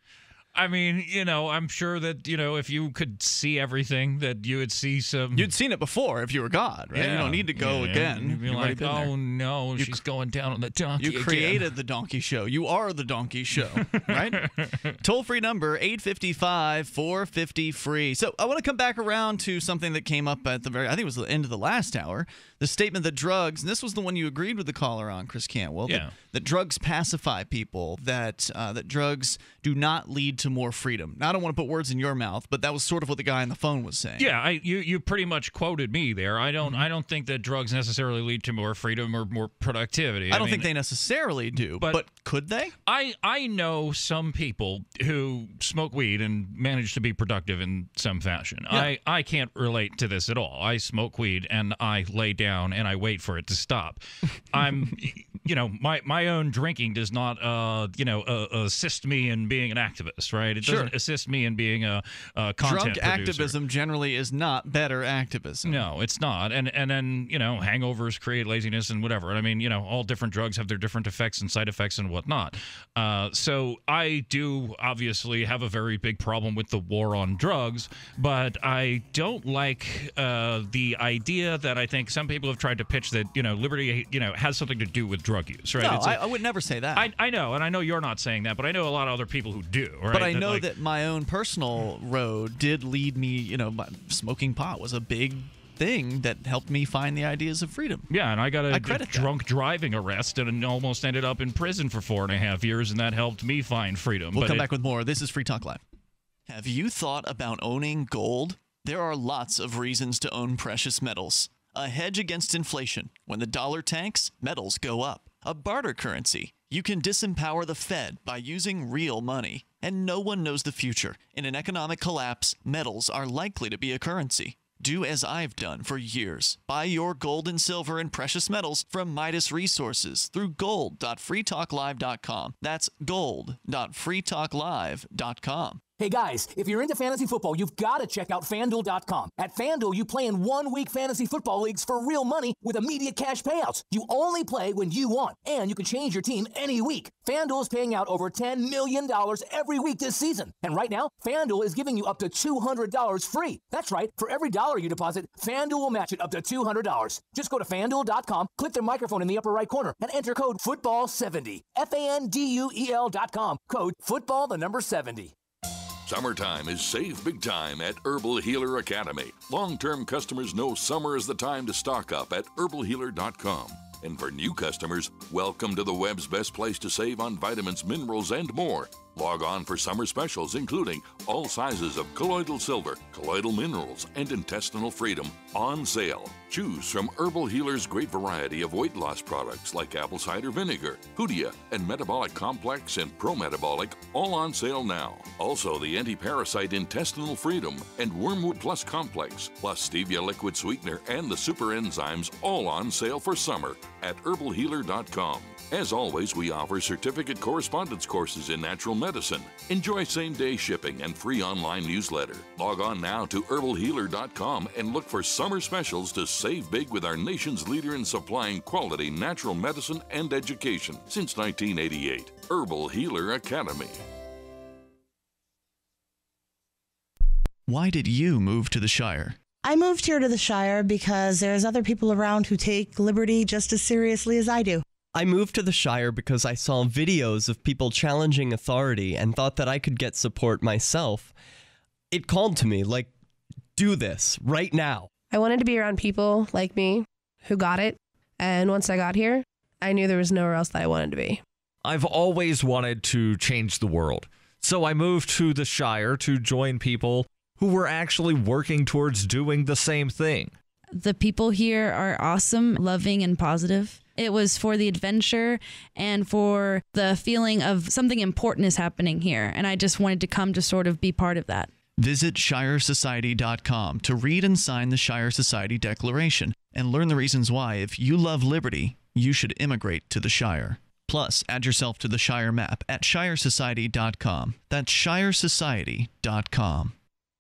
I mean, you know, I'm sure that, you know, if you could see everything, that you would see some. You'd seen it before if you were God, right? You Yeah. don't need to go Yeah. again. You'd be You've already like, been there. oh no, You she's going down on the donkey. You again." created the donkey show. You are the donkey show, right? Toll-free number, eight five five, four five zero, free. So I want to come back around to something that came up at the very, I think it was the end of the last hour, the statement that drugs, and this was the one you agreed with the caller on, Chris Cantwell, that, Yeah. that drugs pacify people, that, uh, that drugs do not lead to more freedom. Now, I don't want to put words in your mouth, but that was sort of what the guy on the phone was saying. Yeah, I, you you pretty much quoted me there. I don't I don't think that drugs necessarily lead to more freedom or more productivity. I don't mean, think they necessarily do, but, but- could they? I, I know some people who smoke weed and manage to be productive in some fashion. Yeah. I, I can't relate to this at all. I smoke weed and I lay down and I wait for it to stop. I'm, you know, my, my own drinking does not, uh, you know, uh, assist me in being an activist, right? It Sure. doesn't assist me in being a, a content Drunk producer. activism generally is not better activism. No, it's not. And and then, you know, hangovers create laziness and whatever. I mean, you know, all different drugs have their different effects and side effects and whatnot. Uh, so I do obviously have a very big problem with the war on drugs, but I don't like uh, the idea that I think some people have tried to pitch that, you know, liberty, you know, has something to do with drug use, right? No, It's I, like- I would never say that. I, I know, and I know you're not saying that, but I know a lot of other people who do, right? But I know like- that my own personal road did lead me, you know, my- smoking pot was a big thing that helped me find the ideas of freedom. Yeah, and I got a, I a credit that. drunk driving arrest and almost ended up in prison for four and a half years, and that helped me find freedom. We'll But come it- back with more. This is Free Talk Live. Have you thought about owning gold? There are lots of reasons to own precious metals. A hedge against inflation. When the dollar tanks, metals go up. A barter currency. You can disempower the Fed by using real money. And no one knows the future. In an economic collapse, metals are likely to be a currency. Do as I've done for years. Buy your gold and silver and precious metals from Midas Resources through gold dot free talk live dot com. That's gold dot free talk live dot com. Hey guys, if you're into fantasy football, you've got to check out FanDuel dot com. At FanDuel, you play in one-week fantasy football leagues for real money with immediate cash payouts. You only play when you want, and you can change your team any week. FanDuel is paying out over ten million dollars every week this season. And right now, FanDuel is giving you up to two hundred dollars free. That's right. For every dollar you deposit, FanDuel will match it up to two hundred dollars. Just go to FanDuel dot com, click the microphone in the upper right corner, and enter code football seventy. F A N D U E L dot com. Code football, the number seventy. Summertime is save big time at Herbal Healer Academy. Long-term customers know summer is the time to stock up at herbal healer dot com. And for new customers, welcome to the web's best place to save on vitamins, minerals, and more. Log on for summer specials, including all sizes of colloidal silver, colloidal minerals, and intestinal freedom on sale. Choose from Herbal Healer's great variety of weight loss products like apple cider vinegar, Hoodia, and Metabolic Complex and Pro-Metabolic, all on sale now. Also, the anti-parasite intestinal freedom and Wormwood Plus Complex, plus stevia liquid sweetener and the super enzymes, all on sale for summer at herbal healer dot com. As always, we offer certificate correspondence courses in natural medicine. Enjoy same-day shipping and free online newsletter. Log on now to herbal healer dot com and look for summer specials to save big with our nation's leader in supplying quality natural medicine and education since nineteen eighty-eight. Herbal Healer Academy. Why did you move to the Shire? I moved here to the Shire because there's other people around who take liberty just as seriously as I do. I moved to the Shire because I saw videos of people challenging authority and thought that I could get support myself. It called to me, like, do this right now. I wanted to be around people like me who got it. And once I got here, I knew there was nowhere else that I wanted to be. I've always wanted to change the world. So I moved to the Shire to join people who were actually working towards doing the same thing. The people here are awesome, loving, and positive. It was for the adventure and for the feeling of something important is happening here. And I just wanted to come to sort of be part of that. Visit shire society dot com to read and sign the Shire Society Declaration and learn the reasons why, if you love liberty, you should immigrate to the Shire. Plus, add yourself to the Shire map at shire society dot com. That's shire society dot com.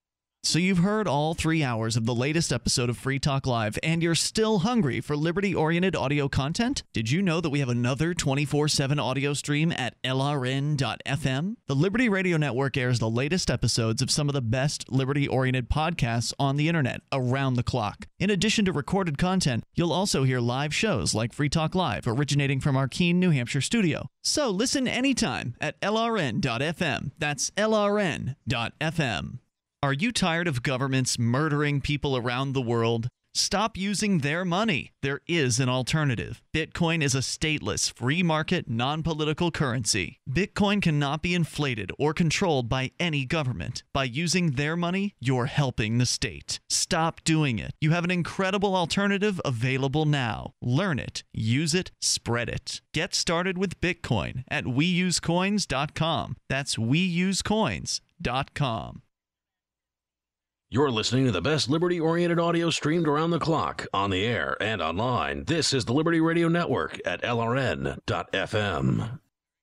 So you've heard all three hours of the latest episode of Free Talk Live, and you're still hungry for liberty-oriented audio content? Did you know that we have another twenty-four seven audio stream at L R N dot F M? The Liberty Radio Network airs the latest episodes of some of the best liberty-oriented podcasts on the internet around the clock. In addition to recorded content, you'll also hear live shows like Free Talk Live, originating from our Keene, New Hampshire studio. So listen anytime at L R N dot F M. That's L R N dot F M. Are you tired of governments murdering people around the world? Stop using their money. There is an alternative. Bitcoin is a stateless, free market, non-political currency. Bitcoin cannot be inflated or controlled by any government. By using their money, you're helping the state. Stop doing it. You have an incredible alternative available now. Learn it, use it, spread it. Get started with Bitcoin at we use coins dot com. That's we use coins dot com. You're listening to the best liberty-oriented audio streamed around the clock, on the air, and online. This is the Liberty Radio Network at L R N dot F M.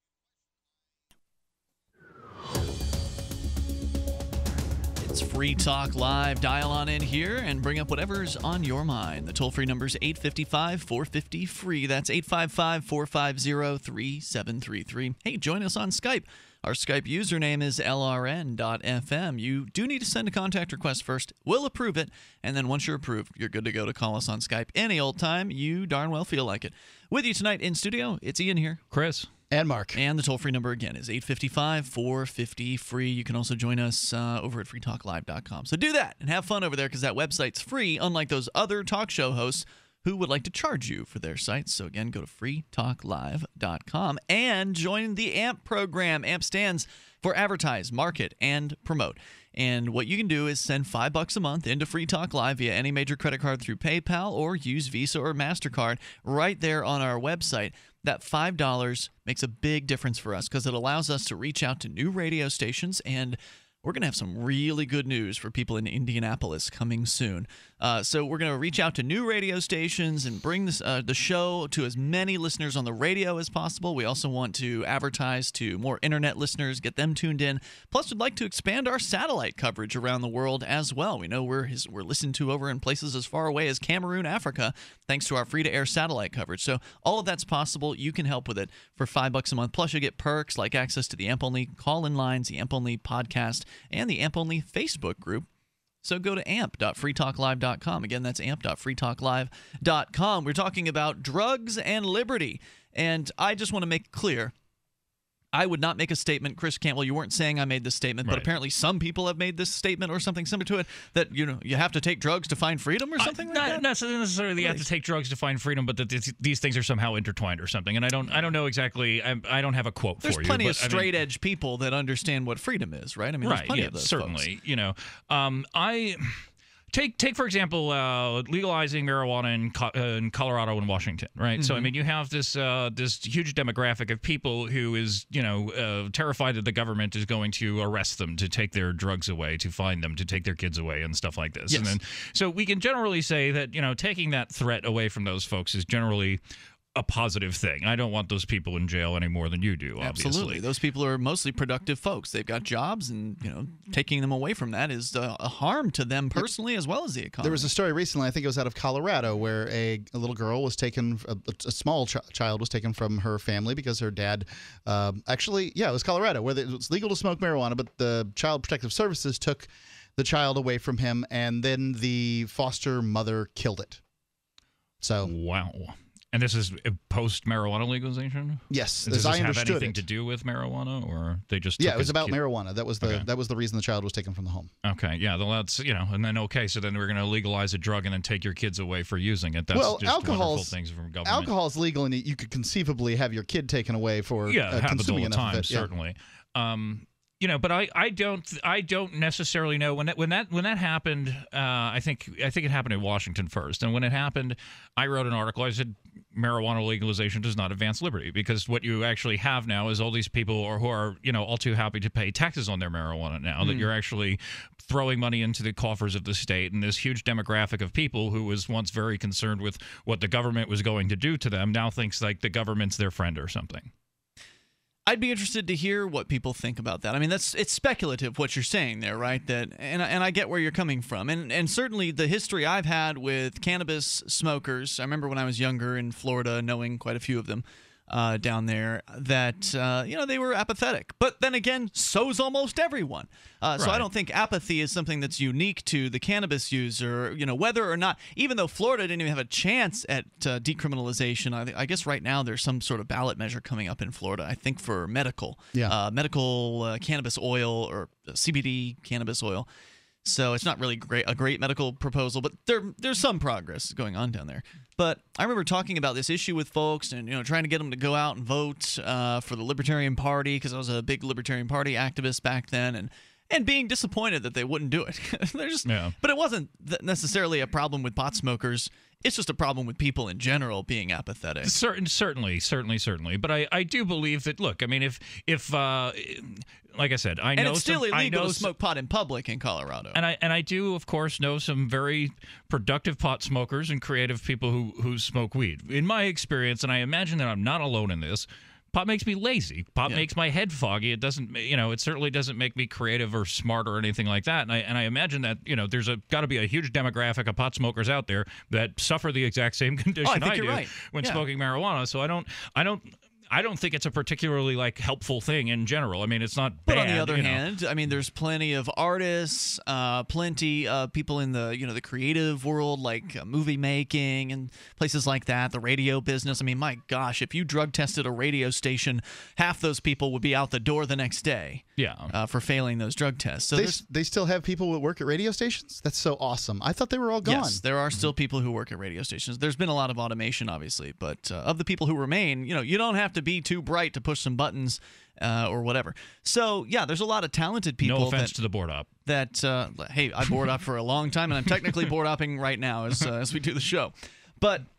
It's Free Talk Live. Dial on in here and bring up whatever's on your mind. The toll-free number is eight five five, four five zero, free. That's eight five five, four five zero, three seven three three. Hey, join us on Skype. Our Skype username is L R N dot F M. You do need to send a contact request first. We'll approve it, and then once you're approved, you're good to go to call us on Skype any old time you darn well feel like it. With you tonight in studio, it's Ian here. Chris. And Mark. And the toll-free number again is eight five five, four five zero, free. You can also join us uh, over at free talk live dot com. So do that and have fun over there because that website's free, unlike those other talk show hosts who would like to charge you for their sites. So again, go to free talk live dot com and join the A M P program. A M P stands for Advertise, Market, and Promote. And what you can do is send five bucks a month into Free Talk Live via any major credit card through PayPal or use Visa or MasterCard right there on our website. That five dollars makes a big difference for us because it allows us to reach out to new radio stations, and we're going to have some really good news for people in Indianapolis coming soon. Uh, so we're going to reach out to new radio stations and bring this, uh, the show to as many listeners on the radio as possible. We also want to advertise to more internet listeners, get them tuned in. Plus, we'd like to expand our satellite coverage around the world as well. We know we're we're listened to over in places as far away as Cameroon, Africa, thanks to our free-to-air satellite coverage. So all of that's possible. You can help with it for five bucks a month. Plus, you get perks like access to the A M P-only call-in lines, the A M P-only podcast, and the A M P-only Facebook group. So go to amp dot free talk live dot com. Again, that's amp dot free talk live dot com. We're talking about drugs and liberty. And I just want to make clear, I would not make a statement, Chris Cantwell, you weren't saying I made this statement, Right. but apparently some people have made this statement or something similar to it, that you know you have to take drugs to find freedom or something Uh, like not, that? not necessarily you have to take drugs to find freedom, but that these, these things are somehow intertwined or something. And I don't I don't know exactly. I, I don't have a quote There's for you. plenty but, of I mean- straight edge people that understand what freedom is, right? I mean, there's right, plenty yeah, of those certainly. folks. You know, um, I take take for example uh, legalizing marijuana in, Co- uh, in Colorado and Washington, right? So I Mhm. mean, you have this uh, this huge demographic of people who is you know uh, terrified that the government is going to arrest them to take their drugs away, to find them, to take their kids away, and stuff like this. Yes. And then, so we can generally say that you know taking that threat away from those folks is generally a positive thing. I don't want those people in jail any more than you do, obviously. Absolutely. Those people are mostly productive folks. They've got jobs, and you know, taking them away from that is uh, a harm to them personally as well as the economy. There was a story recently, I think it was out of Colorado, where a, a little girl was taken, a, a small ch- child was taken from her family because her dad, um, actually, yeah, it was Colorado, where it was legal to smoke marijuana, but the Child Protective Services took the child away from him, and then the foster mother killed it. So wow. And this is post marijuana legalization? Yes, Does as this I have understood anything it. to do with marijuana, or they just Yeah, took it was his about kid- marijuana. That was the Okay. that was the reason the child was taken from the home. Okay, yeah, well, that's you know, and then okay, so then we're going to legalize a drug and then take your kids away for using it. That's well, just wonderful alcohol's things from government. alcohol's legal, and you could conceivably have your kid taken away for yeah, uh, it happens all consuming the enough time, of it. Yeah. certainly. Um, you know, but I, I don't I don't necessarily know when that when that when that happened. Uh, I think I think it happened in Washington first, and when it happened, I wrote an article. I said marijuana legalization does not advance liberty, because what you actually have now is all these people are, who are you know all too happy to pay taxes on their marijuana now. That Mm. you're actually throwing money into the coffers of the state, and this huge demographic of people who was once very concerned with what the government was going to do to them now thinks like the government's their friend or something. I'd be interested to hear what people think about that. I mean, that's it's speculative what you're saying there, right? That and and I get where you're coming from, and and certainly the history I've had with cannabis smokers. I remember when I was younger in Florida, knowing quite a few of them uh, down there, that uh, you know they were apathetic. But then again, so's almost everyone. Uh, So I Right. don't think apathy is something that's unique to the cannabis user. You know, whether or not, even though Florida didn't even have a chance at uh, decriminalization, I, I guess right now there's some sort of ballot measure coming up in Florida. I think for medical, Yeah. uh, medical uh, cannabis oil or C B D cannabis oil. So it's not really great, a great medical proposal, but there there's some progress going on down there. But I remember talking about this issue with folks, and you know, trying to get them to go out and vote uh, for the Libertarian Party, because I was a big Libertarian Party activist back then, and and being disappointed that they wouldn't do it. They're just, Yeah. but it wasn't th- necessarily a problem with pot smokers. It's just a problem with people in general being apathetic. Certain, certainly, certainly, certainly. But I, I do believe that. Look, I mean, if if uh, like I said, I And know it's still some, I illegal know to some- smoke pot in public in Colorado. And I and I do, of course, know some very productive pot smokers and creative people who who smoke weed. In my experience, and I imagine that I'm not alone in this, pot makes me lazy. Pot Yeah. makes my head foggy. It doesn't, you know, it certainly doesn't make me creative or smart or anything like that. And I and I imagine that, you know, there's a got to be a huge demographic of pot smokers out there that suffer the exact same condition Oh, I think do you're right. when Yeah. smoking marijuana. So I don't, I don't. I don't think it's a particularly like helpful thing in general. I mean, it's not But bad. on the other you know. hand, I mean, there's plenty of artists, uh, plenty of people in the you know the creative world, like uh, movie making and places like that. The radio business. I mean, my gosh, if you drug tested a radio station, half those people would be out the door the next day. Yeah. Uh, for failing those drug tests. So they, there's- they still have people who work at radio stations? That's so awesome. I thought they were all gone. Yes, there are still people who work at radio stations. There's been a lot of automation, obviously, but uh, of the people who remain, you know, you don't have to be too bright to push some buttons uh, or whatever. So yeah, there's a lot of talented people. No offense that, to the board op. That uh, hey, I board up for a long time, and I'm technically board upping right now as uh, as we do the show. But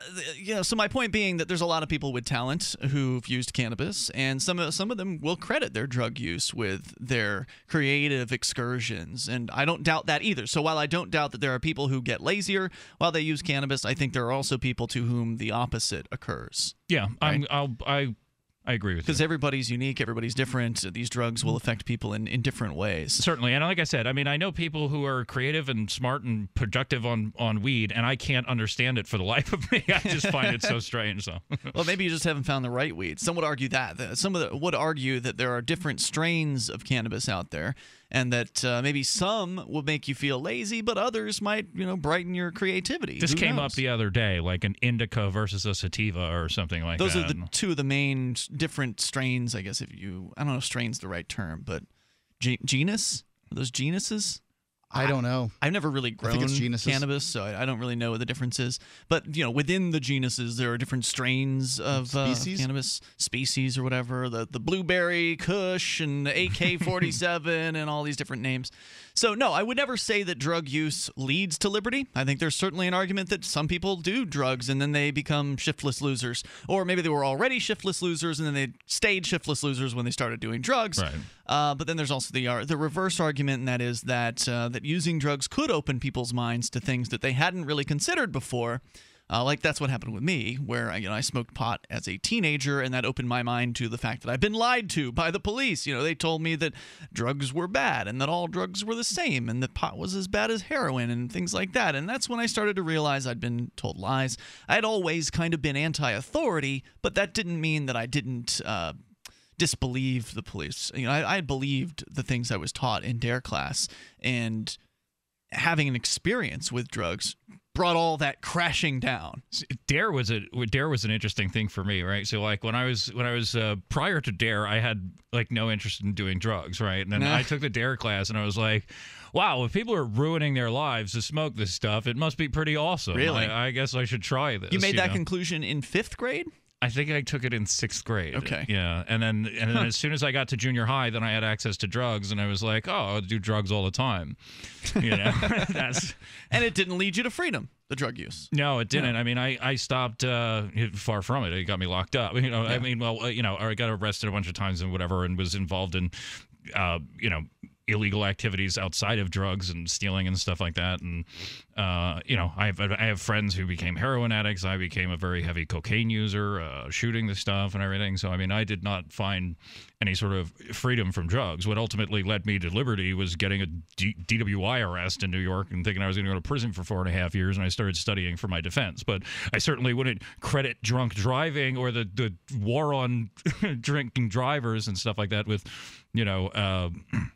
you know, so my point being that there's a lot of people with talent who've used cannabis, and some of some of them will credit their drug use with their creative excursions, and I don't doubt that either. So while I don't doubt that there are people who get lazier while they use cannabis, I think there are also people to whom the opposite occurs. Yeah, right? I'm, I'll, I I agree with you. Because everybody's unique, everybody's different. These drugs will affect people in, in different ways. Certainly. And like I said, I mean, I know people who are creative and smart and productive on, on weed, and I can't understand it for the life of me. I just find it so strange. So, well, maybe you just haven't found the right weed. Some would argue that. Some of the, would argue that there are different strains of cannabis out there, and that uh, maybe some will make you feel lazy, but others might, you know, brighten your creativity. This Who came knows? up the other day, like an indica versus a sativa or something like Those that. are the two of the main different strains, I guess, if you, I don't know if strain's the right term, but ge- genus? Are those genuses? I don't know. I've never really grown I think it's genuses. cannabis, so I, I don't really know what the difference is. But, you know, within the genuses, there are different strains of uh, Species? cannabis, species or whatever. The the blueberry Kush and A K forty-seven and all these different names. So, no, I would never say that drug use leads to liberty. I think there's certainly an argument that some people do drugs and then they become shiftless losers. Or maybe they were already shiftless losers and then they stayed shiftless losers when they started doing drugs. Right. Uh, but then there's also the uh, the reverse argument, and that is that uh, that using drugs could open people's minds to things that they hadn't really considered before. Uh, like that's what happened with me, where you know I smoked pot as a teenager, and that opened my mind to the fact that I've been lied to by the police. You know, they told me that drugs were bad, and that all drugs were the same, and that pot was as bad as heroin, and things like that. And that's when I started to realize I'd been told lies. I had always kind of been anti-authority, but that didn't mean that I didn't. Uh, disbelieve the police. You know, I, I believed the things I was taught in dare class, and having an experience with drugs brought all that crashing down. Dare was a Dare was an interesting thing for me, right? So like when I was when I was uh, prior to Dare, I had like no interest in doing drugs, right? And then Nah. I took the Dare class, and I was like, wow, if people are ruining their lives to smoke this stuff, it must be pretty awesome. Really? I, I guess I should try this. You made that know? conclusion in fifth grade? I think I took it in sixth grade. Okay. Yeah, and then and then as soon as I got to junior high, then I had access to drugs, and I was like, oh, I'll do drugs all the time. You know, that's and it didn't lead you to freedom, the drug use. no, it didn't. Yeah. I mean, I I stopped uh, far from it. It got me locked up. You know, I Yeah. mean, well, uh, you know, I got arrested a bunch of times and whatever, and was involved in, uh, you know. illegal activities outside of drugs and stealing and stuff like that. And, uh, you know, I have, I have friends who became heroin addicts. I became a very heavy cocaine user, uh, shooting the stuff and everything. So, I mean, I did not find any sort of freedom from drugs. What ultimately led me to liberty was getting a D- DWI arrest in New York and thinking I was going to go to prison for four and a half years. And I started studying for my defense. But I certainly wouldn't credit drunk driving or the, the war on drinking drivers and stuff like that with, you know, uh,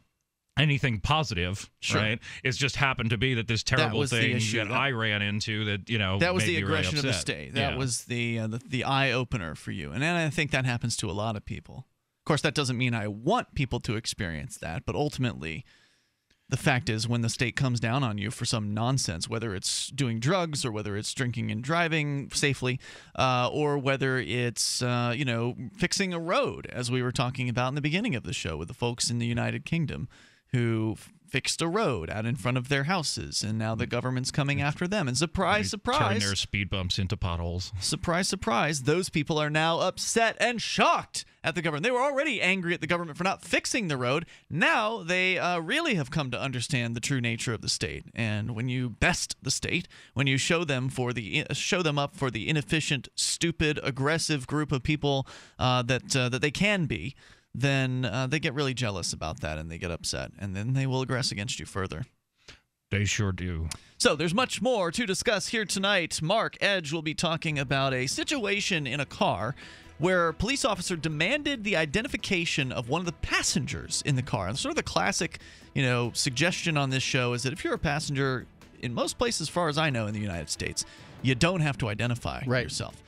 anything positive, Sure. right? It's just happened to be that this terrible was the thing issue. that I ran into that, you know, That was made the me really aggression of the upset. state. That Yeah. was the, uh, the the eye opener for you, and I think that happens to a lot of people. Of course, that doesn't mean I want people to experience that, but ultimately, the fact is, when the state comes down on you for some nonsense, whether it's doing drugs or whether it's drinking and driving safely, uh, or whether it's uh, you know fixing a road, as we were talking about in the beginning of the show with the folks in the United Kingdom who f- fixed a road out in front of their houses, and now the government's coming after them. And surprise, Turn surprise, their speed bumps into potholes. surprise, surprise, those people are now upset and shocked at the government. They were already angry at the government for not fixing the road. Now they uh, really have come to understand the true nature of the state. And when you best the state, when you show them for the show them up for the inefficient, stupid, aggressive group of people uh, that uh, that they can be, then uh, they get really jealous about that and they get upset, and then they will aggress against you further. They sure do. So there's much more to discuss here tonight. Mark Edge will be talking about a situation in a car where a police officer demanded the identification of one of the passengers in the car. And sort of the classic, you know, suggestion on this show is that if you're a passenger, in most places, as far as I know, in the United States, you don't have to identify Right. yourself.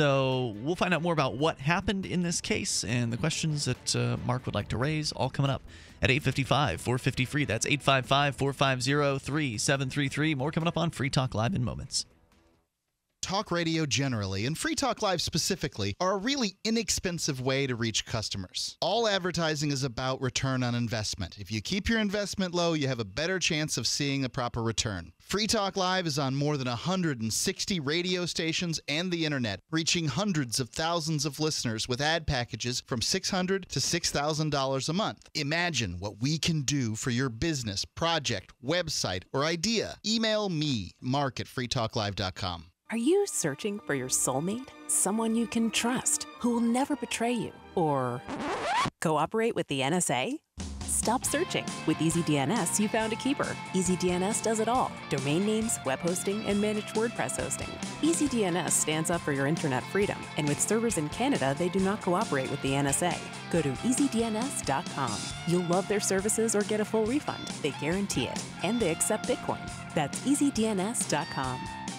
So we'll find out more about what happened in this case and the questions that uh, Mark would like to raise, all coming up at eight fifty-five, four fifty free. That's eight five five, four five zero, three seven three three. More coming up on Free Talk Live in moments. Talk radio generally, and Free Talk Live specifically, are a really inexpensive way to reach customers. All advertising is about return on investment. If you keep your investment low, you have a better chance of seeing a proper return. Free Talk Live is on more than one hundred sixty radio stations and the internet, reaching hundreds of thousands of listeners with ad packages from six hundred dollars to six thousand dollars a month. Imagine what we can do for your business, project, website, or idea. Email me, mark at free talk live dot com. Are you searching for your soulmate? Someone you can trust, who will never betray you? Or cooperate with the N S A? Stop searching. With EasyDNS, you found a keeper. EasyDNS does it all. Domain names, web hosting, and managed WordPress hosting. EasyDNS stands up for your internet freedom, and with servers in Canada, they do not cooperate with the N S A. Go to easy D N S dot com. You'll love their services or get a full refund. They guarantee it. And they accept Bitcoin. That's easy D N S dot com.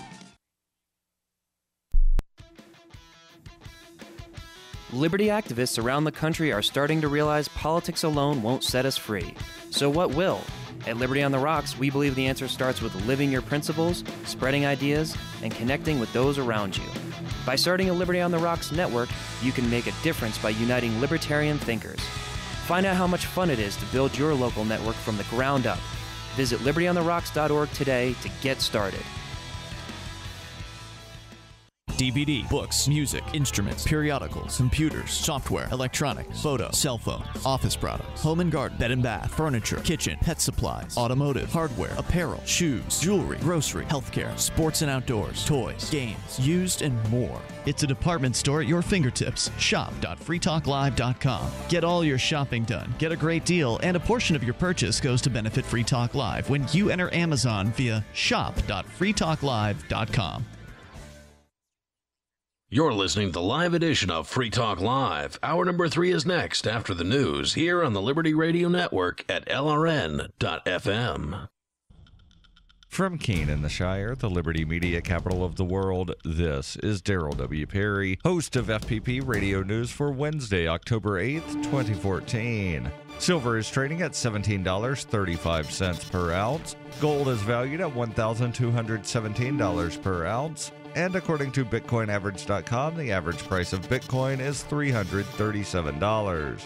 Liberty activists around the country are starting to realize politics alone won't set us free. So what will? At Liberty on the Rocks, we believe the answer starts with living your principles, spreading ideas, and connecting with those around you. By starting a Liberty on the Rocks network, you can make a difference by uniting libertarian thinkers. Find out how much fun it is to build your local network from the ground up. Visit liberty on the rocks dot org today to get started. D V D, books, music, instruments, periodicals, computers, software, electronics, photo, cell phones, office products, home and garden, bed and bath, furniture, kitchen, pet supplies, automotive, hardware, apparel, shoes, jewelry, grocery, healthcare, sports and outdoors, toys, games, used, and more. It's a department store at your fingertips. shop dot free talk live dot com. Get all your shopping done, get a great deal, and a portion of your purchase goes to benefit Free Talk Live when you enter Amazon via shop dot free talk live dot com. You're listening to the live edition of Free Talk Live. Hour number three is next after the news here on the Liberty Radio Network at L R N dot F M. From Keene in the Shire, the Liberty Media capital of the world, this is Daryl W. Perry, host of F P P Radio News for Wednesday, October eighth, twenty fourteen. Silver is trading at seventeen dollars and thirty-five cents per ounce. Gold is valued at one thousand two hundred seventeen dollars per ounce. And according to Bitcoin Average dot com, the average price of Bitcoin is three hundred thirty-seven dollars.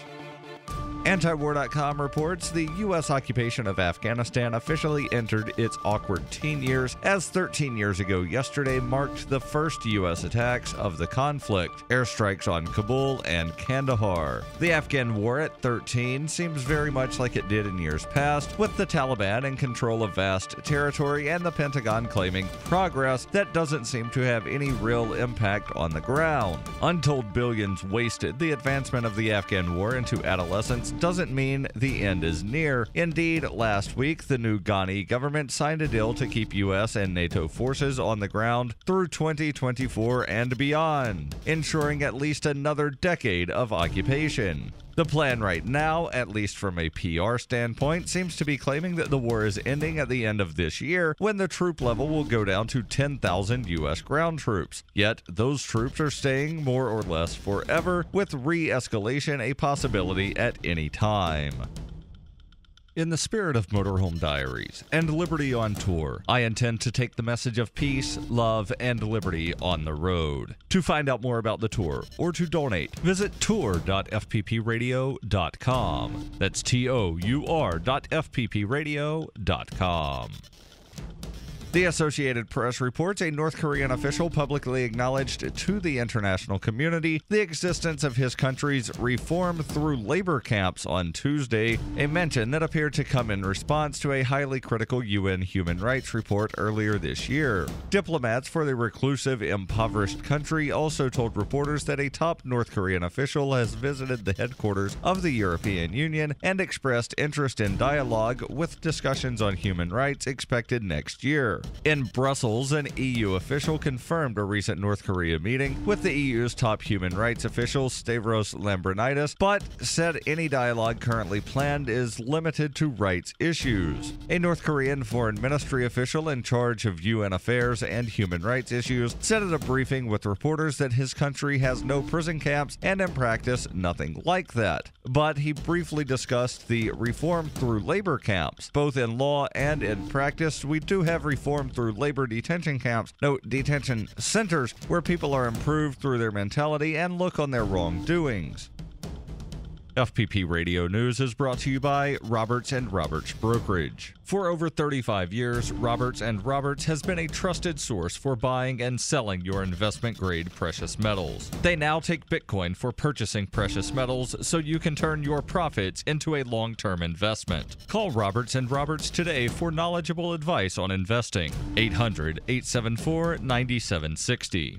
Antiwar dot com reports the U S occupation of Afghanistan officially entered its awkward teen years, as thirteen years ago yesterday marked the first U S attacks of the conflict, airstrikes on Kabul and Kandahar. The Afghan war at thirteen seems very much like it did in years past, with the Taliban in control of vast territory and the Pentagon claiming progress that doesn't seem to have any real impact on the ground. Untold billions wasted, the advancement of the Afghan war into adolescence doesn't mean the end is near. Indeed, last week, the new Ghani government signed a deal to keep U S and NATO forces on the ground through twenty twenty-four and beyond, ensuring at least another decade of occupation. The plan right now, at least from a P R standpoint, seems to be claiming that the war is ending at the end of this year, when the troop level will go down to ten thousand U S ground troops. Yet, those troops are staying more or less forever, with re-escalation a possibility at any time. In the spirit of Motorhome Diaries and Liberty on Tour, I intend to take the message of peace, love, and liberty on the road. To find out more about the tour or to donate, visit tour dot f p p radio dot com. That's T O U R dot F P P radio dot com. The Associated Press reports a North Korean official publicly acknowledged to the international community the existence of his country's reform through labor camps on Tuesday, a mention that appeared to come in response to a highly critical U N human rights report earlier this year. Diplomats for the reclusive, impoverished country also told reporters that a top North Korean official has visited the headquarters of the European Union and expressed interest in dialogue, with discussions on human rights expected next year. In Brussels, an E U official confirmed a recent North Korea meeting with the E U's top human rights official, Stavros Lambrinidis, but said any dialogue currently planned is limited to rights issues. A North Korean foreign ministry official in charge of U N affairs and human rights issues said at a briefing with reporters that his country has no prison camps and in practice nothing like that. But he briefly discussed the reform through labor camps. Both in law and in practice, we do have reform reform through labor detention camps, no, detention centers, where people are improved through their mentality and look on their wrongdoings. F P P Radio News is brought to you by Roberts and Roberts Brokerage. For over thirty-five years, Roberts and Roberts has been a trusted source for buying and selling your investment-grade precious metals. They now take Bitcoin for purchasing precious metals so you can turn your profits into a long-term investment. Call Roberts and Roberts today for knowledgeable advice on investing. eight hundred, eight seven four, nine seven six zero.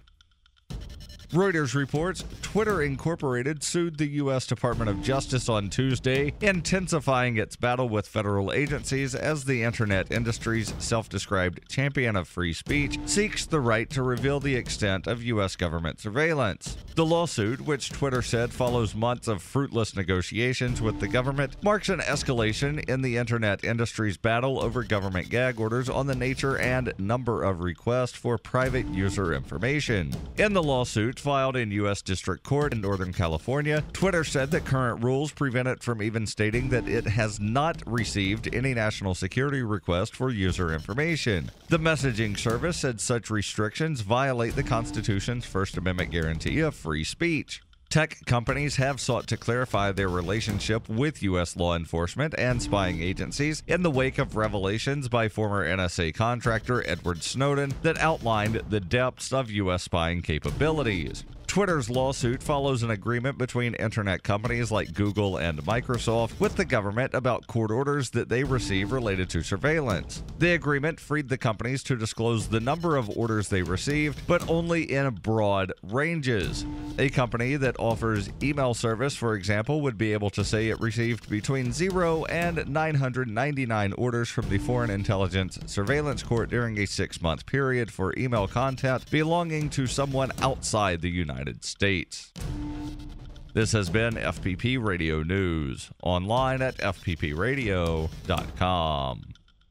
Reuters reports Twitter Incorporated sued the U S Department of Justice on Tuesday, intensifying its battle with federal agencies as the internet industry's self-described champion of free speech seeks the right to reveal the extent of U S government surveillance. The lawsuit, which Twitter said follows months of fruitless negotiations with the government, marks an escalation in the internet industry's battle over government gag orders on the nature and number of requests for private user information. In the lawsuit, filed in U S District Court in Northern California, Twitter said that current rules prevent it from even stating that it has not received any national security request for user information. The messaging service said such restrictions violate the Constitution's First Amendment guarantee of free speech. Tech companies have sought to clarify their relationship with U S law enforcement and spying agencies in the wake of revelations by former N S A contractor Edward Snowden that outlined the depths of U S spying capabilities. Twitter's lawsuit follows an agreement between internet companies like Google and Microsoft with the government about court orders that they receive related to surveillance. The agreement freed the companies to disclose the number of orders they received, but only in broad ranges. A company that offers email service, for example, would be able to say it received between zero and nine hundred ninety-nine orders from the Foreign Intelligence Surveillance Court during a six-month period for email content belonging to someone outside the United States. This has been F P P Radio News, online at f p p radio dot com.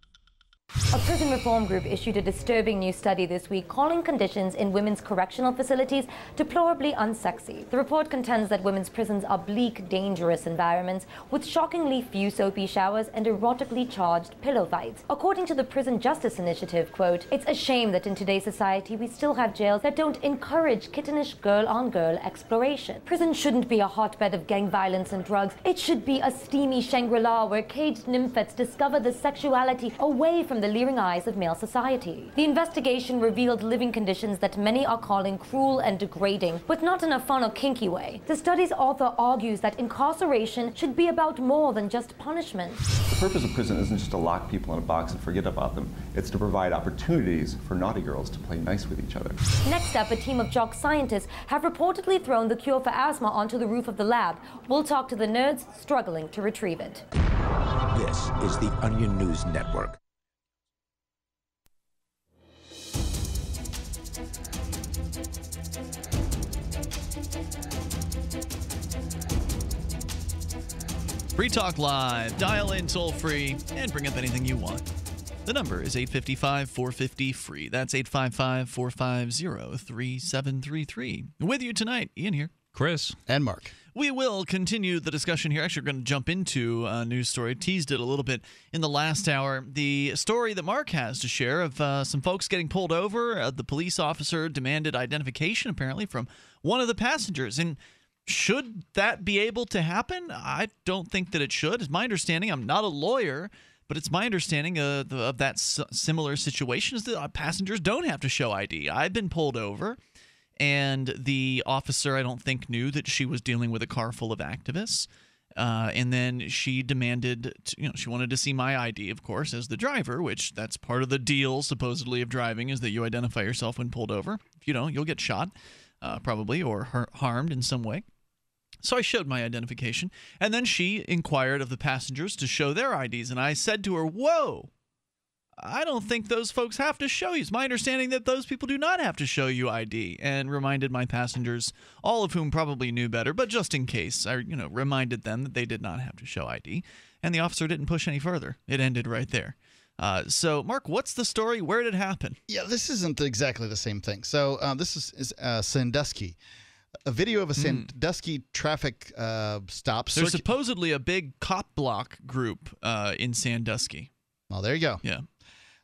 A prison reform group issued a disturbing new study this week calling conditions in women's correctional facilities deplorably unsexy. The report contends that women's prisons are bleak, dangerous environments with shockingly few soapy showers and erotically charged pillow fights. According to the Prison Justice Initiative, quote, "It's a shame that in today's society we still have jails that don't encourage kittenish girl-on-girl exploration. Prison shouldn't be a hotbed of gang violence and drugs. It should be a steamy Shangri-La where caged nymphets discover the sexuality away from the leering eyes of male society." The investigation revealed living conditions that many are calling cruel and degrading, but not in a fun or kinky way. The study's author argues that incarceration should be about more than just punishment. The purpose of prison isn't just to lock people in a box and forget about them. It's to provide opportunities for naughty girls to play nice with each other. Next up, a team of jock scientists have reportedly thrown the cure for asthma onto the roof of the lab. We'll talk to the nerds struggling to retrieve it. This is the Onion News Network. Free Talk Live. Dial in toll free and bring up anything you want. The number is eight five five, four five zero, free. That's eight five five, four five zero, three seven three three. With you tonight, Ian here. Chris. And Mark. We will continue the discussion here. Actually, we're going to jump into a news story. Teased it a little bit in the last hour. The story that Mark has to share of uh, some folks getting pulled over. Uh, the police officer demanded identification, apparently, from one of the passengers. And should that be able to happen? I don't think that it should. It's my understanding. I'm not a lawyer, but it's my understanding uh, the, of that s- similar situation is that passengers don't have to show I D. I've been pulled over, and the officer, I don't think, knew that she was dealing with a car full of activists. Uh, and then she demanded, to, you know, she wanted to see my I D, of course, as the driver, which that's part of the deal, supposedly, of driving, is that you identify yourself when pulled over. If you don't, you'll get shot, uh, probably, or har- harmed in some way. So I showed my identification, and then she inquired of the passengers to show their I Ds, and I said to her, whoa, I don't think those folks have to show you. It's my understanding that those people do not have to show you I D, and reminded my passengers, all of whom probably knew better, but just in case, I you know reminded them that they did not have to show I D, and the officer didn't push any further. It ended right there. Uh, so, Mark, what's the story? Where did it happen? Yeah, this isn't exactly the same thing. So um, this is, is uh, Sandusky. A video of a Sandusky mm. traffic uh, stop. There's circu- supposedly a big cop block group uh, in Sandusky. Well, there you go. Yeah.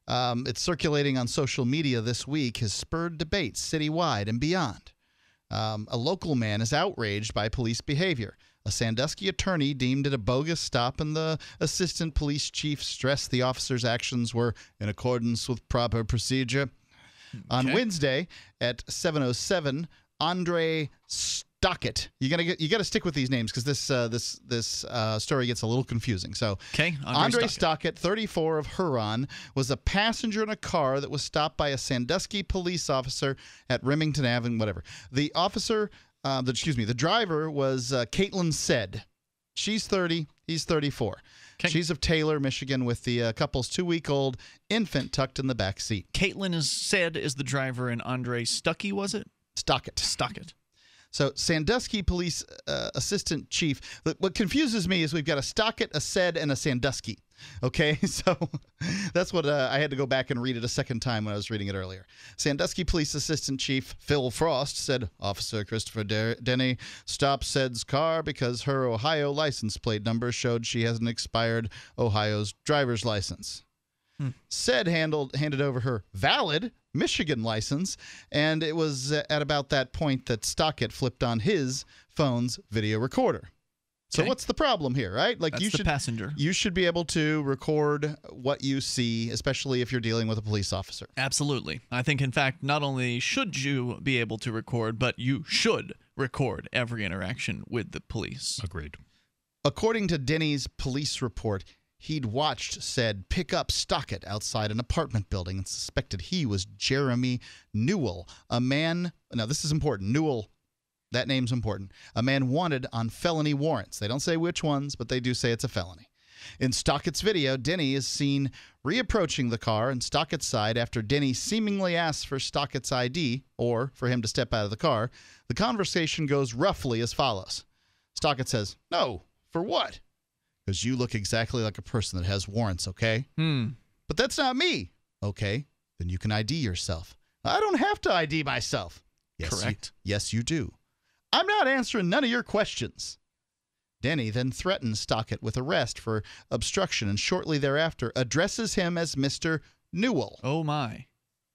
Um, it's circulating on social media this week, has spurred debates citywide and beyond. Um, a local man is outraged by police behavior. A Sandusky attorney deemed it a bogus stop, and the assistant police chief stressed the officer's actions were in accordance with proper procedure. Okay. On Wednesday at seven oh seven, Andre Stockett. You gotta get, you gotta stick with these names because this uh, this this uh, story gets a little confusing. So, okay, Andre, Andre Stockett. Stockett, thirty-four, of Huron, was a passenger in a car that was stopped by a Sandusky police officer at Remington Avenue. Whatever. The officer, uh, the, excuse me, the driver was uh, Caitlin Said. She's thirty. He's thirty-four. Okay. She's of Taylor, Michigan, with the uh, couple's two-week-old infant tucked in the back seat. Caitlin is Said is the driver, and Andre Stuckey, was it? Stockett. Stockett. So Sandusky Police uh, Assistant Chief. What confuses me is we've got a Stockett, a Said, and a Sandusky. Okay, so that's what uh, I had to go back and read it a second time when I was reading it earlier. Sandusky Police Assistant Chief Phil Frost said Officer Christopher Der- Denny stopped Said's car because her Ohio license plate number showed she has an expired Ohio's driver's license. Hmm. Said handled handed over her valid Michigan license, and it was at about that point that Stockett flipped on his phone's video recorder. So okay. What's the problem here, right? Like That's you the should passenger. You should be able to record what you see, especially if you're dealing with a police officer. Absolutely. I think, in fact, not only should you be able to record, but you should record every interaction with the police. Agreed. According to Denny's police report, he'd watched Said pick up Stockett outside an apartment building and suspected he was Jeremy Newell, a man. Now, this is important. Newell, that name's important. A man wanted on felony warrants. They don't say which ones, but they do say it's a felony. In Stockett's video, Denny is seen reapproaching the car and Stockett's side after Denny seemingly asks for Stockett's I D or for him to step out of the car. The conversation goes roughly as follows. Stockett says, "No, for what? Because you look exactly like a person that has warrants, okay? Hmm. But that's not me. Okay, then you can I D yourself. I don't have to I D myself. Yes, Correct. You, yes, you do. I'm not answering none of your questions." Denny then threatens Stockett with arrest for obstruction and shortly thereafter addresses him as Mister Newell. Oh, my.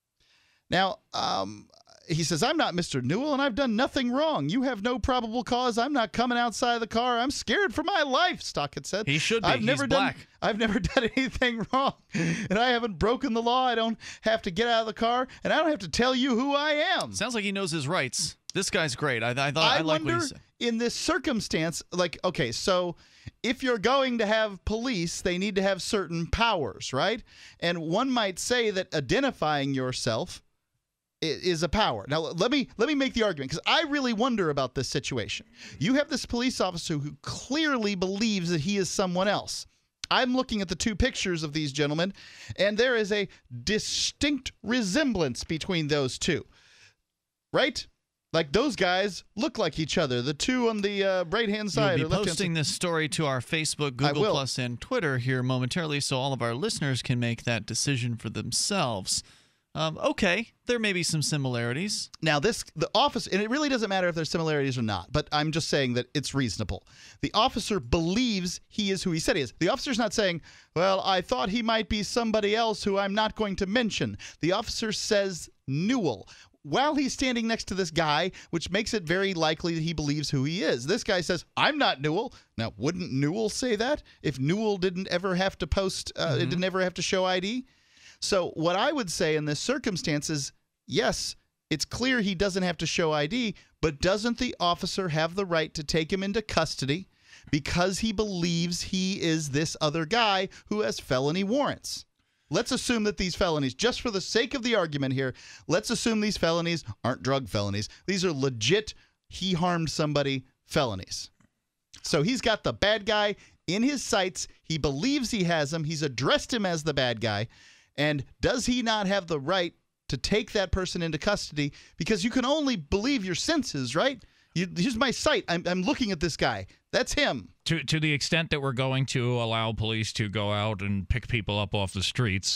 Now, um, he says, "I'm not Mister Newell, and I've done nothing wrong. You have no probable cause. I'm not coming outside of the car. I'm scared for my life," Stockett said. He should be. I've He's never done, black. I've never done anything wrong, and I haven't broken the law. I don't have to get out of the car, and I don't have to tell you who I am. Sounds like he knows his rights. This guy's great. I, I thought I, I like what wonder, he said. in this circumstance, like, okay, so if you're going to have police, they need to have certain powers, right? And one might say that identifying yourself is a power. Now, let me let me make the argument, because I really wonder about this situation. You have this police officer who clearly believes that he is someone else. I'm looking at the two pictures of these gentlemen, and there is a distinct resemblance between those two, right? Like, those guys look like each other. The two on the uh, right-hand side. You'll be or left-hand posting side. this story to our Facebook, Google Plus, and Twitter here momentarily, so all of our listeners can make that decision for themselves. Um, okay, there may be some similarities. Now, this the office, and it really doesn't matter if there's similarities or not, but I'm just saying that it's reasonable. The officer believes he is who he said he is. The officer's not saying, well, I thought he might be somebody else who I'm not going to mention. The officer says Newell while he's standing next to this guy, which makes it very likely that he believes who he is. This guy says, I'm not Newell. Now, wouldn't Newell say that if Newell didn't ever have to post, uh, mm-hmm. didn't ever have to show I D? So what I would say in this circumstance is, yes, it's clear he doesn't have to show I D, but doesn't the officer have the right to take him into custody because he believes he is this other guy who has felony warrants? Let's assume that these felonies, just for the sake of the argument here, let's assume these felonies aren't drug felonies. These are legit, he harmed somebody felonies. So he's got the bad guy in his sights. He believes he has him. He's addressed him as the bad guy. And does he not have the right to take that person into custody? Because you can only believe your senses, right? You, here's my sight. I'm, I'm looking at this guy. That's him. To to the extent that we're going to allow police to go out and pick people up off the streets,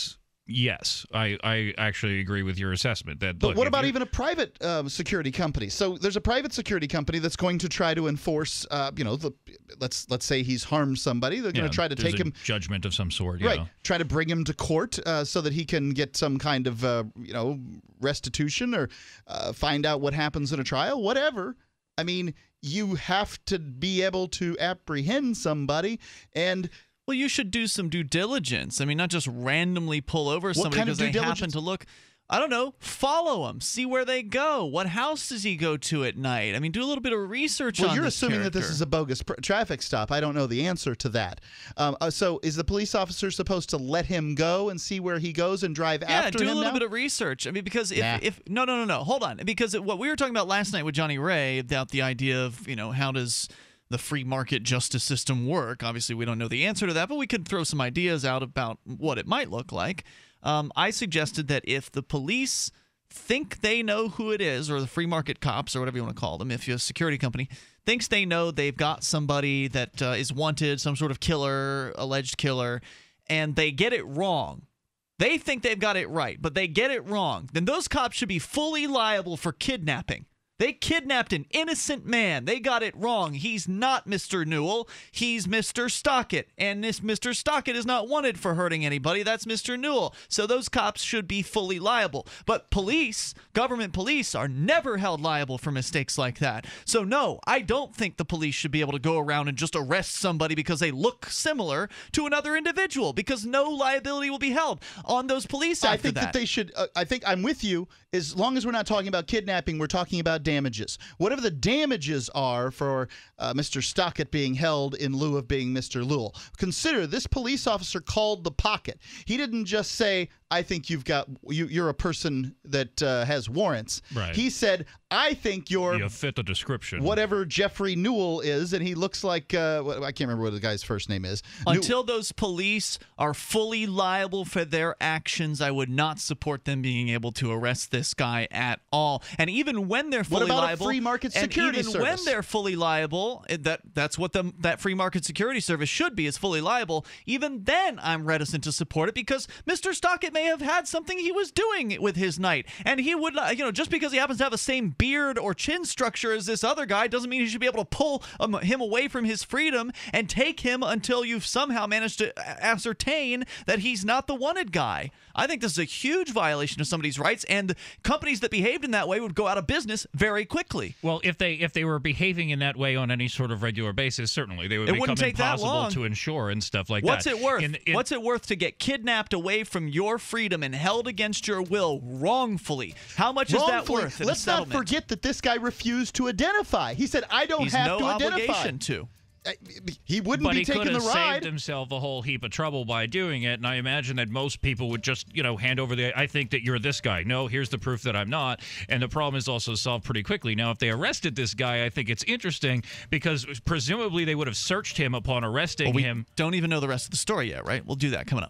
Yes, I, I actually agree with your assessment. That But look, what if about you- even a private um, security company? So there's a private security company that's going to try to enforce, uh, you know, the, let's let's say he's harmed somebody. They're going yeah, to try to there's take a him, judgment of some sort. right? Yeah. Try to bring him to court uh, so that he can get some kind of, uh, you know, restitution or uh, find out what happens in a trial, whatever. I mean, you have to be able to apprehend somebody and. Well, you should do some due diligence. I mean, not just randomly pull over What somebody kind of because due they happen diligence? to look. I don't know. Follow them. See where they go. What house does he go to at night? I mean, do a little bit of research Well, on you're this assuming that this character. is a bogus pr- traffic stop. I don't know the answer to that. Um, uh, so, is the police officer supposed to let him go and see where he goes and drive Yeah, after do him a little now? bit of research. I mean, because if, Nah. if no, no, no, no, hold on. Because what we were talking about last night with Johnny Ray about the idea of, you know, how does the free market justice system work? Obviously, we don't know the answer to that, but we could throw some ideas out about what it might look like. Um, I suggested that if the police think they know who it is, or the free market cops, or whatever you want to call them, if you're a security company thinks they know they've got somebody that uh, is wanted, some sort of killer, alleged killer, and they get it wrong. They think they've got it right, but they get it wrong. Then those cops should be fully liable for kidnapping. They kidnapped an innocent man. They got it wrong. He's not Mister Newell. He's Mister Stockett. And this Mister Stockett is not wanted for hurting anybody. That's Mister Newell. So those cops should be fully liable. But police, government police, are never held liable for mistakes like that. So no, I don't think the police should be able to go around and just arrest somebody because they look similar to another individual, because no liability will be held on those police after I think that. they should. Uh, I think I'm with you. As long as we're not talking about kidnapping, we're talking about damages. Whatever the damages are for uh, Mister Stockett being held in lieu of being Mister Newell. Consider this police officer called the pocket. He didn't just say, I think you've got you, you're a person that uh, has warrants. Right. He said, I think you're You fit the description. whatever Jeffrey Newell is, and he looks like uh, I can't remember what the guy's first name is. Until those police are fully liable for their actions, I would not support them being able to arrest this guy at all. And even when they're fully What about a liable, free market security and even service? when they're fully liable, that that's what the that free market security service should be, is fully liable. Even then, I'm reticent to support it, because Mister Stockett may have had something he was doing with his night, and he would not, you know, just because he happens to have the same beard or chin structure as this other guy doesn't mean he should be able to pull um, him away from his freedom and take him until you've somehow managed to ascertain that he's not the wanted guy. I think this is a huge violation of somebody's rights, and companies that behaved in that way would go out of business very quickly. Well, if they if they were behaving in that way on any sort of regular basis, certainly they would It become wouldn't take that impossible long. to insure and stuff like What's that. it worth? In- in- What's it worth to get kidnapped away from your freedom and held against your will wrongfully? How much is that Wrongfully. worth? in a Let's not settlement? forget that this guy refused to identify. He said, I don't He's have no to identify. obligation to. Uh, He wouldn't but be he taking could the have ride. saved himself a whole heap of trouble by doing it, and I imagine that most people would just, you know, hand over the, I think that you're this guy. No, here's the proof that I'm not, and the problem is also solved pretty quickly. Now, if they arrested this guy, I think it's interesting, because presumably they would have searched him upon arresting Well, we him. don't even know the rest of the story yet, right? We'll do that coming up.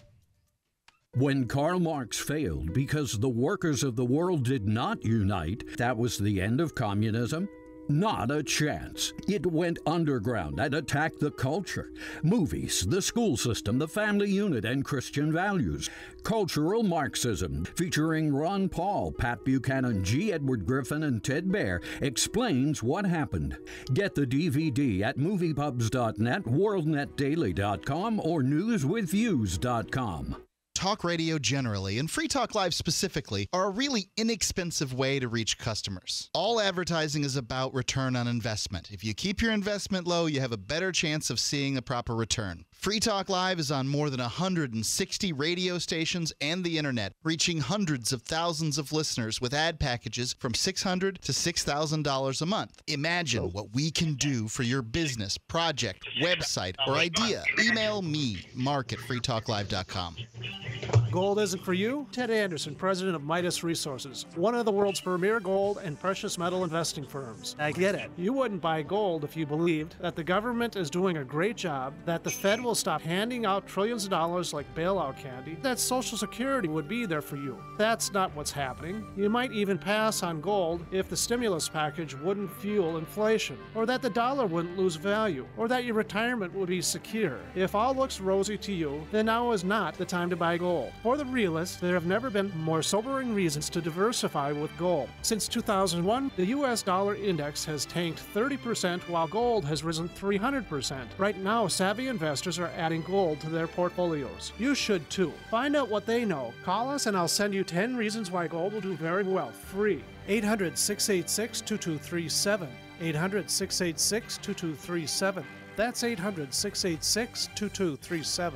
When Karl Marx failed because the workers of the world did not unite, that was the end of communism? Not a chance. It went underground and attacked the culture, movies, the school system, the family unit, and Christian values. Cultural Marxism, featuring Ron Paul, Pat Buchanan, G. Edward Griffin, and Ted Baer, explains what happened. Get the D V D at moviepubs dot net, world net daily dot com, or news with views dot com. Talk radio generally, and Free Talk Live specifically, are a really inexpensive way to reach customers. All advertising is about return on investment. If you keep your investment low, you have a better chance of seeing a proper return. Free Talk Live is on more than one hundred sixty radio stations and the internet, reaching hundreds of thousands of listeners with ad packages from six hundred dollars to six thousand dollars a month. Imagine what we can do for your business, project, website, or idea. Email me, mark at free talk live dot com. Gold isn't for you? Ted Anderson, president of Midas Resources, one of the world's premier gold and precious metal investing firms. I get it. You wouldn't buy gold if you believed that the government is doing a great job, that the Fed will stop handing out trillions of dollars like bailout candy, that Social Security would be there for you. That's not what's happening. You might even pass on gold if the stimulus package wouldn't fuel inflation, or that the dollar wouldn't lose value, or that your retirement would be secure. If all looks rosy to you, then now is not the time to buy gold. For the realists, there have never been more sobering reasons to diversify with gold. Since two thousand one, the U S dollar index has tanked thirty percent while gold has risen three hundred percent. Right now, savvy investors are adding gold to their portfolios. You should too. Find out what they know. Call us and I'll send you ten reasons why gold will do very well, free. eight hundred, six eight six, two two three seven. eight hundred, six eight six, two two three seven. That's eight hundred, six eight six, two two three seven.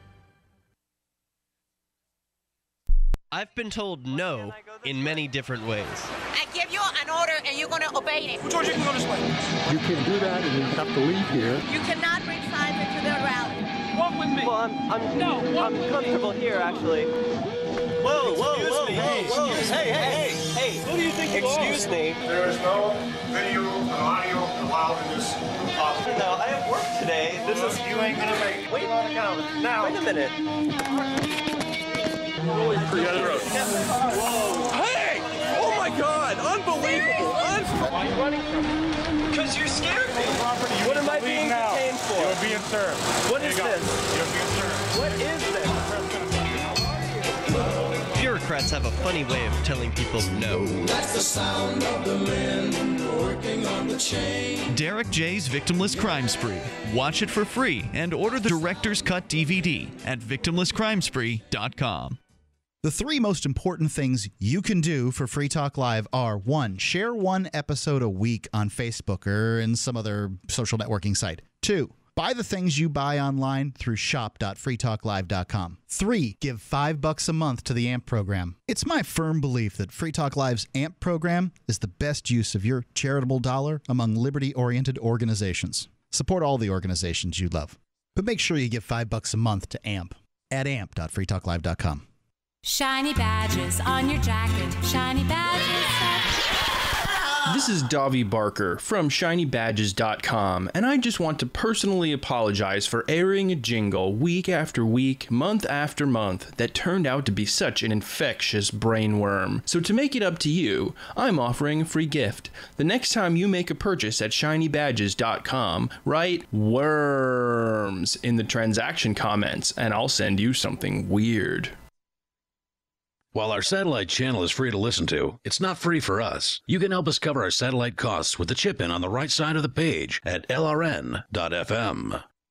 I've been told no in many different ways. I give you an order and you're going to obey it. George, you can go this way. You can't do that and you have to leave here. You cannot bring signs into their rally. Walk with me. Well, I'm, I'm, no, I'm comfortable here, actually. Whoa, whoa, Excuse whoa, me. whoa, whoa. Excuse Hey, me. hey, hey, hey. Who do you think you Excuse are? me. There is no video and audio allowed in this office. No, I have work today. This is... You ain't gonna make it. Wait, now. Wait a minute. Holy crap. Whoa. Hey! Oh my God! Unbelievable! Unbelievable! Why are you running from me? Because you scared me. You What am I being now. detained for? You're being served. What Here is you go. this? You're being served. What is this? Bureaucrats have a funny way of telling people no. That's the sound of the men working on the chain. Derek J's Victimless Crime Spree. Watch it for free and order the Director's Cut D V D at victimless crime spree dot com. The three most important things you can do for Free Talk Live are, one, share one episode a week on Facebook or in some other social networking site. Two, buy the things you buy online through shop dot free talk live dot com. Three, give five bucks a month to the A M P program. It's my firm belief that Free Talk Live's A M P program is the best use of your charitable dollar among liberty-oriented organizations. Support all the organizations you love, but make sure you give five bucks a month to A M P at A M P dot free talk live dot com. Shiny badges on your jacket. Shiny badges. This is Davi Barker from shiny badges dot com, and I just want to personally apologize for airing a jingle week after week, month after month, that turned out to be such an infectious brainworm. So to make it up to you, I'm offering a free gift. The next time you make a purchase at shiny badges dot com, write worms in the transaction comments, and I'll send you something weird. While our satellite channel is free to listen to, it's not free for us. You can help us cover our satellite costs with the chip-in on the right side of the page at L R N dot F M.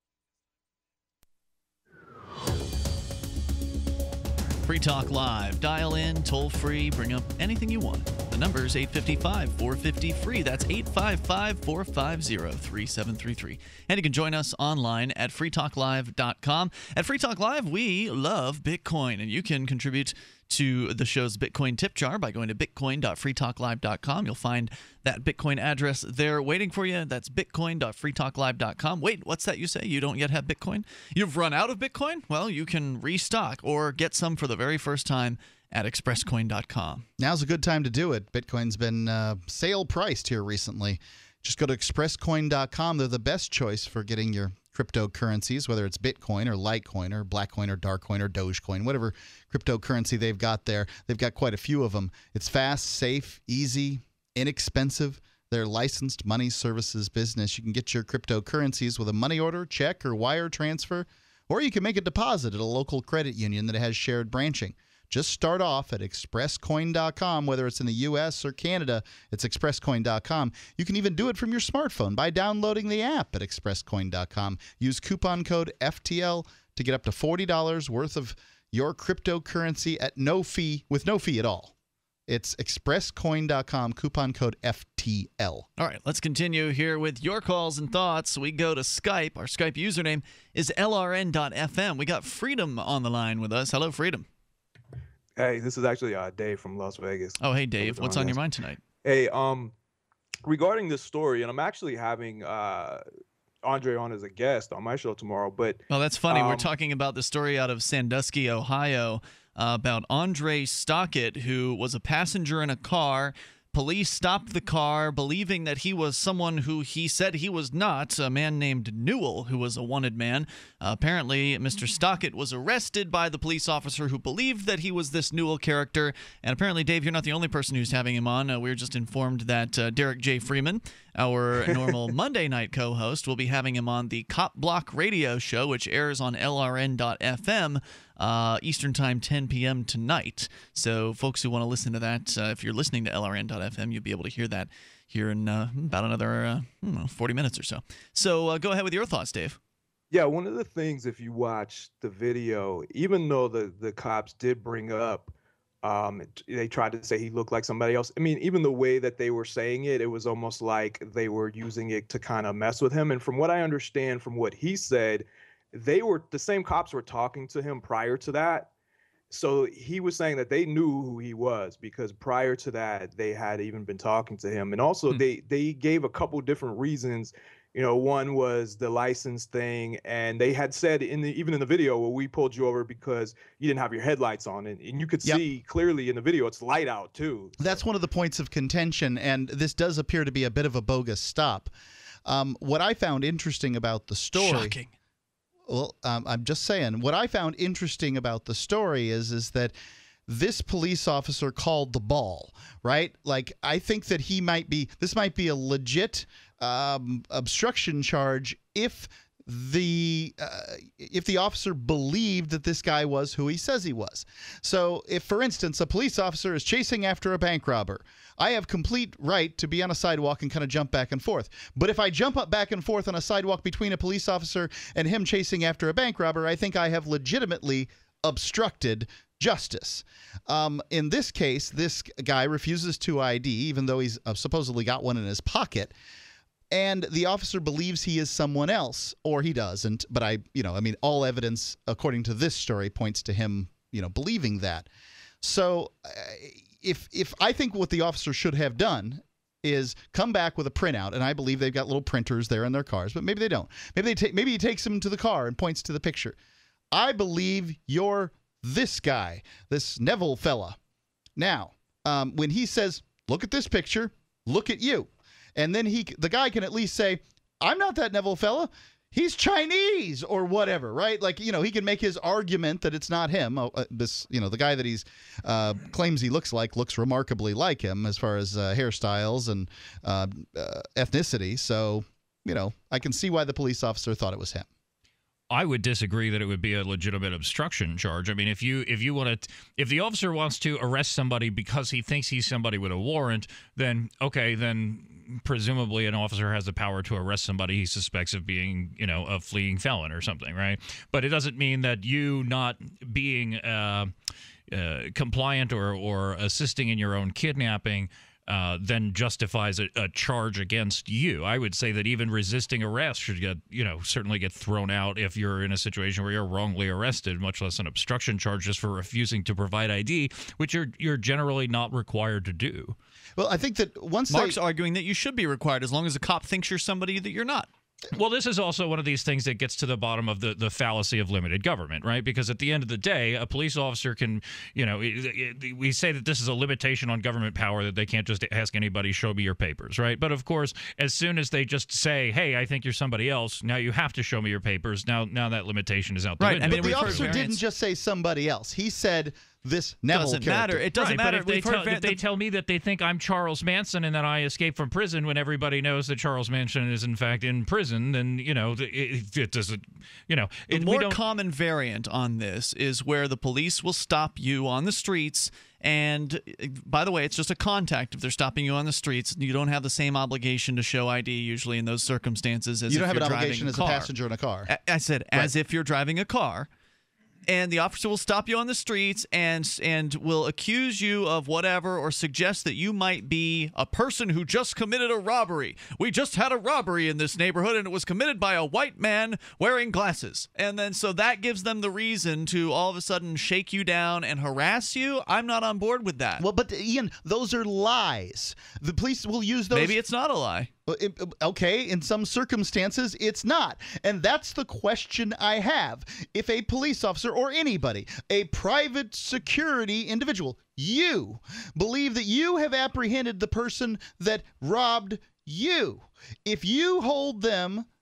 Free Talk Live. Dial in, toll free, bring up anything you want. The number is eight five five, four five zero, free. That's eight five five, four five zero, three seven three three. And you can join us online at free talk live dot com. At Free Talk Live, we love Bitcoin, and you can contribute to the show's Bitcoin tip jar by going to bitcoin dot free talk live dot com. You'll find that Bitcoin address there waiting for you. That's bitcoin dot free talk live dot com. Wait, what's that you say? You don't yet have Bitcoin? You've run out of Bitcoin? Well, you can restock or get some for the very first time at express coin dot com. Now's a good time to do it. Bitcoin's been uh, sale priced here recently. Just go to express coin dot com. They're the best choice for getting your cryptocurrencies, whether it's Bitcoin or Litecoin or Blackcoin or Darkcoin or Dogecoin, whatever cryptocurrency they've got there. They've got quite a few of them. It's fast, safe, easy, inexpensive. They're licensed money services business. You can get your cryptocurrencies with a money order, check, or wire transfer, or you can make a deposit at a local credit union that has shared branching. Just start off at express coin dot com, whether it's in the U S or Canada, it's express coin dot com. You can even do it from your smartphone by downloading the app at express coin dot com. Use coupon code F T L to get up to forty dollars worth of your cryptocurrency at no fee, with no fee at all. It's express coin dot com, coupon code F T L. All right, let's continue here with your calls and thoughts. We go to Skype. Our Skype username is L R N dot F M. We got Freedom on the line with us. Hello, Freedom. Hey, this is actually uh, Dave from Las Vegas. Oh, hey, Dave. What's on your mind tonight? Hey, um, regarding this story, and I'm actually having uh, Andre on as a guest on my show tomorrow. But well, that's funny. Um, We're talking about the story out of Sandusky, Ohio, uh, about Andre Stockett, who was a passenger in a car. Police stopped the car, believing that he was someone who he said he was not, a man named Newell, who was a wanted man. Uh, apparently, Mister Stockett was arrested by the police officer who believed that he was this Newell character. And apparently, Dave, you're not the only person who's having him on. Uh, we were just informed that uh, Derek J. Freeman our normal Monday night co-host. We'll be having him on the Cop Block Radio Show, which airs on L R N dot F M uh, Eastern Time, ten p.m. tonight. So folks who want to listen to that, uh, if you're listening to L R N dot F M, you'll be able to hear that here in uh, about another uh, I don't know, forty minutes or so. So uh, go ahead with your thoughts, Dave. Yeah, one of the things, if you watch the video, even though the, the cops did bring up, um, they tried to say he looked like somebody else. I mean, even the way that they were saying it, it was almost like they were using it to kind of mess with him. And from what I understand from what he said, they were the same cops were talking to him prior to that. So he was saying that they knew who he was because prior to that, they had even been talking to him. And also hmm. they they gave a couple different reasons. You know, one was the license thing, and they had said in the even in the video, well, we pulled you over because you didn't have your headlights on, and, and you could yep. see clearly in the video it's light out too. So. That's one of the points of contention, and this does appear to be a bit of a bogus stop. Um, what I found interesting about the story, shocking. Well, um, I'm just saying, what I found interesting about the story is is that this police officer called the ball, right? Like, I think that he might be, this might be a legit um, obstruction charge if the uh, if the officer believed that this guy was who he says he was. So if, for instance, a police officer is chasing after a bank robber, I have complete right to be on a sidewalk and kind of jump back and forth. But if I jump up back and forth on a sidewalk between a police officer and him chasing after a bank robber, I think I have legitimately obstructed justice. Um, in this case, this guy refuses to I D, even though he's uh, supposedly got one in his pocket. And the officer believes he is someone else, or he doesn't. But I, you know, I mean, all evidence, according to this story, points to him, you know, believing that. So uh, if if I think what the officer should have done is come back with a printout, and I believe they've got little printers there in their cars, but maybe they don't. Maybe they take, maybe he takes them to the car and points to the picture. I believe you're this guy, this Neville fella. Now, um, when he says, "Look at this picture," look at you. And then he, the guy can at least say, I'm not that Neville fella. He's Chinese or whatever, right? Like, you know, he can make his argument that it's not him. Oh, uh, this, you know, the guy that he's uh, claims he looks like looks remarkably like him as far as uh, hairstyles and uh, uh, ethnicity. So, you know, I can see why the police officer thought it was him. I would disagree that it would be a legitimate obstruction charge. I mean, if you if you want to, if the officer wants to arrest somebody because he thinks he's somebody with a warrant, then okay, then presumably an officer has the power to arrest somebody he suspects of being, you know, a fleeing felon or something, right? But it doesn't mean that you not being uh, uh, compliant or or assisting in your own kidnapping Uh, then justifies a, a charge against you. I would say that even resisting arrest should get, you know, certainly get thrown out if you're in a situation where you're wrongly arrested, much less an obstruction charge just for refusing to provide I D, which you're you're generally not required to do. Well, I think that once Mark's they... arguing that you should be required as long as the cop thinks you're somebody that you're not. Well, this is also one of these things that gets to the bottom of the, the fallacy of limited government, right? Because at the end of the day, a police officer can, you know, it, it, we say that this is a limitation on government power, that they can't just ask anybody, show me your papers, right? But of course, as soon as they just say, hey, I think you're somebody else, now you have to show me your papers. Now now that limitation is out the right. window. I mean, but the officer didn't just say somebody else. He said this Neville doesn't character. matter. It doesn't right, matter. But if, they tell, if they tell me that they think I'm Charles Manson and that I escaped from prison when everybody knows that Charles Manson is in fact in prison, then, you know, it, it doesn't, you know. The it, more we don't... common variant on this is where the police will stop you on the streets. And by the way, it's just a contact. If they're stopping you on the streets, you don't have the same obligation to show I D usually in those circumstances as you don't if have you're an obligation a as car. a passenger in a car. I, I said right. as if you're driving a car. And the officer will stop you on the streets and and will accuse you of whatever or suggest that you might be a person who just committed a robbery. We just had a robbery in this neighborhood and it was committed by a white man wearing glasses. And then so that gives them the reason to all of a sudden shake you down and harass you. I'm not on board with that. Well, but Ian, those are lies. The police will use those. Maybe it's not a lie. Okay, in some circumstances, it's not. And that's the question I have. If a police officer or anybody, a private security individual, you believe that you have apprehended the person that robbed you, if you hold them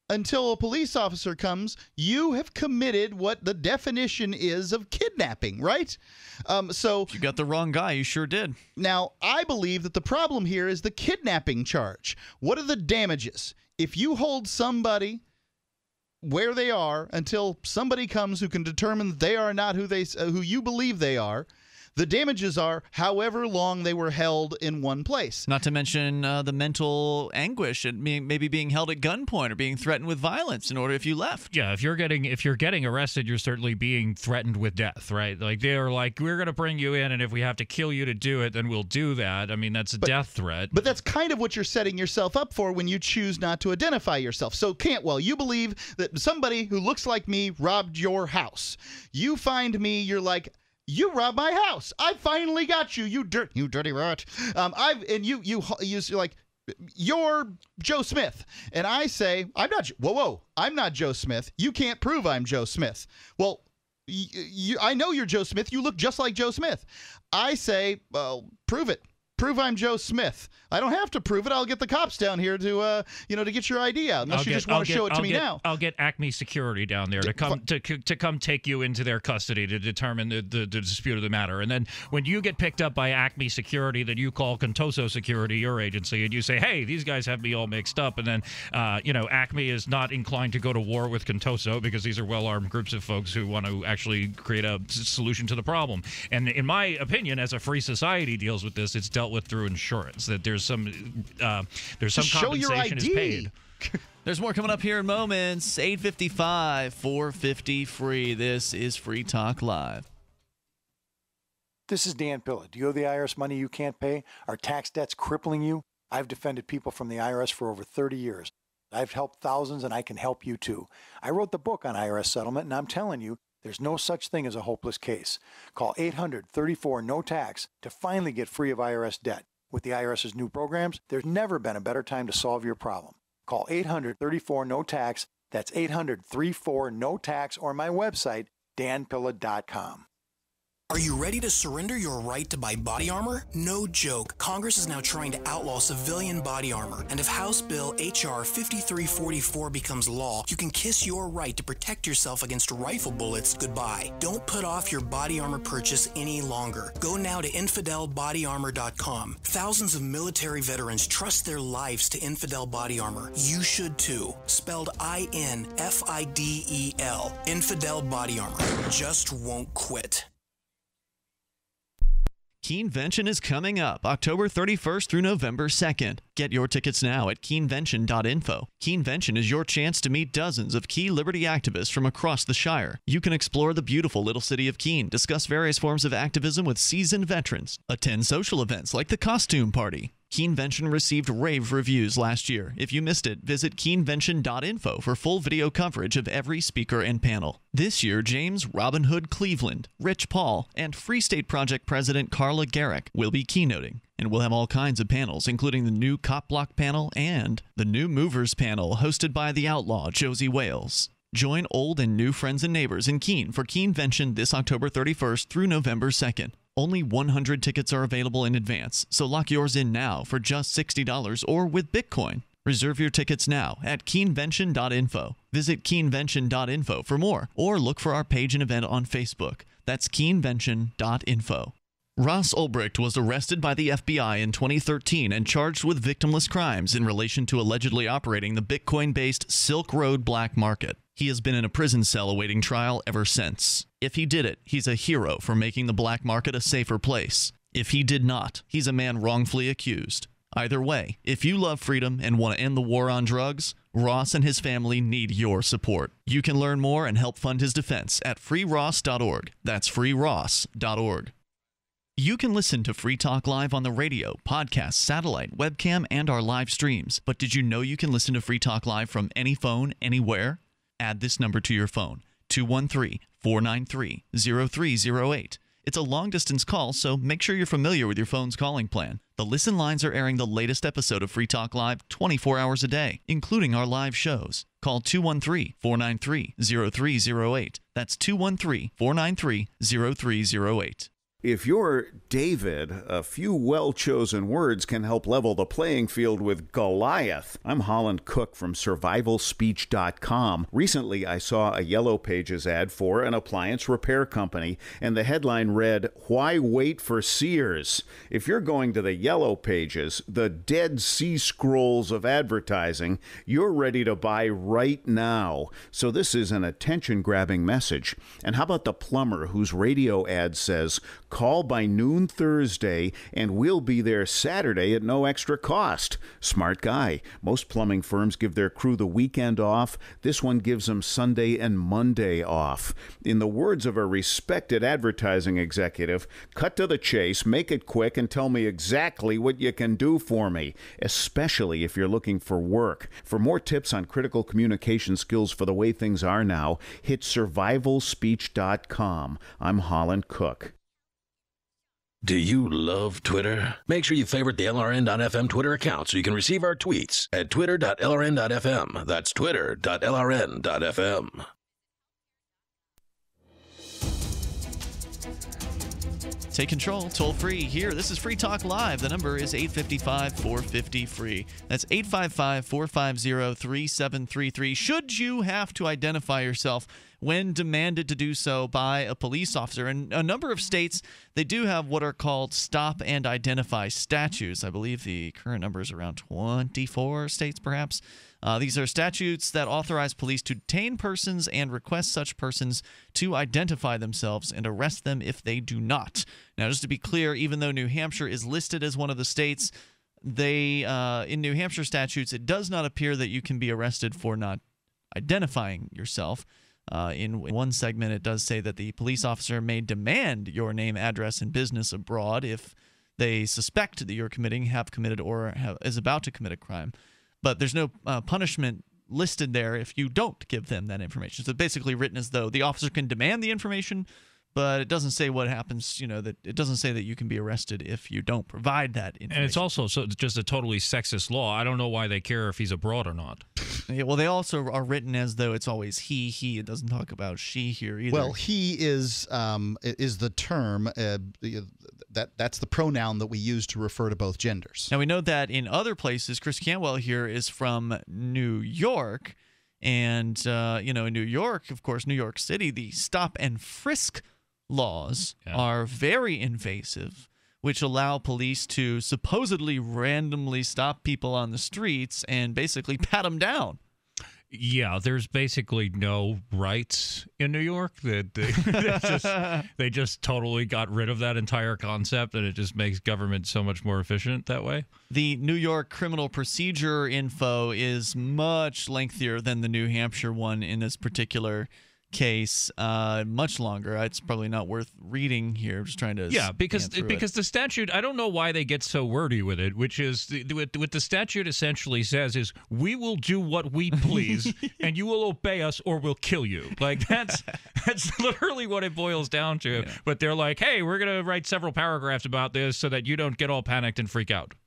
until a police officer comes, you have committed what the definition is of kidnapping, right? Um, so if you got the wrong guy, you sure did. Now, I believe that the problem here is the kidnapping charge. What are the damages? If you hold somebody where they are until somebody comes who can determine that they are not who they uh, who you believe they are, the damages are however long they were held in one place. Not to mention uh, the mental anguish and being, maybe being held at gunpoint or being threatened with violence in order if you left. Yeah, if you're getting if you're getting arrested, you're certainly being threatened with death, right? Like they're like, we're going to bring you in, and if we have to kill you to do it, then we'll do that. I mean, that's a but, death threat. But that's kind of what you're setting yourself up for when you choose not to identify yourself. So, Cantwell, you believe that somebody who looks like me robbed your house. You find me, you're like, you robbed my house. I finally got you. You dirt, you dirty rat. Um, I've and you, you, you, you're like, you're Joe Smith, and I say, I'm not. Whoa, whoa, I'm not Joe Smith. You can't prove I'm Joe Smith. Well, y- you, I know you're Joe Smith. You look just like Joe Smith. I say, well, prove it. Prove I'm Joe Smith. I don't have to prove it. I'll get the cops down here to, uh, you know, to get your I D out. Unless I'll you get, just want I'll to get, show it to I'll me get, now. I'll get Acme Security down there to come to to come take you into their custody to determine the, the, the dispute of the matter. And then when you get picked up by Acme Security, then you call Contoso Security, your agency, and you say, hey, these guys have me all mixed up. And then, uh, you know, Acme is not inclined to go to war with Contoso because these are well-armed groups of folks who want to actually create a s- solution to the problem. And in my opinion, as a free society deals with this, it's dealt with through insurance. That there's some uh, there's some Just show your compensation is I D. paid. There's more coming up here in moments. eight fifty-five, four fifty free. This is Free Talk Live. This is Dan Pilla. Do you owe the I R S money you can't pay? Are tax debts crippling you? I've defended people from the I R S for over thirty years. I've helped thousands, and I can help you too. I wrote the book on I R S settlement, and I'm telling you, there's no such thing as a hopeless case. Call eight hundred, thirty-four, no tax to finally get free of I R S debt. With the IRS's new programs, there's never been a better time to solve your problem. Call eight hundred, thirty-four, no tax. That's eight hundred, thirty-four, no tax, or my website, dan pilla dot com. Are you ready to surrender your right to buy body armor? No joke. Congress is now trying to outlaw civilian body armor. And if House Bill H R fifty-three forty-four becomes law, you can kiss your right to protect yourself against rifle bullets goodbye. Don't put off your body armor purchase any longer. Go now to infidel body armor dot com. Thousands of military veterans trust their lives to Infidel Body Armor. You should too. Spelled I N F I D E L. Infidel Body Armor. Just won't quit. Keenvention is coming up October thirty-first through November second. Get your tickets now at keenvention dot info. Keenvention is your chance to meet dozens of key liberty activists from across the Shire. You can explore the beautiful little city of Keene, discuss various forms of activism with seasoned veterans, attend social events like the Costume Party. Keenvention received rave reviews last year. If you missed it, visit keenvention dot info for full video coverage of every speaker and panel. This year, James Robin Hood Cleveland, Rich Paul, and Free State Project President Carla Garrick will be keynoting. And we'll have all kinds of panels, including the new Cop Block panel and the new Movers panel hosted by the outlaw Josie Wales. Join old and new friends and neighbors in Keene for Keenvention this October thirty-first through November second. Only one hundred tickets are available in advance, so lock yours in now for just sixty dollars or with Bitcoin. Reserve your tickets now at keenvention dot info. Visit keenvention dot info for more, or look for our page and event on Facebook. That's keenvention dot info. Ross Ulbricht was arrested by the F B I in twenty thirteen and charged with victimless crimes in relation to allegedly operating the Bitcoin-based Silk Road black market. He has been in a prison cell awaiting trial ever since. If he did it, he's a hero for making the black market a safer place. If he did not, he's a man wrongfully accused. Either way, if you love freedom and want to end the war on drugs, Ross and his family need your support. You can learn more and help fund his defense at free ross dot org. That's free ross dot org. You can listen to Free Talk Live on the radio, podcast, satellite, webcam, and our live streams. But did you know you can listen to Free Talk Live from any phone, anywhere? Add this number to your phone, two one three, four nine three, zero three zero eight. It's a long-distance call, so make sure you're familiar with your phone's calling plan. The Listen Lines are airing the latest episode of Free Talk Live twenty-four hours a day, including our live shows. Call two one three, four nine three, zero three zero eight. That's two one three, four nine three, zero three zero eight. If you're David, a few well-chosen words can help level the playing field with Goliath. I'm Holland Cook from survival speech dot com. Recently, I saw a Yellow Pages ad for an appliance repair company, and the headline read, "Why wait for Sears?" If you're going to the Yellow Pages, the Dead Sea Scrolls of advertising, you're ready to buy right now. So this is an attention-grabbing message. And how about the plumber whose radio ad says, "Call by noon Thursday, and we'll be there Saturday at no extra cost"? Smart guy. Most plumbing firms give their crew the weekend off. This one gives them Sunday and Monday off. In the words of a respected advertising executive, cut to the chase, make it quick, and tell me exactly what you can do for me, especially if you're looking for work. For more tips on critical communication skills for the way things are now, hit survival speech dot com. I'm Holland Cook. Do you love Twitter? Make sure you favorite the L R N dot F M Twitter account so you can receive our tweets at twitter dot L R N dot F M. That's twitter dot L R N dot F M. Take control, toll free here. This is Free Talk Live. The number is eight five five, four five zero, free. That's eight five five, four five zero, three seven three three. Should you have to identify yourself when demanded to do so by a police officer? In a number of states, they do have what are called stop and identify statutes. I believe the current number is around twenty-four states, perhaps. Uh, these are statutes that authorize police to detain persons and request such persons to identify themselves and arrest them if they do not. Now, just to be clear, even though New Hampshire is listed as one of the states, they uh, in New Hampshire statutes, it does not appear that you can be arrested for not identifying yourself. Uh, in one segment, it does say that the police officer may demand your name, address, and business abroad if they suspect that you're committing, have committed, or have, is about to commit a crime. But there's no uh, punishment listed there if you don't give them that information. So it's basically written as though the officer can demand the information, but it doesn't say what happens, you know, that it doesn't say that you can be arrested if you don't provide that information. And it's also so just a totally sexist law. I don't know why they care if he's abroad or not. Yeah, well, they also are written as though it's always he, he. It doesn't talk about she here either. Well, he is um, is the term, uh, that that's the pronoun that we use to refer to both genders. Now, we know that in other places, Chris Cantwell here is from New York. And, uh, you know, in New York, of course, New York City, the stop and frisk laws yeah. are very invasive, which allow police to supposedly randomly stop people on the streets and basically pat them down. Yeah, there's basically no rights in New York. That they, they, just, they just totally got rid of that entire concept, and it just makes government so much more efficient that way. The New York criminal procedure info is much lengthier than the New Hampshire one in this particular case, uh, much longer. It's probably not worth reading here. I'm just trying to yeah, because because it. the statute. I don't know why they get so wordy with it. Which is the, what, what the statute essentially says is we will do what we please, and you will obey us, or we'll kill you. Like that's that's literally what it boils down to. Yeah. But they're like, hey, we're gonna write several paragraphs about this so that you don't get all panicked and freak out.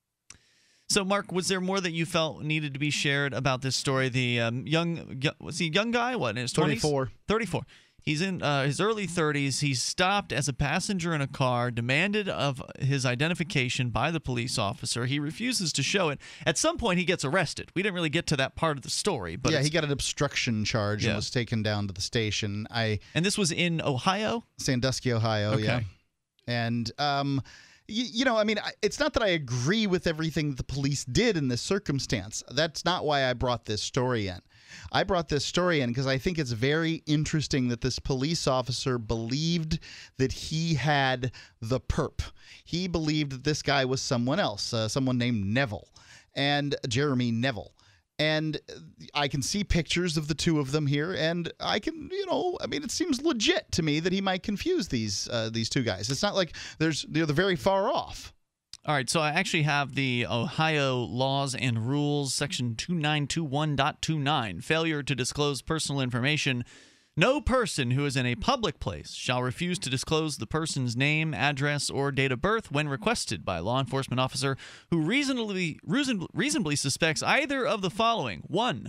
So, Mark, was there more that you felt needed to be shared about this story? The um, young, was he a young guy? What, in his twenties? thirty-four. thirty-four. He's in uh, his early thirties. He's stopped as a passenger in a car, demanded of his identification by the police officer. He refuses to show it. At some point, he gets arrested. We didn't really get to that part of the story. But yeah, he got an obstruction charge yeah. and was taken down to the station. I And this was in Ohio? Sandusky, Ohio, okay. yeah. And... um. You, you know, I mean, it's not that I agree with everything that the police did in this circumstance. That's not why I brought this story in. I brought this story in because I think it's very interesting that this police officer believed that he had the perp. He believed that this guy was someone else, uh, someone named Neville, and Jeremy Neville. And I can see pictures of the two of them here, and I can, you know, I mean, it seems legit to me that he might confuse these uh, these two guys. It's not like there's they're very far off. All right, so I actually have the Ohio Laws and Rules, Section two nine two one point two nine, failure to disclose personal information. No person who is in a public place shall refuse to disclose the person's name, address, or date of birth when requested by a law enforcement officer who reasonably reason, reasonably suspects either of the following. One,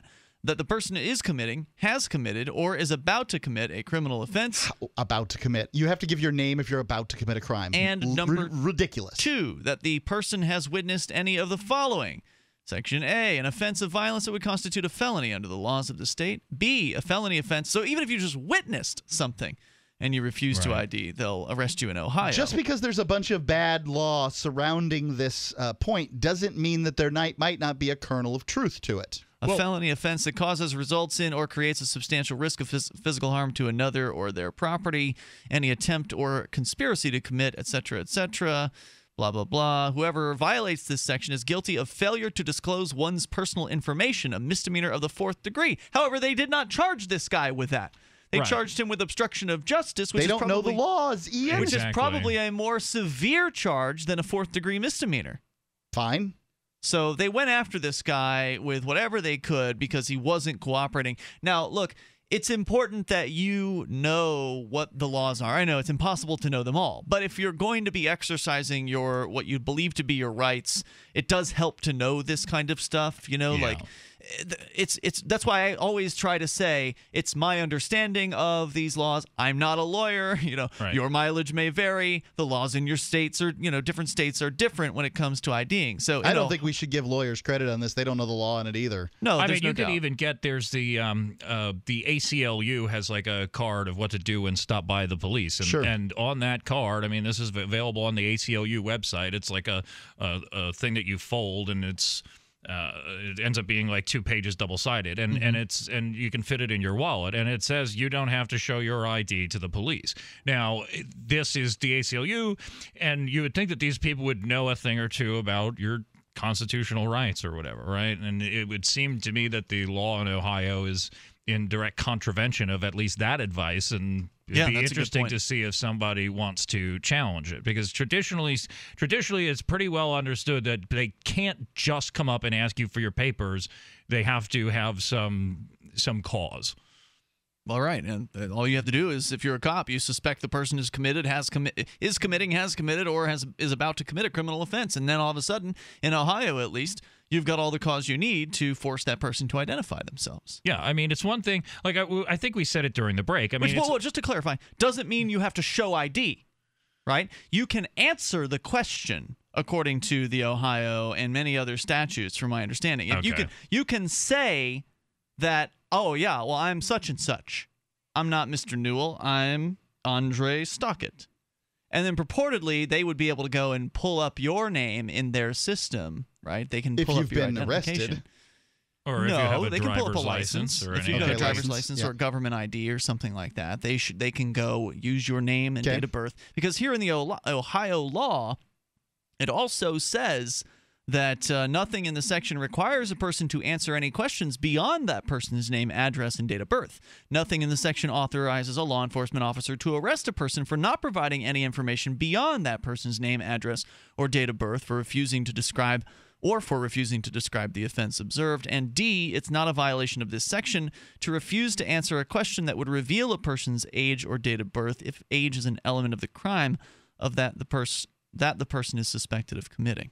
that the person is committing, has committed, or is about to commit a criminal offense. About to commit. You have to give your name if you're about to commit a crime. And L- number r- ridiculous. two, that the person has witnessed any of the following. Section A, an offense of violence that would constitute a felony under the laws of the state. B, a felony offense. So even if you just witnessed something and you refuse to I D, they'll arrest you in Ohio. Just because there's a bunch of bad law surrounding this uh, point doesn't mean that there might, might not be a kernel of truth to it. A well, felony offense that causes, results in, or creates a substantial risk of phys- physical harm to another or their property, any attempt or conspiracy to commit, et cetera, et cetera, blah, blah, blah. Whoever violates this section is guilty of failure to disclose one's personal information, a misdemeanor of the fourth degree. However, they did not charge this guy with that. They right. charged him with obstruction of justice, which they is don't probably, know the laws, Ian. Which exactly. is probably a more severe charge than a fourth degree misdemeanor. Fine. So they went after this guy with whatever they could because he wasn't cooperating. Now, look, it's important that you know what the laws are. I know it's impossible to know them all, but if you're going to be exercising your what you believe to be your rights, it does help to know this kind of stuff, you know, yeah. like it's it's that's why I always try to say it's my understanding of these laws. I'm not a lawyer, you know. Right. Your mileage may vary. The laws in your states are, you know, different states are different when it comes to IDing. So I don't know, think we should give lawyers credit on this. They don't know the law on it either. No, I mean no you doubt. could even get there's the um uh the A C L U has like a card of what to do when stopped by the police, and, sure. and on that card, I mean this is available on the A C L U website. It's like a a, a thing that you fold, and it's. Uh, it ends up being like two pages double-sided, and, mm-hmm. and it's and you can fit it in your wallet, and it says you don't have to show your I D to the police. Now, this is the A C L U, and you would think that these people would know a thing or two about your constitutional rights or whatever, right? And it would seem to me that the law in Ohio is in direct contravention of at least that advice, and it'd yeah, be that's interesting to see if somebody wants to challenge it, because traditionally traditionally it's pretty well understood that they can't just come up and ask you for your papers. They have to have some some cause. All right, and all you have to do is, if you're a cop, you suspect the person is committed, has commi- is committing, has committed, or has is about to commit a criminal offense, and then all of a sudden, in Ohio at least, you've got all the cause you need to force that person to identify themselves. Yeah, I mean, it's one thing. Like I, I think we said it during the break. I mean, Which, well, well, just to clarify, doesn't mean you have to show I D, right? You can answer the question according to the Ohio and many other statutes, from my understanding. Okay. You can you can say that, oh, yeah, well, I'm such and such. I'm not Mister Newell. I'm Andre Stockett. And then purportedly, they would be able to go and pull up your name in their system, right? They can if pull you've up your been identification. arrested. Or if no, you have a they can pull up a license. license. Or if you've any got a okay, driver's license, license yeah. or a government I D or something like that, they should they can go use your name and okay. date of birth. Because here in the Ohio law, it also says that uh, nothing in the section requires a person to answer any questions beyond that person's name, address, and date of birth. Nothing in the section authorizes a law enforcement officer to arrest a person for not providing any information beyond that person's name, address, or date of birth for refusing to describe or for refusing to describe the offense observed. And D, it's not a violation of this section to refuse to answer a question that would reveal a person's age or date of birth if age is an element of the crime of that the pers- that the person is suspected of committing.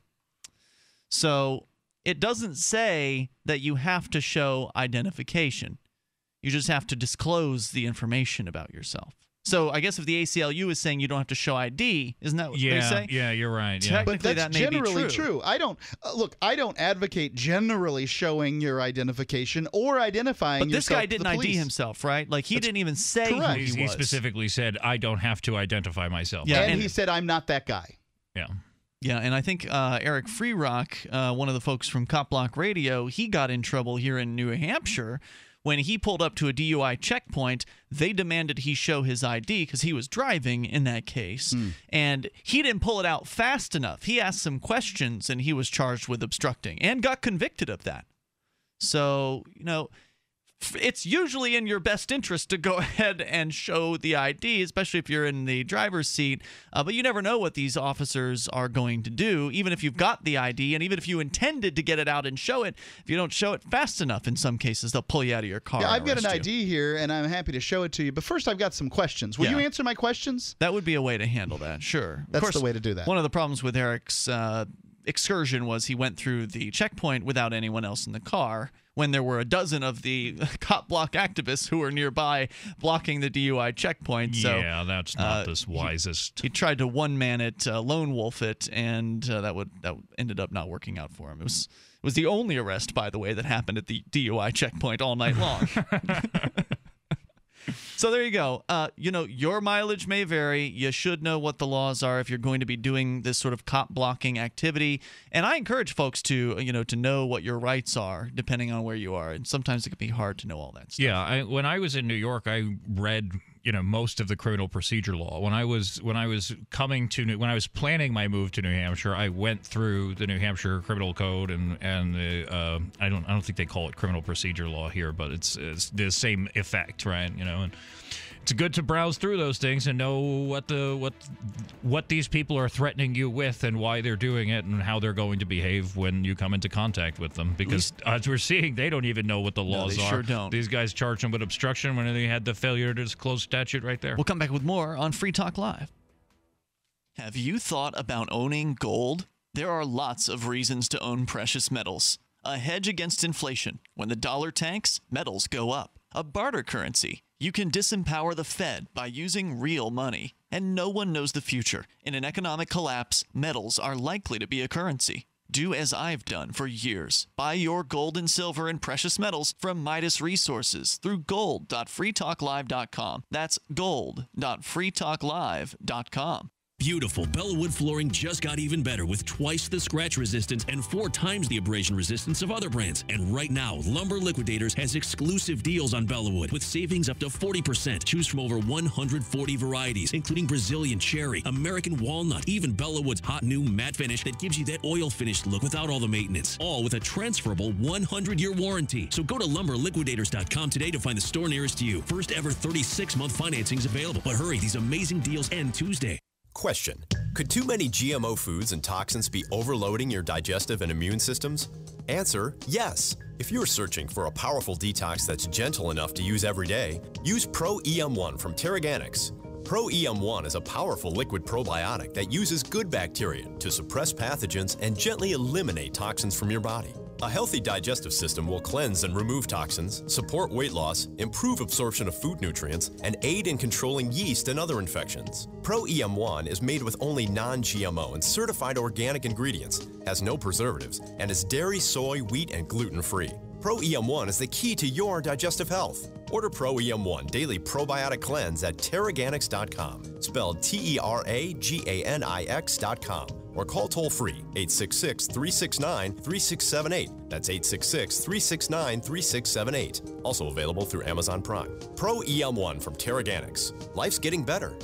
So it doesn't say that you have to show identification. You just have to disclose the information about yourself. So I guess if the A C L U is saying you don't have to show I D, isn't that what yeah, they say? Yeah, you're right. Yeah. Technically, but that's that may generally be true. true. I don't uh, look. I don't advocate generally showing your identification or identifying. But this yourself guy to the didn't I D police. himself, right? Like he That's didn't even say correct. who He, he, he was. specifically said, "I don't have to identify myself." Yeah, and, and he said, "I'm not that guy." Yeah. Yeah, and I think uh, Eric Freerock, uh, one of the folks from Cop Block Radio, he got in trouble here in New Hampshire. When he pulled up to a D U I checkpoint, they demanded he show his I D because he was driving in that case. Mm. And he didn't pull it out fast enough. He asked some questions, and he was charged with obstructing and got convicted of that. So, you know, it's usually in your best interest to go ahead and show the I D, especially if you're in the driver's seat. Uh, but you never know what these officers are going to do, even if you've got the I D, and even if you intended to get it out and show it. If you don't show it fast enough, in some cases, they'll pull you out of your car. Yeah, and I've got an arrest I you. D here, and I'm happy to show it to you. But first, I've got some questions. Will Yeah. you answer my questions? That would be a way to handle that, sure. That's of course, the way to do that. One of the problems with Eric's uh, excursion was he went through the checkpoint without anyone else in the car, when there were a dozen of the cop block activists who were nearby blocking the D U I checkpoint. So, yeah, that's not uh, the wisest. He, he tried to one-man it, uh, lone wolf it, and uh, that would that ended up not working out for him. It was it was the only arrest, by the way, that happened at the D U I checkpoint all night long. So there you go. Uh, you know, your mileage may vary. You should know what the laws are if you're going to be doing this sort of cop blocking activity. And I encourage folks to, you know, to know what your rights are depending on where you are. And sometimes it can be hard to know all that stuff. Yeah, I, when I was in New York, I read, you know, most of the criminal procedure law. When I was when I was coming to New, when I was planning my move to New Hampshire, I went through the New Hampshire Criminal Code and and the uh, I don't I don't think they call it criminal procedure law here, but it's it's the same effect, right? You know, and it's good to browse through those things and know what the what what these people are threatening you with and why they're doing it and how they're going to behave when you come into contact with them. Because as we're seeing, they don't even know what the laws no, they are. Sure don't. These guys charge them with obstruction when they had the failure to disclose statute right there. We'll come back with more on Free Talk Live. Have you thought about owning gold? There are lots of reasons to own precious metals. A hedge against inflation. When the dollar tanks, metals go up. A barter currency. You can disempower the Fed by using real money. And no one knows the future. In an economic collapse, metals are likely to be a currency. Do as I've done for years. Buy your gold and silver and precious metals from Midas Resources through gold dot free talk live dot com. That's gold dot free talk live dot com. Beautiful Bellawood flooring just got even better with twice the scratch resistance and four times the abrasion resistance of other brands. And right now, Lumber Liquidators has exclusive deals on Bellawood with savings up to forty percent. Choose from over one hundred forty varieties, including Brazilian cherry, American walnut, even Bellawood's hot new matte finish that gives you that oil finished look without all the maintenance. All with a transferable one hundred year warranty. So go to lumber liquidators dot com today to find the store nearest to you. First ever thirty-six month financing is available. But hurry, these amazing deals end Tuesday. Question: could too many G M O foods and toxins be overloading your digestive and immune systems? Answer: yes. If you're searching for a powerful detox that's gentle enough to use every day, use Pro E M one from Terraganics. Pro E M one is a powerful liquid probiotic that uses good bacteria to suppress pathogens and gently eliminate toxins from your body. A healthy digestive system will cleanse and remove toxins, support weight loss, improve absorption of food nutrients, and aid in controlling yeast and other infections. Pro E M one is made with only non-G M O and certified organic ingredients, has no preservatives, and is dairy, soy, wheat, and gluten-free. Pro E M one is the key to your digestive health. Order Pro E M one Daily Probiotic Cleanse at Terraganics dot com, spelled T E R A G A N I X dot com, or call toll-free eight six six, three six nine, three six seven eight. That's eight six six, three six nine, three six seven eight. Also available through Amazon Prime. Pro E M one from Terraganics. Life's getting better.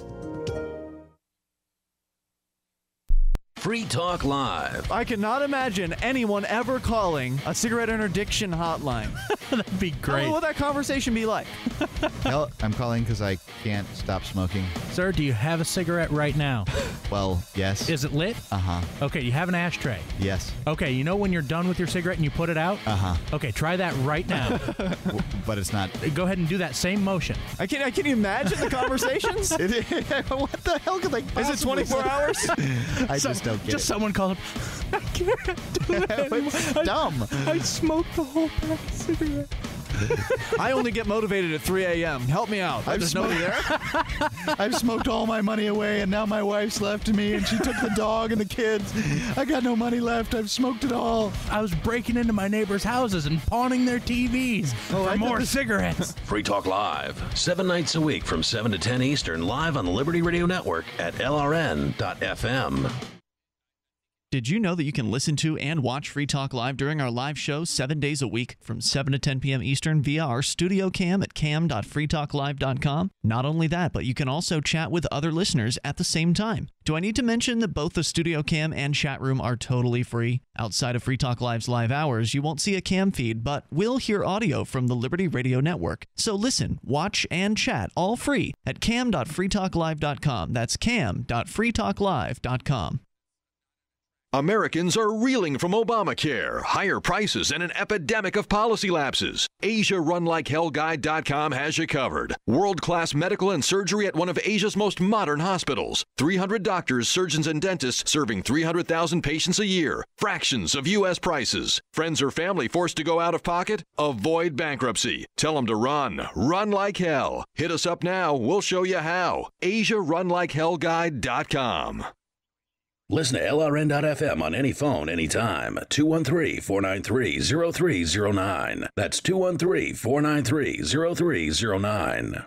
Free Talk Live. I cannot imagine anyone ever calling a cigarette interdiction hotline. That'd be great. What would that conversation be like? Well, I'm calling because I can't stop smoking. Sir, do you have a cigarette right now? Well, yes. Is it lit? Uh-huh. Okay, you have an ashtray? Yes. Okay, you know when you're done with your cigarette and you put it out? Uh-huh. Okay, try that right now. But it's not. Go ahead and do that same motion. I can I can you imagine the conversations? What the hell could they possibly Is it twenty-four say? hours? I So- just don't get Just it. someone called him. I can't do it anymore. It's I- dumb. I smoked the whole pack of cigarettes. I only get motivated at three a.m. Help me out. I've There's nobody there? I've smoked all my money away, and now my wife's left me, and she took the dog and the kids. I got no money left. I've smoked it all. I was breaking into my neighbors' houses and pawning their T Vs Oh, for I more thought this- cigarettes. Free Talk Live, seven nights a week from seven to ten Eastern, live on the Liberty Radio Network at L R N dot F M. Did you know that you can listen to and watch Free Talk Live during our live show seven days a week from seven to ten p.m. Eastern via our studio cam at cam dot free talk live dot com? Not only that, but you can also chat with other listeners at the same time. Do I need to mention that both the studio cam and chat room are totally free? Outside of Free Talk Live's live hours, you won't see a cam feed, but will hear audio from the Liberty Radio Network. So listen, watch, and chat all free at cam dot free talk live dot com. That's cam dot free talk live dot com. Americans are reeling from Obamacare, higher prices, and an epidemic of policy lapses. Asia Run Like Hell Guide dot com has you covered. World-class medical and surgery at one of Asia's most modern hospitals. three hundred doctors, surgeons, and dentists serving three hundred thousand patients a year. Fractions of U S prices. Friends or family forced to go out of pocket? Avoid bankruptcy. Tell them to run. Run like hell. Hit us up now. We'll show you how. Asia Run Like Hell Guide dot com. Listen to L R N dot F M on any phone, anytime. two one three, four nine three, zero three zero nine. That's two one three, four nine three, zero three zero nine.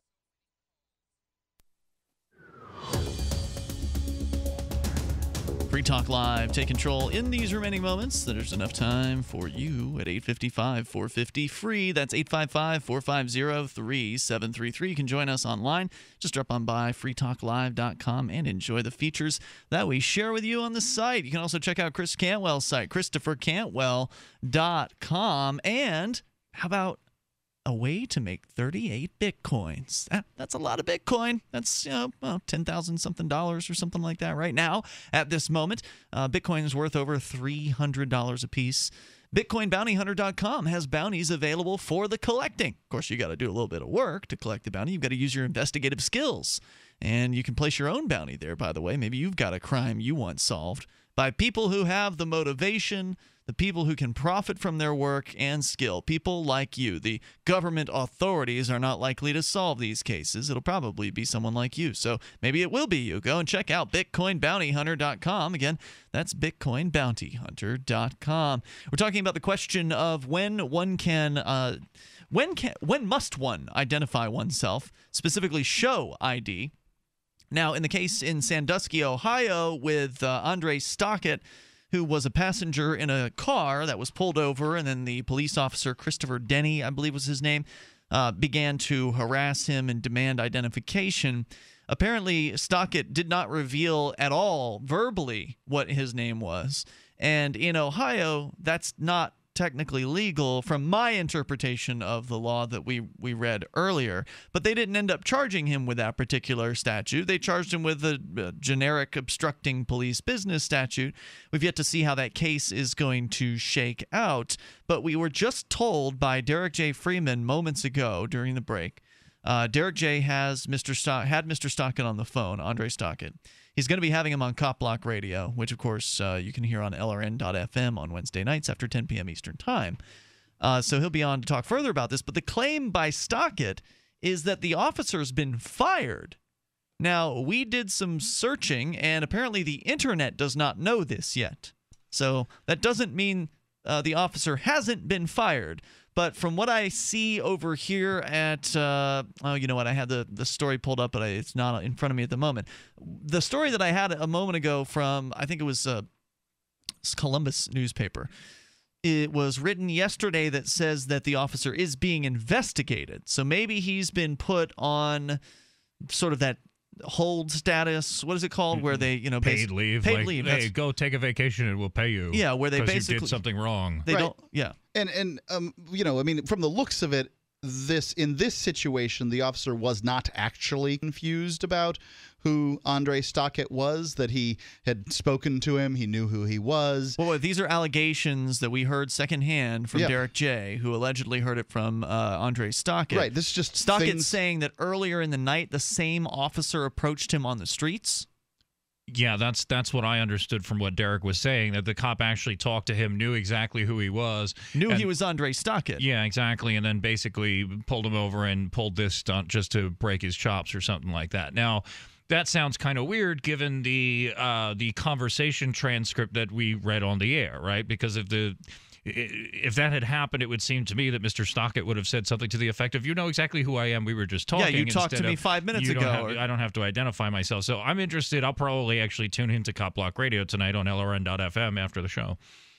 Free Talk Live. Take control in these remaining moments. There's enough time for you at eight five five, four five zero, free. That's eight five five, four five zero, three seven three three. You can join us online. Just drop on by free talk live dot com and enjoy the features that we share with you on the site. You can also check out Chris Cantwell's site, christopher cantwell dot com. And how about a way to make thirty-eight bitcoins? That, that's a lot of Bitcoin. That's, you know, well, ten thousand something dollars or something like that right now at this moment. Uh, Bitcoin is worth over three hundred dollars a piece. Bitcoin Bounty Hunter dot com has bounties available for the collecting. Of course, you got to do a little bit of work to collect the bounty. You've got to use your investigative skills. And you can place your own bounty there, by the way. Maybe you've got a crime you want solved by people who have the motivation, the people who can profit from their work and skill, people like you. The government authorities are not likely to solve these cases. It'll probably be someone like you. So maybe it will be you. Go and check out Bitcoin Bounty Hunter dot com. Again, that's Bitcoin Bounty Hunter dot com. We're talking about the question of when one can, uh, when can, when must one identify oneself, specifically show I D. Now, in the case in Sandusky, Ohio, with uh, Andre Stockett, who was a passenger in a car that was pulled over, and then the police officer, Christopher Denny, I believe was his name, uh, began to harass him and demand identification. Apparently, Stockett did not reveal at all verbally what his name was. And in Ohio, that's not technically legal from my interpretation of the law that we we read earlier. But they didn't end up charging him with that particular statute. They charged him with a, a generic obstructing police business statute. We've yet to see how that case is going to shake out. But we were just told by Derek J. Freeman moments ago during the break. Uh, Derek J. has Mister Stock had Mister Stockett on the phone, Andre Stockett. He's going to be having him on Cop Block Radio, which, of course, uh, you can hear on L R N dot F M on Wednesday nights after ten p.m. Eastern Time. Uh, so he'll be on to talk further about this. But the claim by Stockett is that the officer's been fired. Now, we did some searching, and apparently the Internet does not know this yet. So that doesn't mean uh, the officer hasn't been fired. But from what I see over here at, uh, oh, you know what? I had the, the story pulled up, but I, it's not in front of me at the moment. The story that I had a moment ago from, I think it was uh, Columbus newspaper. It was written yesterday that says that the officer is being investigated. So maybe he's been put on sort of that hold status. What is it called? Where they, you know, paid leave. Paid like, leave. Hey, go take a vacation and we'll pay you. Yeah, where they basically you did something wrong. They Right. don't. Yeah. And and um, you know, I mean, from the looks of it, this in this situation, the officer was not actually confused about who Andre Stockett was. That he had spoken to him, he knew who he was. Well, these are allegations that we heard secondhand from Yeah. Derek J., who allegedly heard it from uh, Andre Stockett. Right. This is just Stockett things- saying that earlier in the night, the same officer approached him on the streets. Yeah, that's that's what I understood from what Derek was saying, that the cop actually talked to him, knew exactly who he was. Knew and, he was Andre Stockett. Yeah, exactly, and then basically pulled him over and pulled this stunt just to break his chops or something like that. Now, that sounds kind of weird given the uh, the conversation transcript that we read on the air, right? Because if the if that had happened, it would seem to me that Mister Stockett would have said something to the effect of, "You know exactly who I am. We were just talking." Yeah, you talked to me of, five minutes "You don't ago, have- or- I don't have to identify myself. So I'm interested. I'll probably actually tune into Cop Block Radio tonight on L R N dot F M after the show.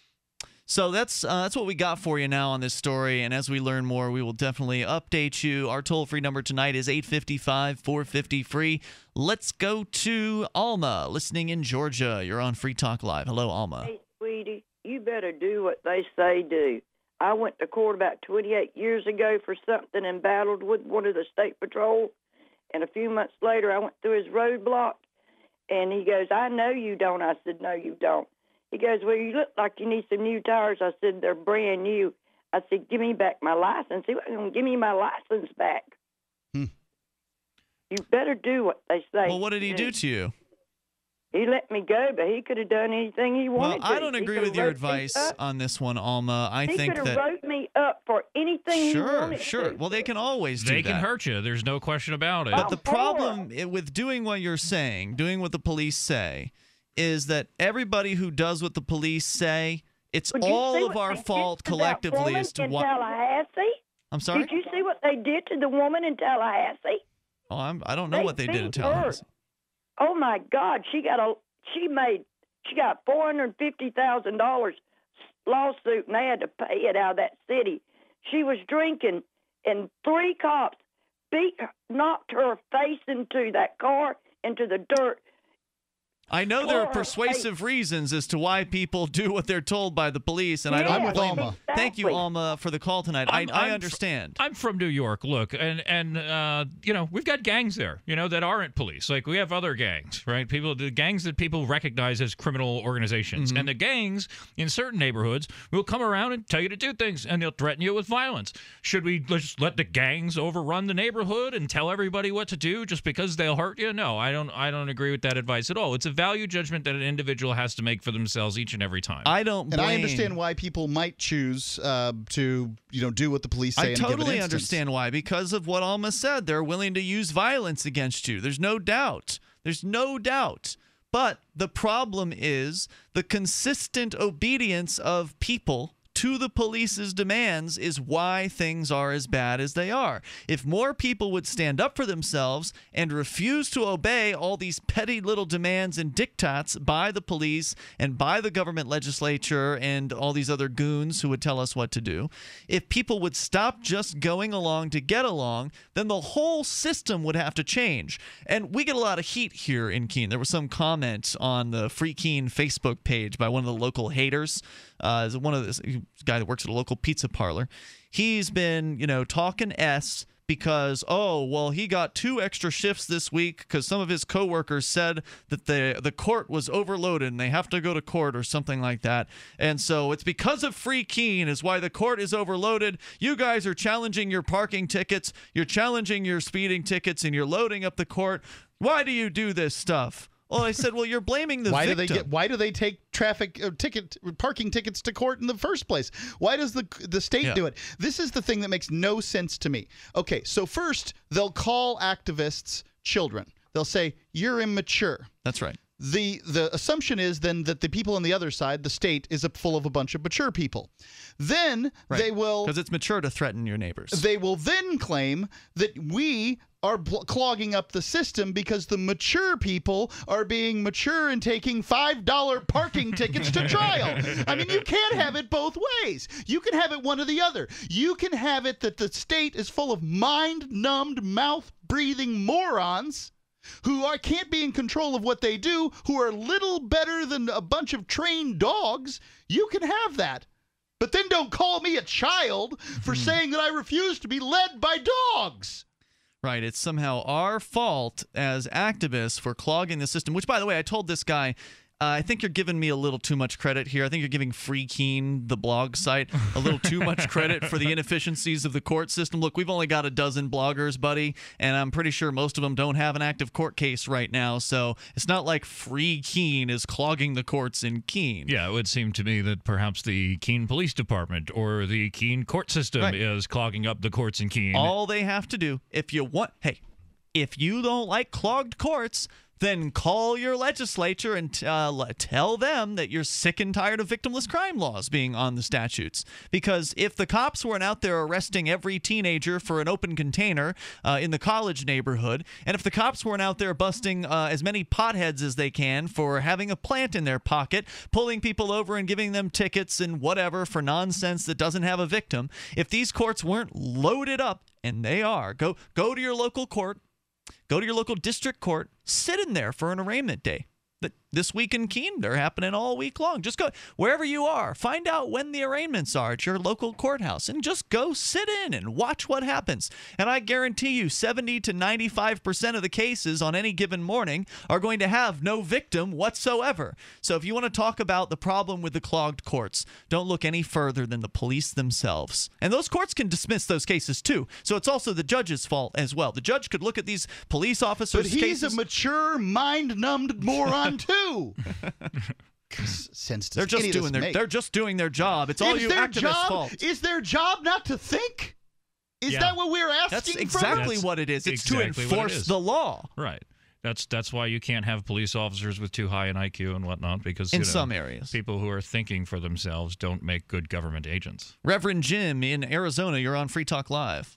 So that's uh, that's what we got for you now on this story. And as we learn more, we will definitely update you. Our toll-free number tonight is eight five five, four five zero, free. Let's go to Alma, listening in Georgia. You're on Free Talk Live. Hello, Alma. Hey, sweetie, you better do what they say do. I went to court about twenty-eight years ago for something and battled with one of the state patrol. And a few months later, I went through his roadblock, and he goes, "I know you don't." I said, "No, you don't." He goes, well, you look like you need some new tires. I said, they're brand new. I said, give me back my license. He wasn't give me my license back. Hmm. You better do what they say. Well, what did he do to you? He let me go, but he could have done anything he Well, wanted to. I don't He agree could with have your wrote me advice up. on this one, Alma. I he think could that have wrote me up for anything he Sure, wanted sure. to. Well, they can always do They that. can hurt you. There's no question about it. But the problem i- with doing what you're saying, doing what the police say, is that everybody who does what the police say, it's Would you see all of what our they did fault to that collectively woman as to in why. Tallahassee? I'm sorry? Did you see what they did to the woman in Tallahassee? Oh, I'm, I don't know They what they did in beat her. Tallahassee. Oh my God, she got a she made she got four hundred fifty thousand dollars lawsuit, and they had to pay it out of that city. She was drinking, and three cops beat her, knocked her face into that car into the dirt. I know there are Tore her persuasive reasons as to why people do what they're told by the police, and I Yeah, don't I'm with blame Alma. Thank you, Alma, for the call tonight. I'm- I, I I'm fr- understand. I'm from New York. Look, and and uh, you know, we've got gangs there, you know, that aren't police. Like we have other gangs, right? People, the gangs that people recognize as criminal organizations, Mm-hmm. and the gangs in certain neighborhoods will come around and tell you to do things, and they'll threaten you with violence. Should we just let the gangs overrun the neighborhood and tell everybody what to do just because they'll hurt you? No, I don't. I don't agree with that advice at all. It's a value judgment that an individual has to make for themselves each and every time. I don't And blame. I understand why people might choose uh, to, you know, do what the police say I in a given totally instance. understand why. Because of what Alma said, they're willing to use violence against you. There's no doubt. There's no doubt. But the problem is the consistent obedience of people to the police's demands is why things are as bad as they are. If more people would stand up for themselves and refuse to obey all these petty little demands and diktats by the police and by the government legislature and all these other goons who would tell us what to do, if people would stop just going along to get along, then the whole system would have to change. And we get a lot of heat here in Keene. There was some comment on the Free Keene Facebook page by one of the local haters. Uh, is one of this guy that works at a local pizza parlor. He's been, you know, talking S because, oh, well, he got two extra shifts this week because some of his coworkers said that the the court was overloaded and they have to go to court or something like that. And so it's because of Free Keene is why the court is overloaded. You guys are challenging your parking tickets, you're challenging your speeding tickets, and you're loading up the court. Why do you do this stuff? Well, I said, well, you're blaming the why victim. do they get? Why do they take traffic uh, ticket parking tickets to court in the first place? Why does the the state Yeah. do it? This is the thing that makes no sense to me. Okay, so first they'll call activists children. They'll say you're immature. That's right. The the assumption is then that the people on the other side, the state, is a, full of a bunch of mature people. Then Right. they will Because it's mature to threaten your neighbors. they will then claim that we are bl- clogging up the system because the mature people are being mature and taking five dollar parking tickets to trial. I mean, you can't have it both ways. You can have it one or the other. You can have it that the state is full of mind-numbed, mouth-breathing morons who are, can't be in control of what they do, who are little better than a bunch of trained dogs. You can have that. But then don't call me a child for saying that I refuse to be led by dogs. Right. It's somehow our fault as activists for clogging the system, which, by the way, I told this guy, uh, I think you're giving me a little too much credit here. I think you're giving Free Keene, the blog site, a little too much credit for the inefficiencies of the court system. Look, we've only got a dozen bloggers, buddy, and I'm pretty sure most of them don't have an active court case right now. So it's not like Free Keene is clogging the courts in Keene. Yeah, it would seem to me that perhaps the Keene Police Department or the Keene court system Right. is clogging up the courts in Keene. All they have to do, if you want, hey, if you don't like clogged courts, then call your legislature and uh, tell them that you're sick and tired of victimless crime laws being on the statutes. Because if the cops weren't out there arresting every teenager for an open container uh, in the college neighborhood, and if the cops weren't out there busting uh, as many potheads as they can for having a plant in their pocket, pulling people over and giving them tickets and whatever for nonsense that doesn't have a victim, if these courts weren't loaded up, and they are, go go to your local court, go to your local district court, sit in there for an arraignment day. That this week in Keene. They're happening all week long. Just go wherever you are. Find out when the arraignments are at your local courthouse and just go sit in and watch what happens. And I guarantee you seventy to ninety-five percent of the cases on any given morning are going to have no victim whatsoever. So if you want to talk about the problem with the clogged courts, don't look any further than the police themselves. And those courts can dismiss those cases too. So it's also the judge's fault as well. The judge could look at these police officers' But he's cases. a mature, mind-numbed moron too. Sense They're just doing their make. they're just doing their job. It's all Is you their activists' job, fault. Is their job not to think? Is Yeah. that what we're asking That's from exactly them? what it is. It's Exactly to what it enforce is. the law. Right. That's that's why you can't have police officers with too high an I Q and whatnot, because you In know, some areas. people who are thinking for themselves don't make good government agents. Reverend Jim in Arizona, you're on Free Talk Live.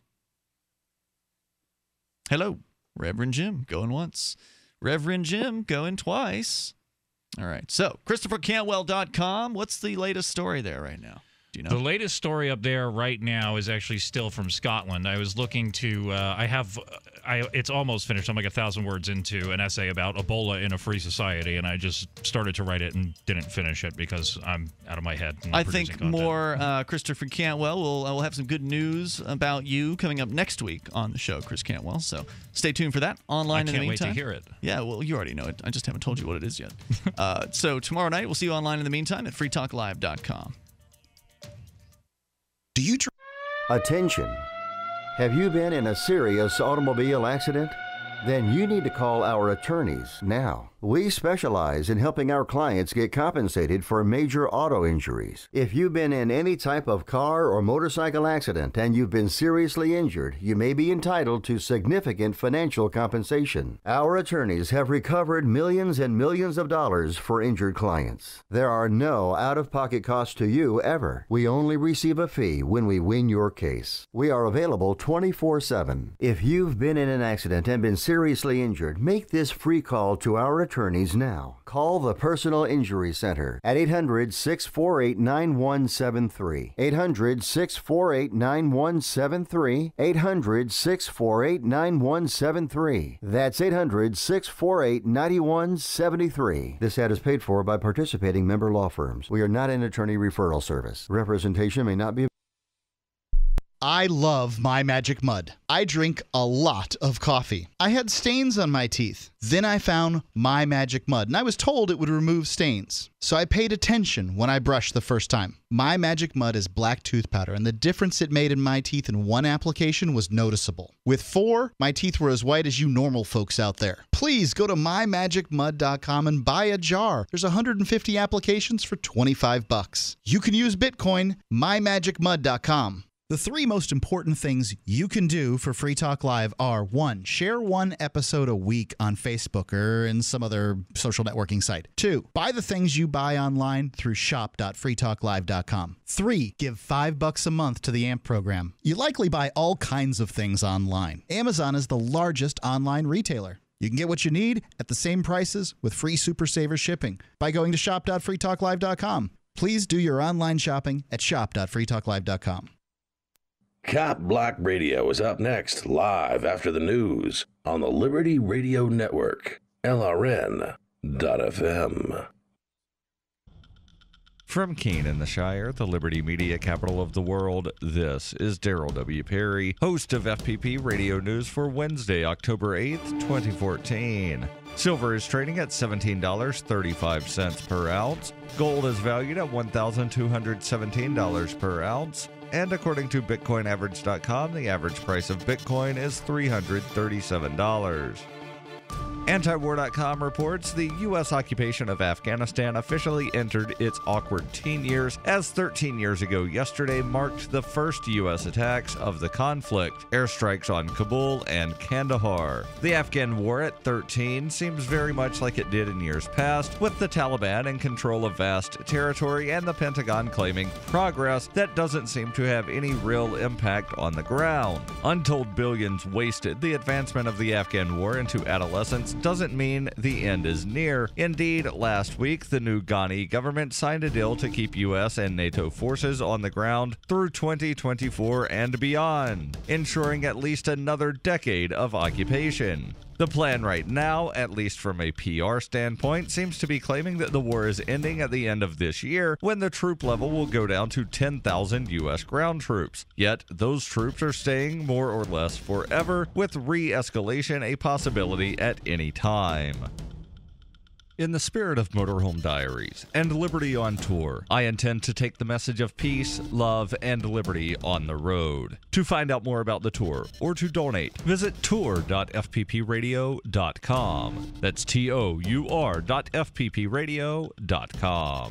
Hello, Reverend Jim, going once. Reverend Jim, going twice. All right, so Christopher Cantwell dot com, what's the latest story there right now? Do you know? The latest story up there right now is actually still from Scotland. I was looking to, uh, I have, I it's almost finished. I'm like a thousand words into an essay about Ebola in a free society, and I just started to write it and didn't finish it because I'm out of my head. I think more uh, Christopher Cantwell. We'll, uh, we'll have some good news about you coming up next week on the show, Chris Cantwell. So stay tuned for that online I in the can't wait to meantime. hear it. Yeah, well, you already know it. I just haven't told you what it is yet. uh, so tomorrow night, we'll see you online in the meantime at free talk live dot com. Do you tr- Attention. Have you been in a serious automobile accident? Then you need to call our attorneys now. We specialize in helping our clients get compensated for major auto injuries. If you've been in any type of car or motorcycle accident and you've been seriously injured, you may be entitled to significant financial compensation. Our attorneys have recovered millions and millions of dollars for injured clients. There are no out-of-pocket costs to you ever. We only receive a fee when we win your case. We are available twenty-four seven. If you've been in an accident and been seriously injured, make this free call to our attorneys now. Call the Personal Injury Center at eight hundred, six four eight, nine one seven three. eight hundred, six four eight, nine one seven three. eight hundred, six four eight, nine one seven three. That's eight hundred, six four eight, nine one seven three. This ad is paid for by participating member law firms. We are not an attorney referral service. Representation may not be. I love My Magic Mud. I drink a lot of coffee. I had stains on my teeth. Then I found My Magic Mud, and I was told it would remove stains. So I paid attention when I brushed the first time. My Magic Mud is black tooth powder, and the difference it made in my teeth in one application was noticeable. With four, my teeth were as white as you normal folks out there. Please go to my magic mud dot com and buy a jar. There's one hundred fifty applications for twenty-five bucks. You can use Bitcoin, my magic mud dot com. The three most important things you can do for Free Talk Live are, one, share one episode a week on Facebook or in some other social networking site. Two, buy the things you buy online through shop dot free talk live dot com. Three, give five bucks a month to the A M P program. You likely buy all kinds of things online. Amazon is the largest online retailer. You can get what you need at the same prices with free Super Saver shipping by going to shop dot free talk live dot com. Please do your online shopping at shop dot free talk live dot com. Cop Block Radio is up next, live after the news on the Liberty Radio Network, L R N dot F M. From Keene in the Shire, the Liberty Media capital of the world, this is Daryl W. Perry, host of F P P Radio News for Wednesday, October eighth, twenty fourteen. Silver is trading at seventeen dollars and thirty-five cents per ounce. Gold is valued at one thousand two hundred seventeen dollars per ounce. And according to Bitcoin Average dot com, the average price of Bitcoin is three hundred thirty-seven dollars. Antiwar dot com reports the U S occupation of Afghanistan officially entered its awkward teen years, as thirteen years ago yesterday marked the first U S attacks of the conflict, airstrikes on Kabul and Kandahar. The Afghan war at thirteen seems very much like it did in years past, with the Taliban in control of vast territory and the Pentagon claiming progress that doesn't seem to have any real impact on the ground. Untold billions wasted, the advancement of the Afghan war into adolescence doesn't mean the end is near. Indeed, last week, the new Ghani government signed a deal to keep U S and NATO forces on the ground through twenty twenty-four and beyond, ensuring at least another decade of occupation. The plan right now, at least from a P R standpoint, seems to be claiming that the war is ending at the end of this year, when the troop level will go down to ten thousand U S ground troops. Yet, those troops are staying more or less forever, with re-escalation a possibility at any time. In the spirit of Motorhome Diaries and Liberty on Tour, I intend to take the message of peace, love, and liberty on the road. To find out more about the tour or to donate, visit tour dot f p p radio dot com. That's T O U R dot F P P radio dot com.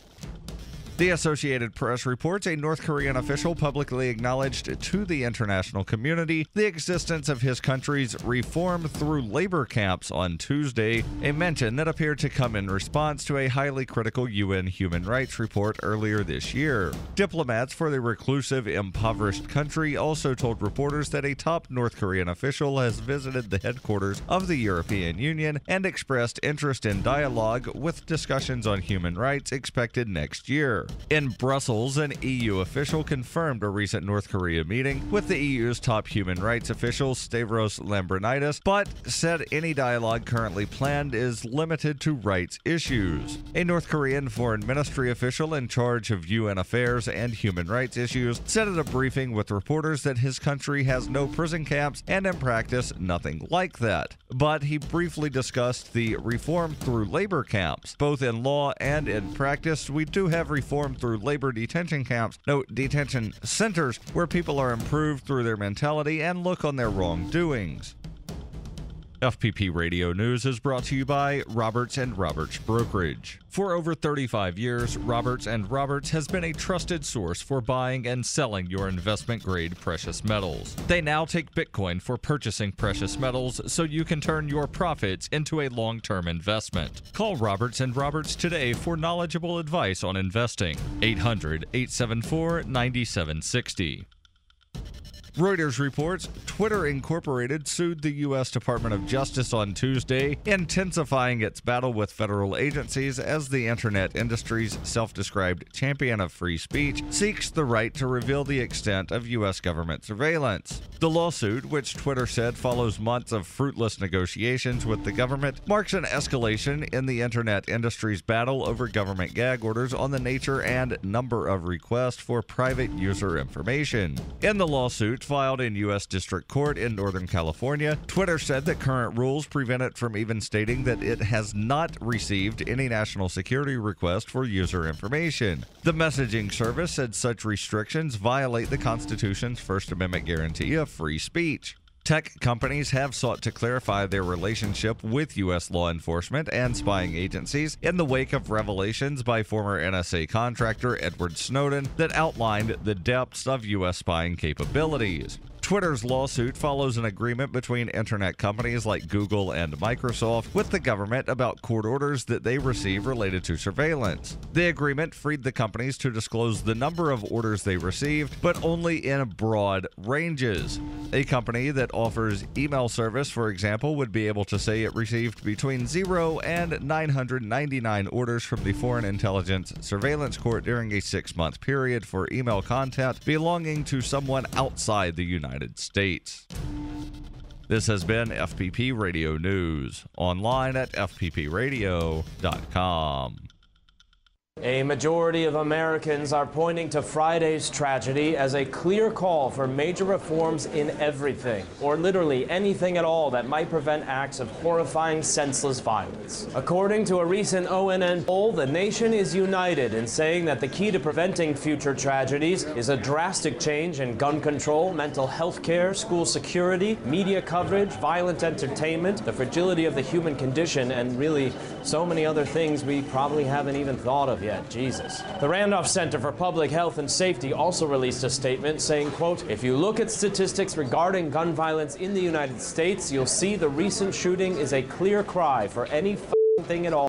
The Associated Press reports a North Korean official publicly acknowledged to the international community the existence of his country's reform through labor camps on Tuesday, a mention that appeared to come in response to a highly critical U N human rights report earlier this year. Diplomats for the reclusive, impoverished country also told reporters that a top North Korean official has visited the headquarters of the European Union and expressed interest in dialogue with discussions on human rights expected next year. In Brussels, an E U official confirmed a recent North Korea meeting with the E U's top human rights official, Stavros Lambrinidis, but said any dialogue currently planned is limited to rights issues. A North Korean foreign ministry official in charge of U N affairs and human rights issues said at a briefing with reporters that his country has no prison camps and in practice nothing like that. But he briefly discussed the reform through labor camps. Both in law and in practice, we do have reform through labor detention camps, no, detention centers, where people are improved through their mentality and look on their wrongdoings. F P P Radio News is brought to you by Roberts and Roberts Brokerage. For over thirty-five years, Roberts and Roberts has been a trusted source for buying and selling your investment-grade precious metals. They now take Bitcoin for purchasing precious metals so you can turn your profits into a long-term investment. Call Roberts and Roberts today for knowledgeable advice on investing. eight hundred, eight seven four, nine seven six zero. Reuters reports Twitter Incorporated sued the U S Department of Justice on Tuesday, intensifying its battle with federal agencies as the internet industry's self-described champion of free speech seeks the right to reveal the extent of U S government surveillance. The lawsuit, which Twitter said follows months of fruitless negotiations with the government, marks an escalation in the internet industry's battle over government gag orders on the nature and number of requests for private user information. In the lawsuit, filed in U S District Court in Northern California, Twitter said that current rules prevent it from even stating that it has not received any national security request for user information. The messaging service said such restrictions violate the Constitution's First Amendment guarantee of free speech. Tech companies have sought to clarify their relationship with U S law enforcement and spying agencies in the wake of revelations by former N S A contractor Edward Snowden that outlined the depths of U S spying capabilities. Twitter's lawsuit follows an agreement between internet companies like Google and Microsoft with the government about court orders that they receive related to surveillance. The agreement freed the companies to disclose the number of orders they received, but only in broad ranges. A company that offers email service, for example, would be able to say it received between zero and nine hundred ninety-nine orders from the Foreign Intelligence Surveillance Court during a six-month period for email content belonging to someone outside the United States. This has been F P P Radio News, online at f p p radio dot com. A majority of Americans are pointing to Friday's tragedy as a clear call for major reforms in everything, or literally anything at all that might prevent acts of horrifying, senseless violence. According to a recent O N N poll, the nation is united in saying that the key to preventing future tragedies is a drastic change in gun control, mental health care, school security, media coverage, violent entertainment, the fragility of the human condition, and really so many other things we probably haven't even thought of yet. Jesus. The Randolph Center for Public Health and Safety also released a statement saying, quote, "If you look at statistics regarding gun violence in the United States, you'll see the recent shooting is a clear cry for any f***ing thing at all."